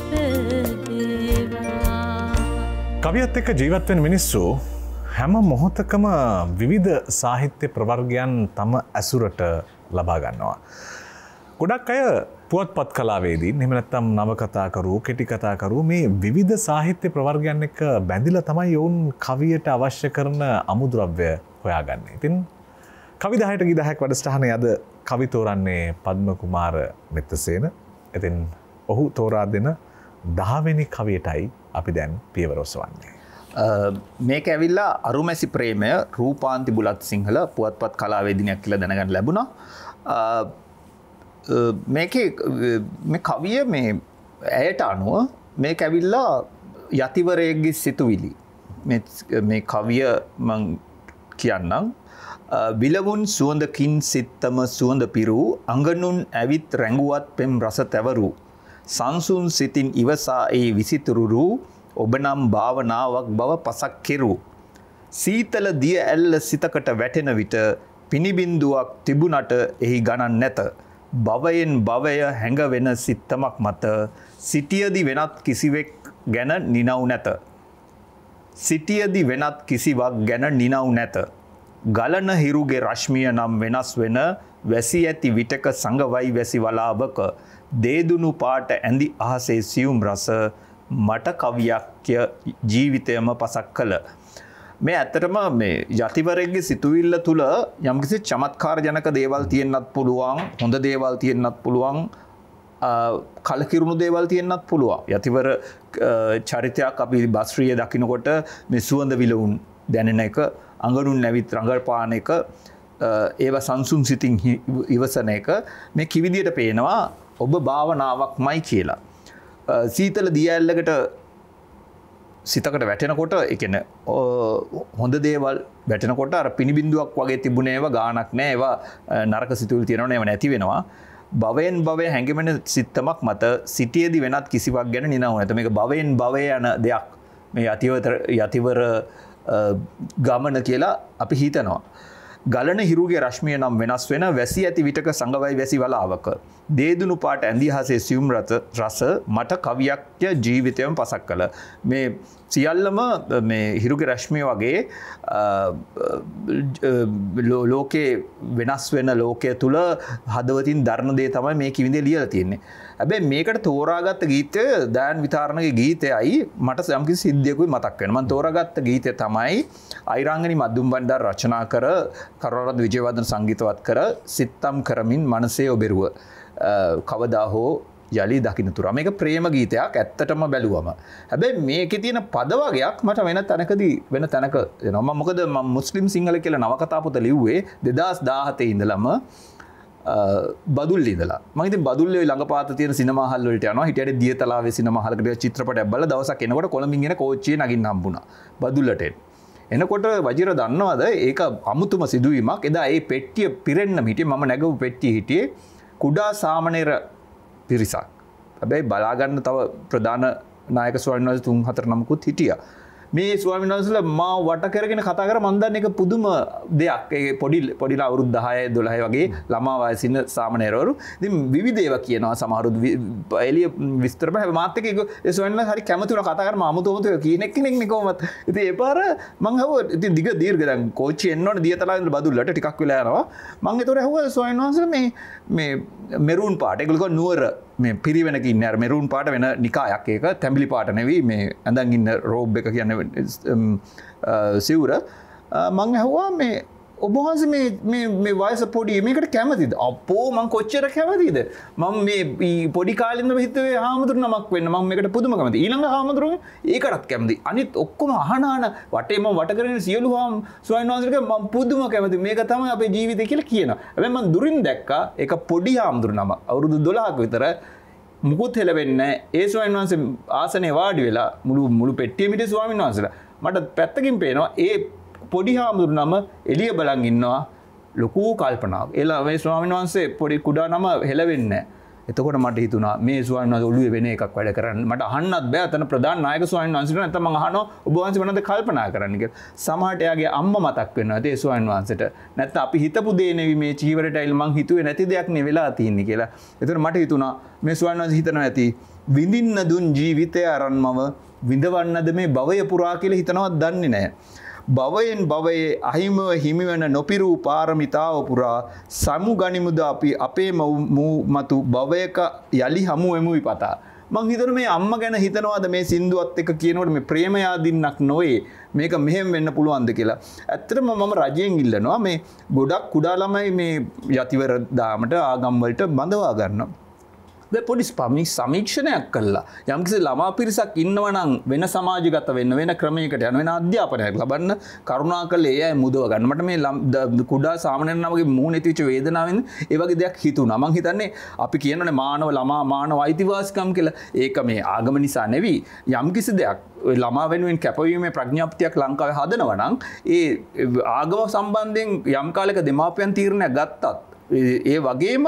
ඉපදේවා කවියත් එක්ක ජීවත් වෙන මිනිස්සු හැම මොහොතකම විවිධ සාහිත්‍ය ප්‍රවර්ගයන් තම ඇසුරට ලබා ගන්නවා. ගොඩක් අය පුවත්පත් කලාවේදී එහෙම නැත්නම් නවකතාකරු, කෙටි කතාකරු මේ විවිධ සාහිත්‍ය ප්‍රවර්ගයන් එක්ක බැඳිලා තමයි ඔවුන් කවියට අවශ්‍ය කරන අමුද්‍රව්‍ය හොයාගන්නේ. ඉතින් කවි දහයට ගී දහයක් වැඩසටහනේ අද කවි තෝරන්නේ පද්ම කුමාර මෙත්තසේන. ඉතින් ඔහු තෝරා දෙන දහවෙනි කවියටයි අපි දැන් පියවර ඔසවන්නේ. මේක ඇවිල්ලා අරුමැසි ප්‍රේමය රූපාන්ති බුලත් සිංහල පුවත්පත් කලාවේදිනයක් කියලා දැනගන්න ලැබුණා. මේකේ මේ කවිය මේ ඇයට අනුව මේක ඇවිල්ලා යතිවරයෙක්ගේ සිතුවිලි. මේ කවිය මං කියන්නම්. විලවුන් සුවඳකින් සිත්තම සුවඳ පිරූ අඟනුන් ඇවිත් රැඟුවත් පෙම් රස තැවරු සංසුන් සිතින් ඉවසා ඒ විසිතුරුරු ඔබනම් භාවනාවක් බව පසක් කෙරු සීතල දිය ඇල්ල සිතකට වැටෙන විට පිනිබින්දුවක් තිබුණට එහි ගණන් නැත භවයෙන් භවය හැඟවෙන සිත්තමක් මත සිටියදි වෙනත් කිසිවෙක් ගැන නිනව් නැත සිටියදි වෙනත් කිසිවක් ගැන නිනව් නැත ගලන හිරුගේ රශ්මිය නම් වෙනස් වෙන වැසි ඇති විටක සංගවයි වැසි වලාබක දේදුණු පාට ඇඳි අහසේ සියුම් රස මට කවියක්ය ජීවිතයම පසක් කළ. මේ ඇත්තටම මේ යතිවරයෙක්ගේ සිතුවිල්ල තුළ යම්කිසි චමත්කාර ජනක දේවල් තියෙන්නත් පුළුවන්, හොඳ දේවල් තියෙන්නත් පුළුවන්, කලකිරුණු දේවල් තියෙන්නත් පුළුවන්. යතිවර චරිතයක් අපි බස්රිය දකින්නකොට මේ සුවඳ විලවුන් දැනෙන එක, අඟනුන් නැවිත් රඟපාන එක, ඒවා සංසුන් සිතින් ඉවසන එක මේ කිවිදියට පේනවා ඔබ භාවනාවක්මයි කියලා. සීතල දිය ඇල්ලකට සිතකට වැටෙනකොට ඒ කියන්නේ හොඳ දේවල් වැටෙනකොට අර පිනිබින්දුවක් වගේ තිබුණේ ඒවා ගාණක් නෑ ඒවා නරක සිතුවිලි තියෙනවනේ ඒවා නැති වෙනවා. භවයෙන් භවය හැඟෙමෙන සිත්තමක් මත සිටියේදී වෙනත් කිසිවක් ගැන නිනව නැත. මේක භවයෙන් භවය යන දෙයක්. මේ යතිවර යතිවර ගමන කියලා අපි හිතනවා. ගලන හිරුගේ රශ්මිය නම් වෙනස් වෙන වැසි ඇති විටක සංගවයි වැසි වලාවක දේදුණු පාට ඇඳිහසේ සියුම් රස මට කවියක්ය ජීවිතයම පසක් කළ. මේ සියල්ලම මේ හිරුගේ රශ්මිය වගේ ලෝකේ වෙනස් වෙන ලෝකය තුළ හදවතින් දරන දේ තමයි මේ කිවිඳේ ලියලා තියෙන්නේ. හැබැයි මේකට තෝරාගත්ත ගීතය දයන් විතාරණගේ ගීතයයි මට යම්කිසි සිද්ධියකුයි මතක් වෙනවා. මම තෝරාගත්ත ගීතය තමයි අයිරාංගනි මද්දුම් බණ්ඩාර රචනා කර කරුණාරත්න විජේවර්ධන සංගීතවත් කර සිත්තම් කරමින් මනසේ ඔබෙරුව කවදා හෝ යලි දකින්න තුරා. මේක ප්‍රේම ගීතයක් ඇත්තටම බැලුවම. හැබැයි මේකේ තියෙන පද වගයක් මට වෙන තැනකදී වෙන තැනක එනවා. මම මොකද මම මුස්ලිම් සිංහල කියලා නවකතා පොත ලිව්වේ දෙදාස් දාහතේ ඉඳලම බදුල්ල ඉඳලා. මම ඉතින් බදුල්ලේ ළඟපාත තියෙන සිනමා හල් වලට යනවා. හිටියට දියතලාවේ සිනමා හලකට චිත්‍රපටයක් බලලා දවසක් එනකොට කොළඹින් එන කෝච්චියේ නගින්න හම්බුණා. බදුල්ලට එනකොට වජිර දන්නවද ඒක අමුතුම සිදුවීමක්. එදා ඒ පෙට්ටිය පිරෙන්න හිටියේ මම නැගපු පෙට්ටිය හිටියේ කුඩා සාමණේර පිරිසක්. හැබැයි බලාගන්න තව ප්‍රධාන නායක ස්වාමීන් වහන්සේ තුන් හතර නමකුත් හිටියා. මේ ස්වාමීන් වහන්සේලා මා වට කරගෙන කතා කර මන් දන්නේ ඒක පුදුම දෙයක්. ඒ පොඩි පොඩිලා අවුරුදු දහය දොළහ වගේ ළමා වයසින් සාමණේරවරු. ඉතින් විවිධ ඒවා කියනවා සමහරු එළිය විස්තර බෑ. මාත් එක්ක ඒ ස්වාමීන් වහන්සේ හරි කැමති වුණා කතා කරන්න අමුතු අමුතු කෙනෙක් කෙනෙක් නේ කොහොමද. ඉතින් ඒ පාර මං හවුවා ඉතින් දිග දීර්ඝ දැන් කෝච්චිය එන්න ඕනේ දියතලාවේ ඉඳලා බදුල්ලට ටිකක් වෙලා යනවා. මං ඒතකොට හවුවා ස්වාමීන් වහන්සේලා මේ මේ මෙරූන් පාට ඒගොල්ලෝ නුවර මේ පිරිවෙනක ඉන්නේ අර මෙරූන් පාට වෙන නිකායක් ඒක තැඹිලි පාට නෙවෙයි මේ ඇඳන් ඉන්න රෝබ් එක කියන්නේ සිවුර මං ඇහුවා මේ ඔබ වහන්සේ මේ මේ මේ වයස පොඩි මේකට කැමතිද? අපෝ මං කොච්චර කැමතිද? මම මේ පොඩි කාලේ ඉඳන් හිතුවේ හාමුදුරු නමක් වෙන්න මම මේකට පුදුම කැමතියි. ඊළඟ හාමුදුරුවෝ ඒකටත් කැමතියි. අනිත් ඔක්කොම අහන අහන වටේ මම වට කරගෙන සියලු හාම් ස්වාමීන් වහන්සේට මම පුදුම කැමතියි. මේක තමයි අපේ ජීවිතය කියලා කියනවා. හැබැයි මං දුරින් දැක්කා ඒක පොඩි හාමුදුරු නම. අවුරුදු දොළහක විතර මුකුත් හෙලවෙන්නේ ඒ ස්වාමීන් වහන්සේ ආසනේ වාඩි වෙලා මුළු මුළු පෙට්ටියෙම හිටිය ස්වාමීන් වහන්සේලා මට පැත්තකින් පේනවා ඒ පොඩි හාමුදුරු නම එළිය බලන් ඉන්නවා ලොකු කල්පනාවක්. එලා මේ ස්වාමීන් වහන්සේ පොඩි කුඩා නම හෙලවෙන්නේ නැහැ. එතකොට මට හිතුණා මේ ස්වාමීන් වහන්සේ ඔළුවේ වෙන එකක් වැඩ කරන්නේ. මට අහන්නත් බෑ. අතන ප්‍රධාන නායක ස්වාමීන් වහන්සේට නැත්නම් මම අහනවා ඔබ වහන්සේ මොනවද කල්පනා කරන්නේ කියලා. සමහරට එයාගේ අම්මා මතක් වෙනවා ඒ ස්වාමීන් වහන්සේට. නැත්නම් අපි හිතපු දේ නෙවි මේ චීවරට ඇවිල්ලා මං හිතුවේ නැති දෙයක් නේ වෙලා තියෙන්නේ කියලා. එතකොට මට හිතුණා මේ ස්වාමීන් වහන්සේ හිතනවා ඇති විඳින්න දුන් ජීවිතය අරන්මව විඳවන්නද මේ භවය පුරා කියලා හිතනවත් දන්නේ නැහැ. භවයෙන් භවයේ අහිමව හිමිවන නොපිරූ පාරමිතාව පුරා සමු ගනිමුද අපි අපේ මතු භවයක යලි හමු වෙමු විපතා. මං හිතන මේ අම්මා ගැන හිතනවාද මේ සින්දුවත් එක කියනකොට මේ ප්‍රේමයාදින්නක් නොවේ මේක මෙහෙම වෙන්න පුළුවන්ද කියලා. ඇත්තටම මම රජයෙන් ඉල්ලනවා මේ ගොඩක් කුඩා ළමයි මේ යතිවර දාමට ආගම් වලට බඳවා ගන්නවා. පොඩි සමීක්ෂණයක් කළා යම්කිසි ළමා පිරිසක් ඉන්නවා නම් වෙන සමාජගත වෙන්න වෙන ක්‍රමයකට යන වෙන අධ්‍යාපනයක් ලබන්න කරුණාකරලා ඒ අය මුදව ගන්න. මට මේ කුඩා සාමාන්‍යයෙන් නමගේ මූණේ තියච්ච වේදනාවෙන් ඒ වගේ දෙයක් හිතුණා. මං හිතන්නේ අපි කියනනේ මානව ළමා මානව අයිතිවාසිකම් කියලා. ඒක මේ ආගම නිසා නෙවෙයි. යම්කිසි දෙයක් ළමා වෙනුවෙන් කැපවීමේ ප්‍රඥාප්තියක් ලංකාවේ හදනවා නම් ඒ ආගම සම්බන්ධයෙන් යම් කාලයක දෙමාපියන් තීරණයක් ගත්තත් ඒ වගේම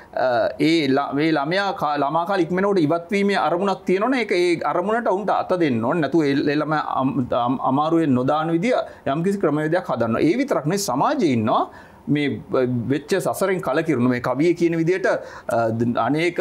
ඒ ළමයා ළමා කාල ඉක්මනට ඉවත් වීමේ අරමුණක් තියෙනවනේ ඒක ඒ අරමුණට උන්ට අත දෙන්න ඕනේ නැතු ඒ ළමයා අමාරුවෙන් නොදාන විදිය යම්කිසි ක්‍රමවේදයක් හදන්න. ඒ විතරක් නෙවෙයි සමාජයේ ඉන්නවා මේ වෙච්ච සසරෙන් කලකිරුණු මේ කවිය කියන විදිහට අනේක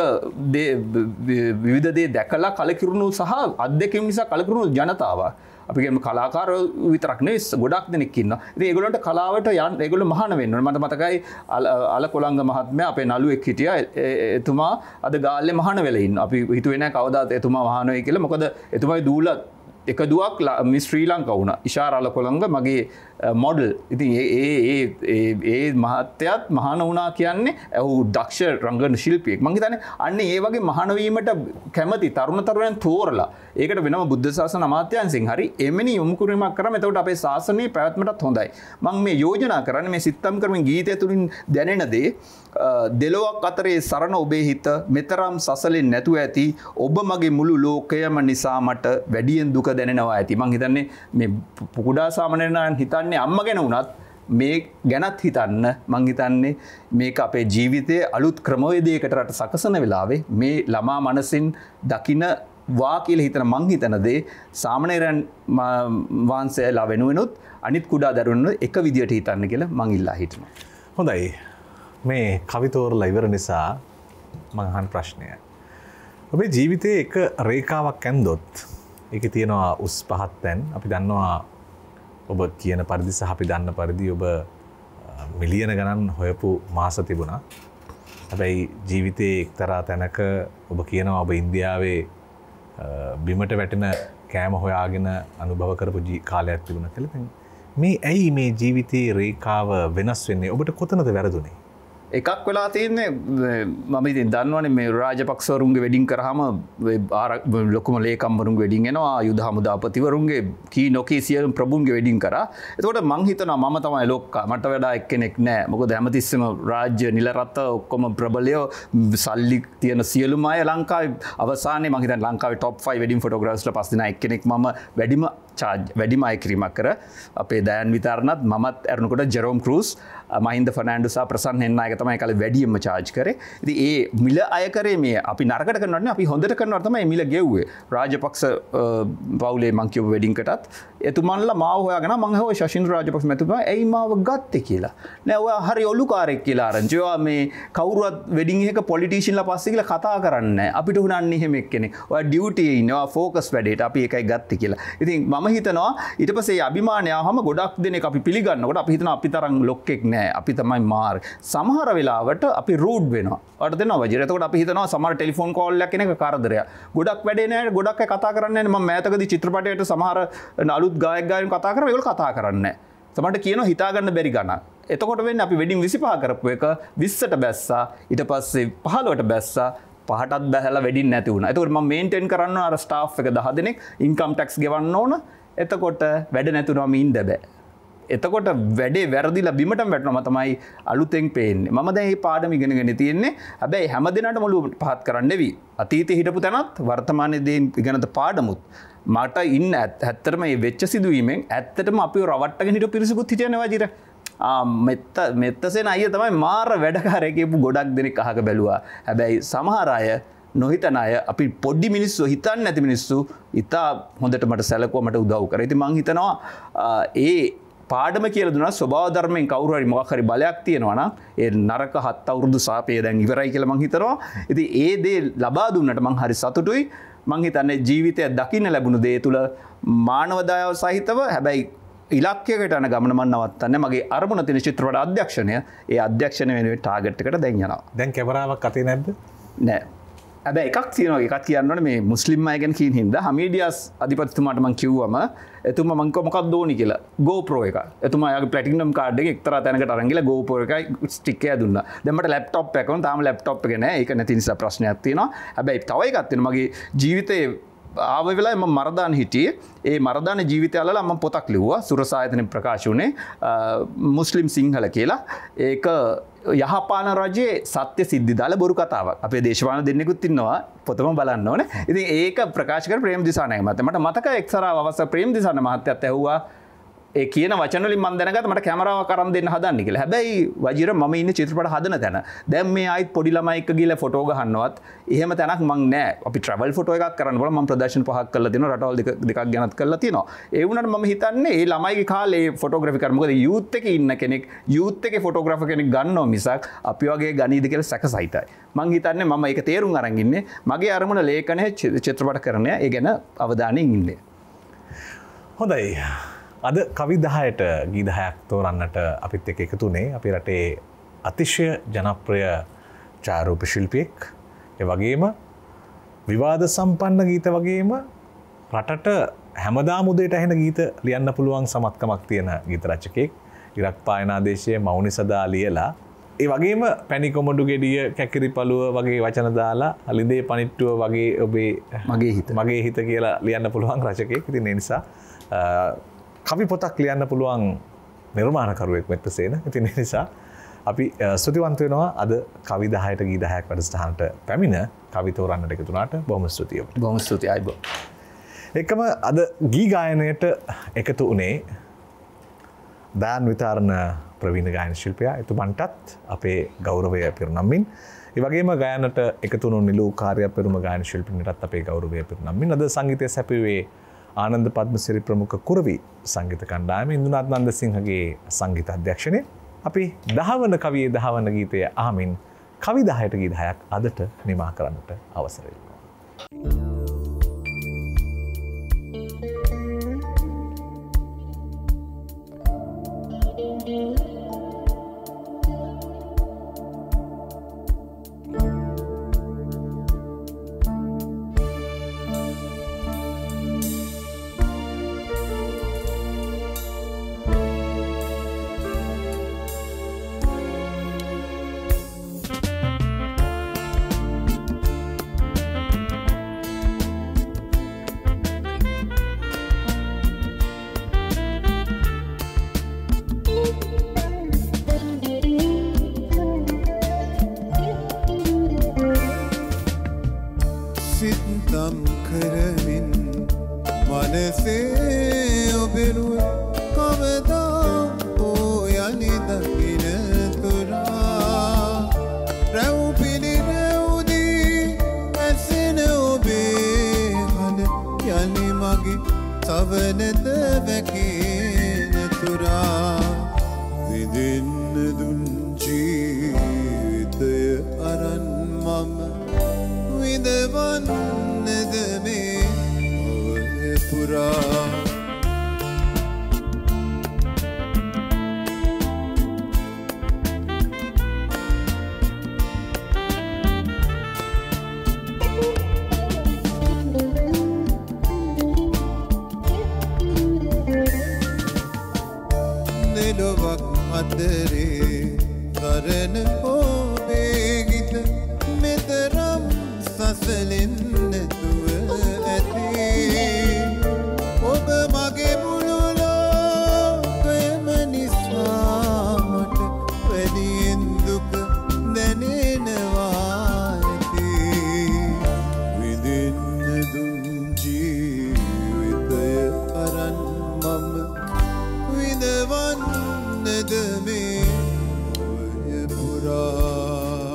විවිධ දේ දැකලා කලකිරුණු සහ අත්දැකීම් නිසා කලකිරුණු ජනතාව. අපි කියමු කලාකාරයෝ විතරක් නෙවෙයි ගොඩක් දෙනෙක් ඉන්නවා. ඉතින් ඒගොල්ලන්ට කලාවට යන්න ඒගොල්ලෝ මහාන වෙන්න ඕනේ. මට මතකයි අලකොලංග මහත්මයා අපේ නළුවෙක් හිටියා. එතුමා අද ගාල්ලේ මහාන වෙලා ඉන්නවා. අපි හිතුවේ නෑ කවදාද එතුමා මහාන වෙයි කියලා. මොකද එතුමාගේ දූලා එක දුවක් මිස් ශ්‍රී ලංකා වුණා. ඉෂාර අලකොලංග මගේ මොඩල්. ඉතින් ඒ ඒ ඒ ඒ මහත්යත් මහාන වුණා කියන්නේ ඔහු දක්ෂ රංගන ශිල්පියෙක්. මම හිතන්නේ අන්න ඒ වගේ මහාන වීමට කැමති තරුණ තරුණයන් තෝරලා ඒකට වෙනම බුද්ධ ශාසන අමාත්‍යාංශයෙන් හරි එමෙනි යොමු කිරීමක් කරාම එතකොට අපේ ශාසනයේ පැවැත්මටත් හොඳයි. මම මේ යෝජනා කරන්නේ මේ සිත්තම් කරමින් ගීතය තුලින් දැනෙන දේ දෙලොවක් අතරේ සරණ ඔබේ හිත මෙතරම් සසලෙන් නැතුව ඇති ඔබ මගේ මුළු ලෝකයම නිසා මට වැඩියෙන් දුක දැනෙනවා ඇති. මම හිතන්නේ මේ කුඩා සාමාන්‍යයන් හිතන්නේ අම්මා ගැන වුණත් මේ ගැනත් හිතන්න මං හිතන්නේ මේක අපේ ජීවිතයේ අලුත් ක්‍රමවේදයකට රට සකසන වෙලාවේ මේ ළමා මනසින් දකින වා කියලා හිතන මං හිතන දේ සාමාන්‍යයන් වහන්සේලා වෙනුවෙනුත් අනිත් කුඩා දරුවන්ව එක විදියට හිතන්න කියලා මං ඉල්ලා හිටිනවා. හොඳයි. මේ කවිතෝරලා ඉවර නිසා මං අහන ප්‍රශ්නය. ඔබේ ජීවිතයේ එක රේඛාවක් ඇන්දොත් ඒකේ තියෙනවා උස් පහත් තැන්. අපි දන්නවා ඔබ කියන පරිදි සහ අපි දන්න පරිදි ඔබ මිලියන ගණන් හොයපු මාස තිබුණා. හැබැයි ජීවිතයේ එක්තරා තැනක ඔබ කියනවා ඔබ ඉන්දියාවේ බිමට වැටෙන කෑම හොයාගෙන අනුභව කරපු කාලයක් තිබුණා කියලා. මේ ඇයි මේ ජීවිතයේ රේඛාව වෙනස් වෙන්නේ? ඔබට කොතනද වැරදුනේ? එකක් වෙලා තියෙන්නේ මම ඉතින් දන්නවනේ මේ රාජපක්ෂවරුන්ගේ වෙඩින් කරාම ලොකුම ලේකම්වරුන්ගේ වෙඩින් එනවා ආයුධ හමුදාපතිවරුන්ගේ කී නොකී සියලු ප්‍රභුන්ගේ වෙඩින් කරා. එතකොට මං හිතනවා මම තමයි ලොක්කා මට වඩා එක්කෙනෙක් නෑ. මොකද හැමතිස්සෙම රාජ්‍ය නිල රට ඔක්කොම ප්‍රබලයෝ සල්ලි තියෙන සියලුම අය ලංකාවේ අවසානයේ මං හිතන්නේ ලංකාවේ top five වෙඩින් ෆොටෝග්‍රාෆර්ස්ලා පස් දෙනා එක්කෙනෙක් මම වැඩිම චාර්ජ් වැඩිම අය කිරීමක් කර අපේ දයන් විතරනත් මමත් ඇරනකොට ජෙරෝම් ක්‍රූස් මහින්ද ෆර්නෑන්ඩෝ සහ ප්‍රසන්න හෙන්නායක තමයි කාලේ වැඩියෙන්ම චාර්ජ් කරේ. ඉතින් ඒ මිල අය කරේ මේ අපි නරකට කරනවා නේ අපි හොඳට කරනවා තමයි මිල ගෙව්වේ. රාජපක්ෂ පවුලේ මං කියපු වෙඩින් එකටත් එතුමන්ලා මාව හොයාගෙන මං හොය ශෂින්ද්‍ර රාජපක්ෂ මැතිතුමා ඇයි මාව ගත්තේ කියලා. නෑ ඔයා හරි ඔලුකාරයෙක් කියලා ආරංචි. ඔයා මේ කවුරුවත් වෙඩින් එක පොලිටිෂියන්ලා පස්සේ කියලා කතා කරන්නේ නෑ. අපිට උනන්නේ එහෙම එක්කෙනෙක්. ඔයා ඩියුටි එකේ ඉන්නේ. ඔයා ෆෝකස් වැඩේට අපි ඒකයි ගත්තේ කියලා. ඉතින් මම හිතනවා ඊට පස්සේ අභිමානය ආවම ගොඩක් දෙනෙක් අපි පිළිගන්නකොට අපි හිතනවා අපි තරම් ලොක්ෙක් නෑ. අපි තමයි මාර්. සමහර වෙලාවට අපි රූඩ් වෙනවා. ඔයාලට දෙනවා වජිර. එතකොට අපි හිතනවා සමහර ටෙලිෆෝන් කෝල් එකක් කෙනෙක් කරදරයක්. ගොඩක් වැඩේ නෑ. ගොඩක් අය කතා කරන්නේ නෑ. මම මෑතකදී චිත්‍රපටයට සමහර අලුත් ගායක ගායකයන් කතා කරා ඒගොල්ලෝ කතා කරන්නේ නෑ. සමහරට කියනවා හිතා ගන්න බැරි ගණන්. එතකොට වෙන්නේ අපි වෙඩින් විසිපහ කරපු එක විස්සට බැස්සා. ඊට පස්සේ පහළොවට බැස්සා. පහටත් බැහැලා වෙඩින් නැති වුණා. එතකොට මම මේන්ටේන් කරන්න අර ස්ටාෆ් එක දහ දෙනෙක් ඉන්කම් ටැක්ස් ගෙවන්න ඕන. එතකොට වැඩ නැතුනම ඉන්න බෑ. එතකොට වැඩේ වැරදිලා බිමටම වැටෙනවා තමයි අලුතෙන් පේන්නේ. මම දැන් මේ පාඩම ඉගෙනගෙන තියෙන්නේ. හැබැයි හැම දිනකටම ඔළුව පහත් කරන්න නෙවි. අතීතේ හිටපු තැනත් වර්තමානයේ දේ ඉගෙනත පාඩමුත් මට ඉන්න ඇත්තටම මේ වෙච්ච සිදුවීමෙන් ඇත්තටම අපිව රවට්ටගෙන හිටපු පිරිසකුත් හිටියනේ වජිර. ආ මෙත්ත මෙත්තසෙන් අයියා තමයි මාර වැඩකාරයෙක් කියපු ගොඩක් දෙනෙක් අහක බැලුවා. හැබැයි සමහර අය නොහිතන අය අපි පොඩි මිනිස්සු හිතන්නේ නැති මිනිස්සු ඉතා හොඳට මට සැලකුවා මට උදව් කරා. ඉතින් මං හිතනවා ඒ පාඩම කියලා දුන්නා ස්වභාව ධර්මයෙන් කවුරු හරි මොකක් හරි බලයක් තියෙනවා නම් ඒ නරක හත් අවුරුදු සාපේ දැන් ඉවරයි කියලා මං හිතනවා. ඉතින් ඒ දේ ලබා දුන්නට මං හරි සතුටුයි. මං හිතන්නේ ජීවිතය දකින්න ලැබුණු දේ තුල මානව දයාව සහිතව හැබැයි ඉලක්කයකට යන ගමන මම නවත්තන්නේ. මගේ අරමුණ තියෙන චිත්‍රපට අධ්‍යක්ෂණය ඒ අධ්‍යක්ෂණය වෙනුවෙන් ටාගට් එකට දැන් යනවා. දැන් කැමරාවක් අතේ නැද්ද? නෑ. හැබැයි එකක් තියෙනවා. එකක් කියන්න ඕනේ මේ මුස්ලිම් අය ගැන කියන හින්දා හමීඩියාස් අධිපතිතුමාට මම කිව්වම එතුමා මං කිව්වා මොකක්ද ඕනි කියලා. GoPro එක. එතුමා යාගේ ප්ලැටිනම් කාඩ් එක එක්තරා තැනකට අරන් ගිහලා GoPro එකයි ස්ටික් එක දුන්නා. දැන් මට ලැප්ටොප් එකක් වුණා. තාම ලැප්ටොප් එක නෑ. ඒක නැති නිසා ප්‍රශ්නයක් තියෙනවා. හැබැයි තව එකක් තියෙනවා. මගේ ජීවිතේ ආව වෙලාවේ මම මරදාන හිටියේ. ඒ මරදාන ජීවිතය අල්ලලා මම පොතක් ලිව්වා. සුරසායතනෙන් ප්‍රකාශ වුණේ මුස්ලිම් සිංහල කියලා. ඒක යහපාන රජයේ සත්‍ය සිද්ධි දාලා බොරු කතාවක්. අපේ දේශපාලන දෙන්නෙකුත් ඉන්නවා. පොතම බලන්න ඕනේ. ඉතින් ඒක ප්‍රකාශ කර ප්‍රේම දිසානායක මහත්තයා. මට මතකයි එක්තරා අවස්ථාවක ප්‍රේම දිසානායක මහත්තයාත් ඇහුවා ඒ කියන වචන වලින් මම දැනගත්තා මට කැමරාවක් අරන් දෙන්න හදන්නේ කියලා. හැබැයි වජිර මම ඉන්නේ චිත්‍රපට හදන තැන. දැන් මේ ආයිත් පොඩි ළමයි එක්ක ගිහලා ෆොටෝ ගහන්නවත් එහෙම තැනක් මං නෑ. අපි ට්‍රැවල් ෆොටෝ එකක් කරන්න බලමු. මම ප්‍රදර්ශන පහක් කරලා තියෙනවා. රටවල් දෙක දෙකක් ගැනත් කරලා තියෙනවා. ඒ වුණාට මම හිතන්නේ මේ ළමයිගේ කාලේ ෆොටෝග්‍රැෆි කරන්න. මොකද යූත් එකේ ඉන්න කෙනෙක් යූත් එකේ ෆොටෝග්‍රැෆර් කෙනෙක් ගන්නවා මිසක් අපි වගේ ගනීද කියලා සැකසහිතයි. මං හිතන්නේ මම ඒක තේරුම් අරන් ඉන්නේ. මගේ අරමුණ ලේඛනයේ චිත්‍රපට කරණය. ඒ ගැන අවධානයෙන් ඉන්නේ. හොඳයි. අද කවි දහයට ගී දහයක් තෝරන්නට අපිත් එක්ක එකතු වුණේ අපේ රටේ අතිශය ජනප්‍රිය ඡායාරූප ශිල්පියෙක්. ඒ වගේම විවාද සම්පන්න ගීත වගේම රටට හැමදාම උදේට ඇහෙන ගීත ලියන්න පුළුවන් සමත්කමක් තියෙන ගීත රචකයෙක්. ඉරක් පායනාදේශයේ මෞනි සදා ලියලා ඒ වගේම පැණි කොමඩු ගෙඩිය කැකිරි පළුව වගේ වචන දාලා අලිඳේ පනිට්ටුව වගේ ඔබේ මගේ හිත මගේ හිත කියලා ලියන්න පුළුවන් රචකයෙක්. ඉතින් ඒ නිසා කවි පොතක් ලියන්න පුළුවන් නිර්මාණකරුවෙක් මෙත්තසේන. ඉතින් ඒ නිසා අපි ස්තුතිවන්ත වෙනවා අද කවි දහයට ගී දහයක් වැඩසටහනට පැමිණ කවි තෝරන්නට එකතු වුණාට බොහොම ස්තුතියි ඔබට. බොහොම ස්තුතියි අයබෝ. එකම අද ගී ගායනයට එකතු වුණේ දාන් විතරණ ප්‍රවීණ ගායන ශිල්පියා. එතුමන්ටත් අපේ ගෞරවය පිරිනම්මින් ඒ වගේම ගායනට එකතු වුණු නිලු කාර්ය පෙරම ගායන ශිල්පිනියටත් අපේ ගෞරවය පිරිනම්මින් අද සංගීතය සැපයුවේ ආනන්ද පද්මසිරි ප්‍රමුඛ කුරවි සංගීත කණ්ඩායම ඉන්දුනාත් නන්දසිංහගේ සංගීත අධ්‍යක්ෂණය. අපි දහවන කවියේ දහවන ගීතය අහමින් කවි දහයට ගී දහයක් අදට නිමා කරන්නට අවසර දෙනවා. මනසේ ඔබෙරුව කවදා හෝ යලි දකින තුරා රැව් පිළිරැව්දී ඇසෙන ඔබේ හඬ යලි මගේ සවනත වැකෙන තුරා විඳින්න දුන් ජීවිතය අරන් මම විඳවන්නද මේ භවය පුරා දෙලොවක් අතරේ කරන ඔබේ ගීත මෙතරම් සසලෙන් නැතුව ඇති ඔබ මගේ මුළු ලෝකයම නිසා මට වැඩියෙන් දුක දැනෙනවා ඇති විඳින්න දුන් ජීවිතය අරන් මම විඳවන්නද මේ භවය පුරා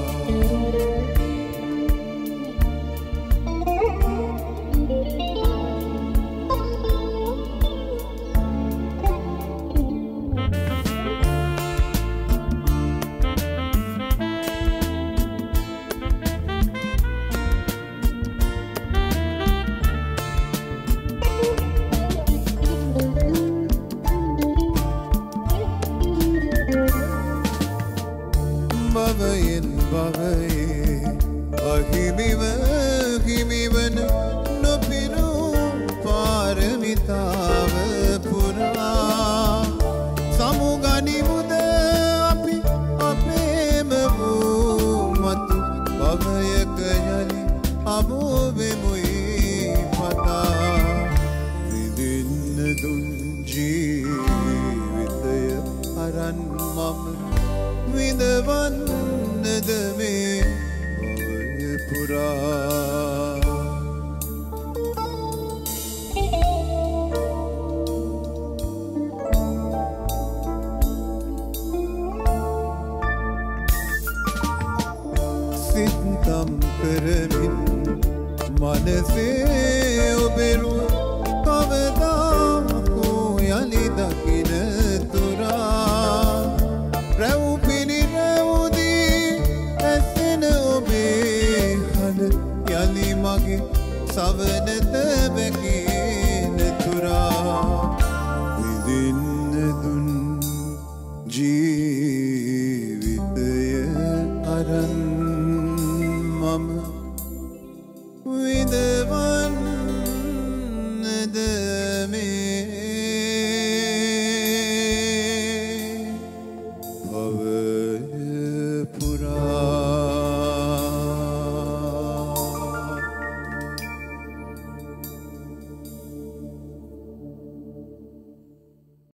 භවයෙන් භවයේ අහිමිව හිමිවන නොපිරු පාරමිතාව පුරා සමුගනිමුද අපි අපේම වූ මතු භවයක යලි අමුවෙමුයි පතා විඳින්න දුන් ජීවිතය අරන් මම විඳවන්නද මේ භවය පුරා සිතම් කරමින් මනසේ ඔබෙරුව කවදා හෝ යලි දකින තුරා රැව් යලි මගේ සවනත වැකෙන තුරා විඳින්න දුන් ජීවිතය අරන් මම විඳවන්නද මේ භවය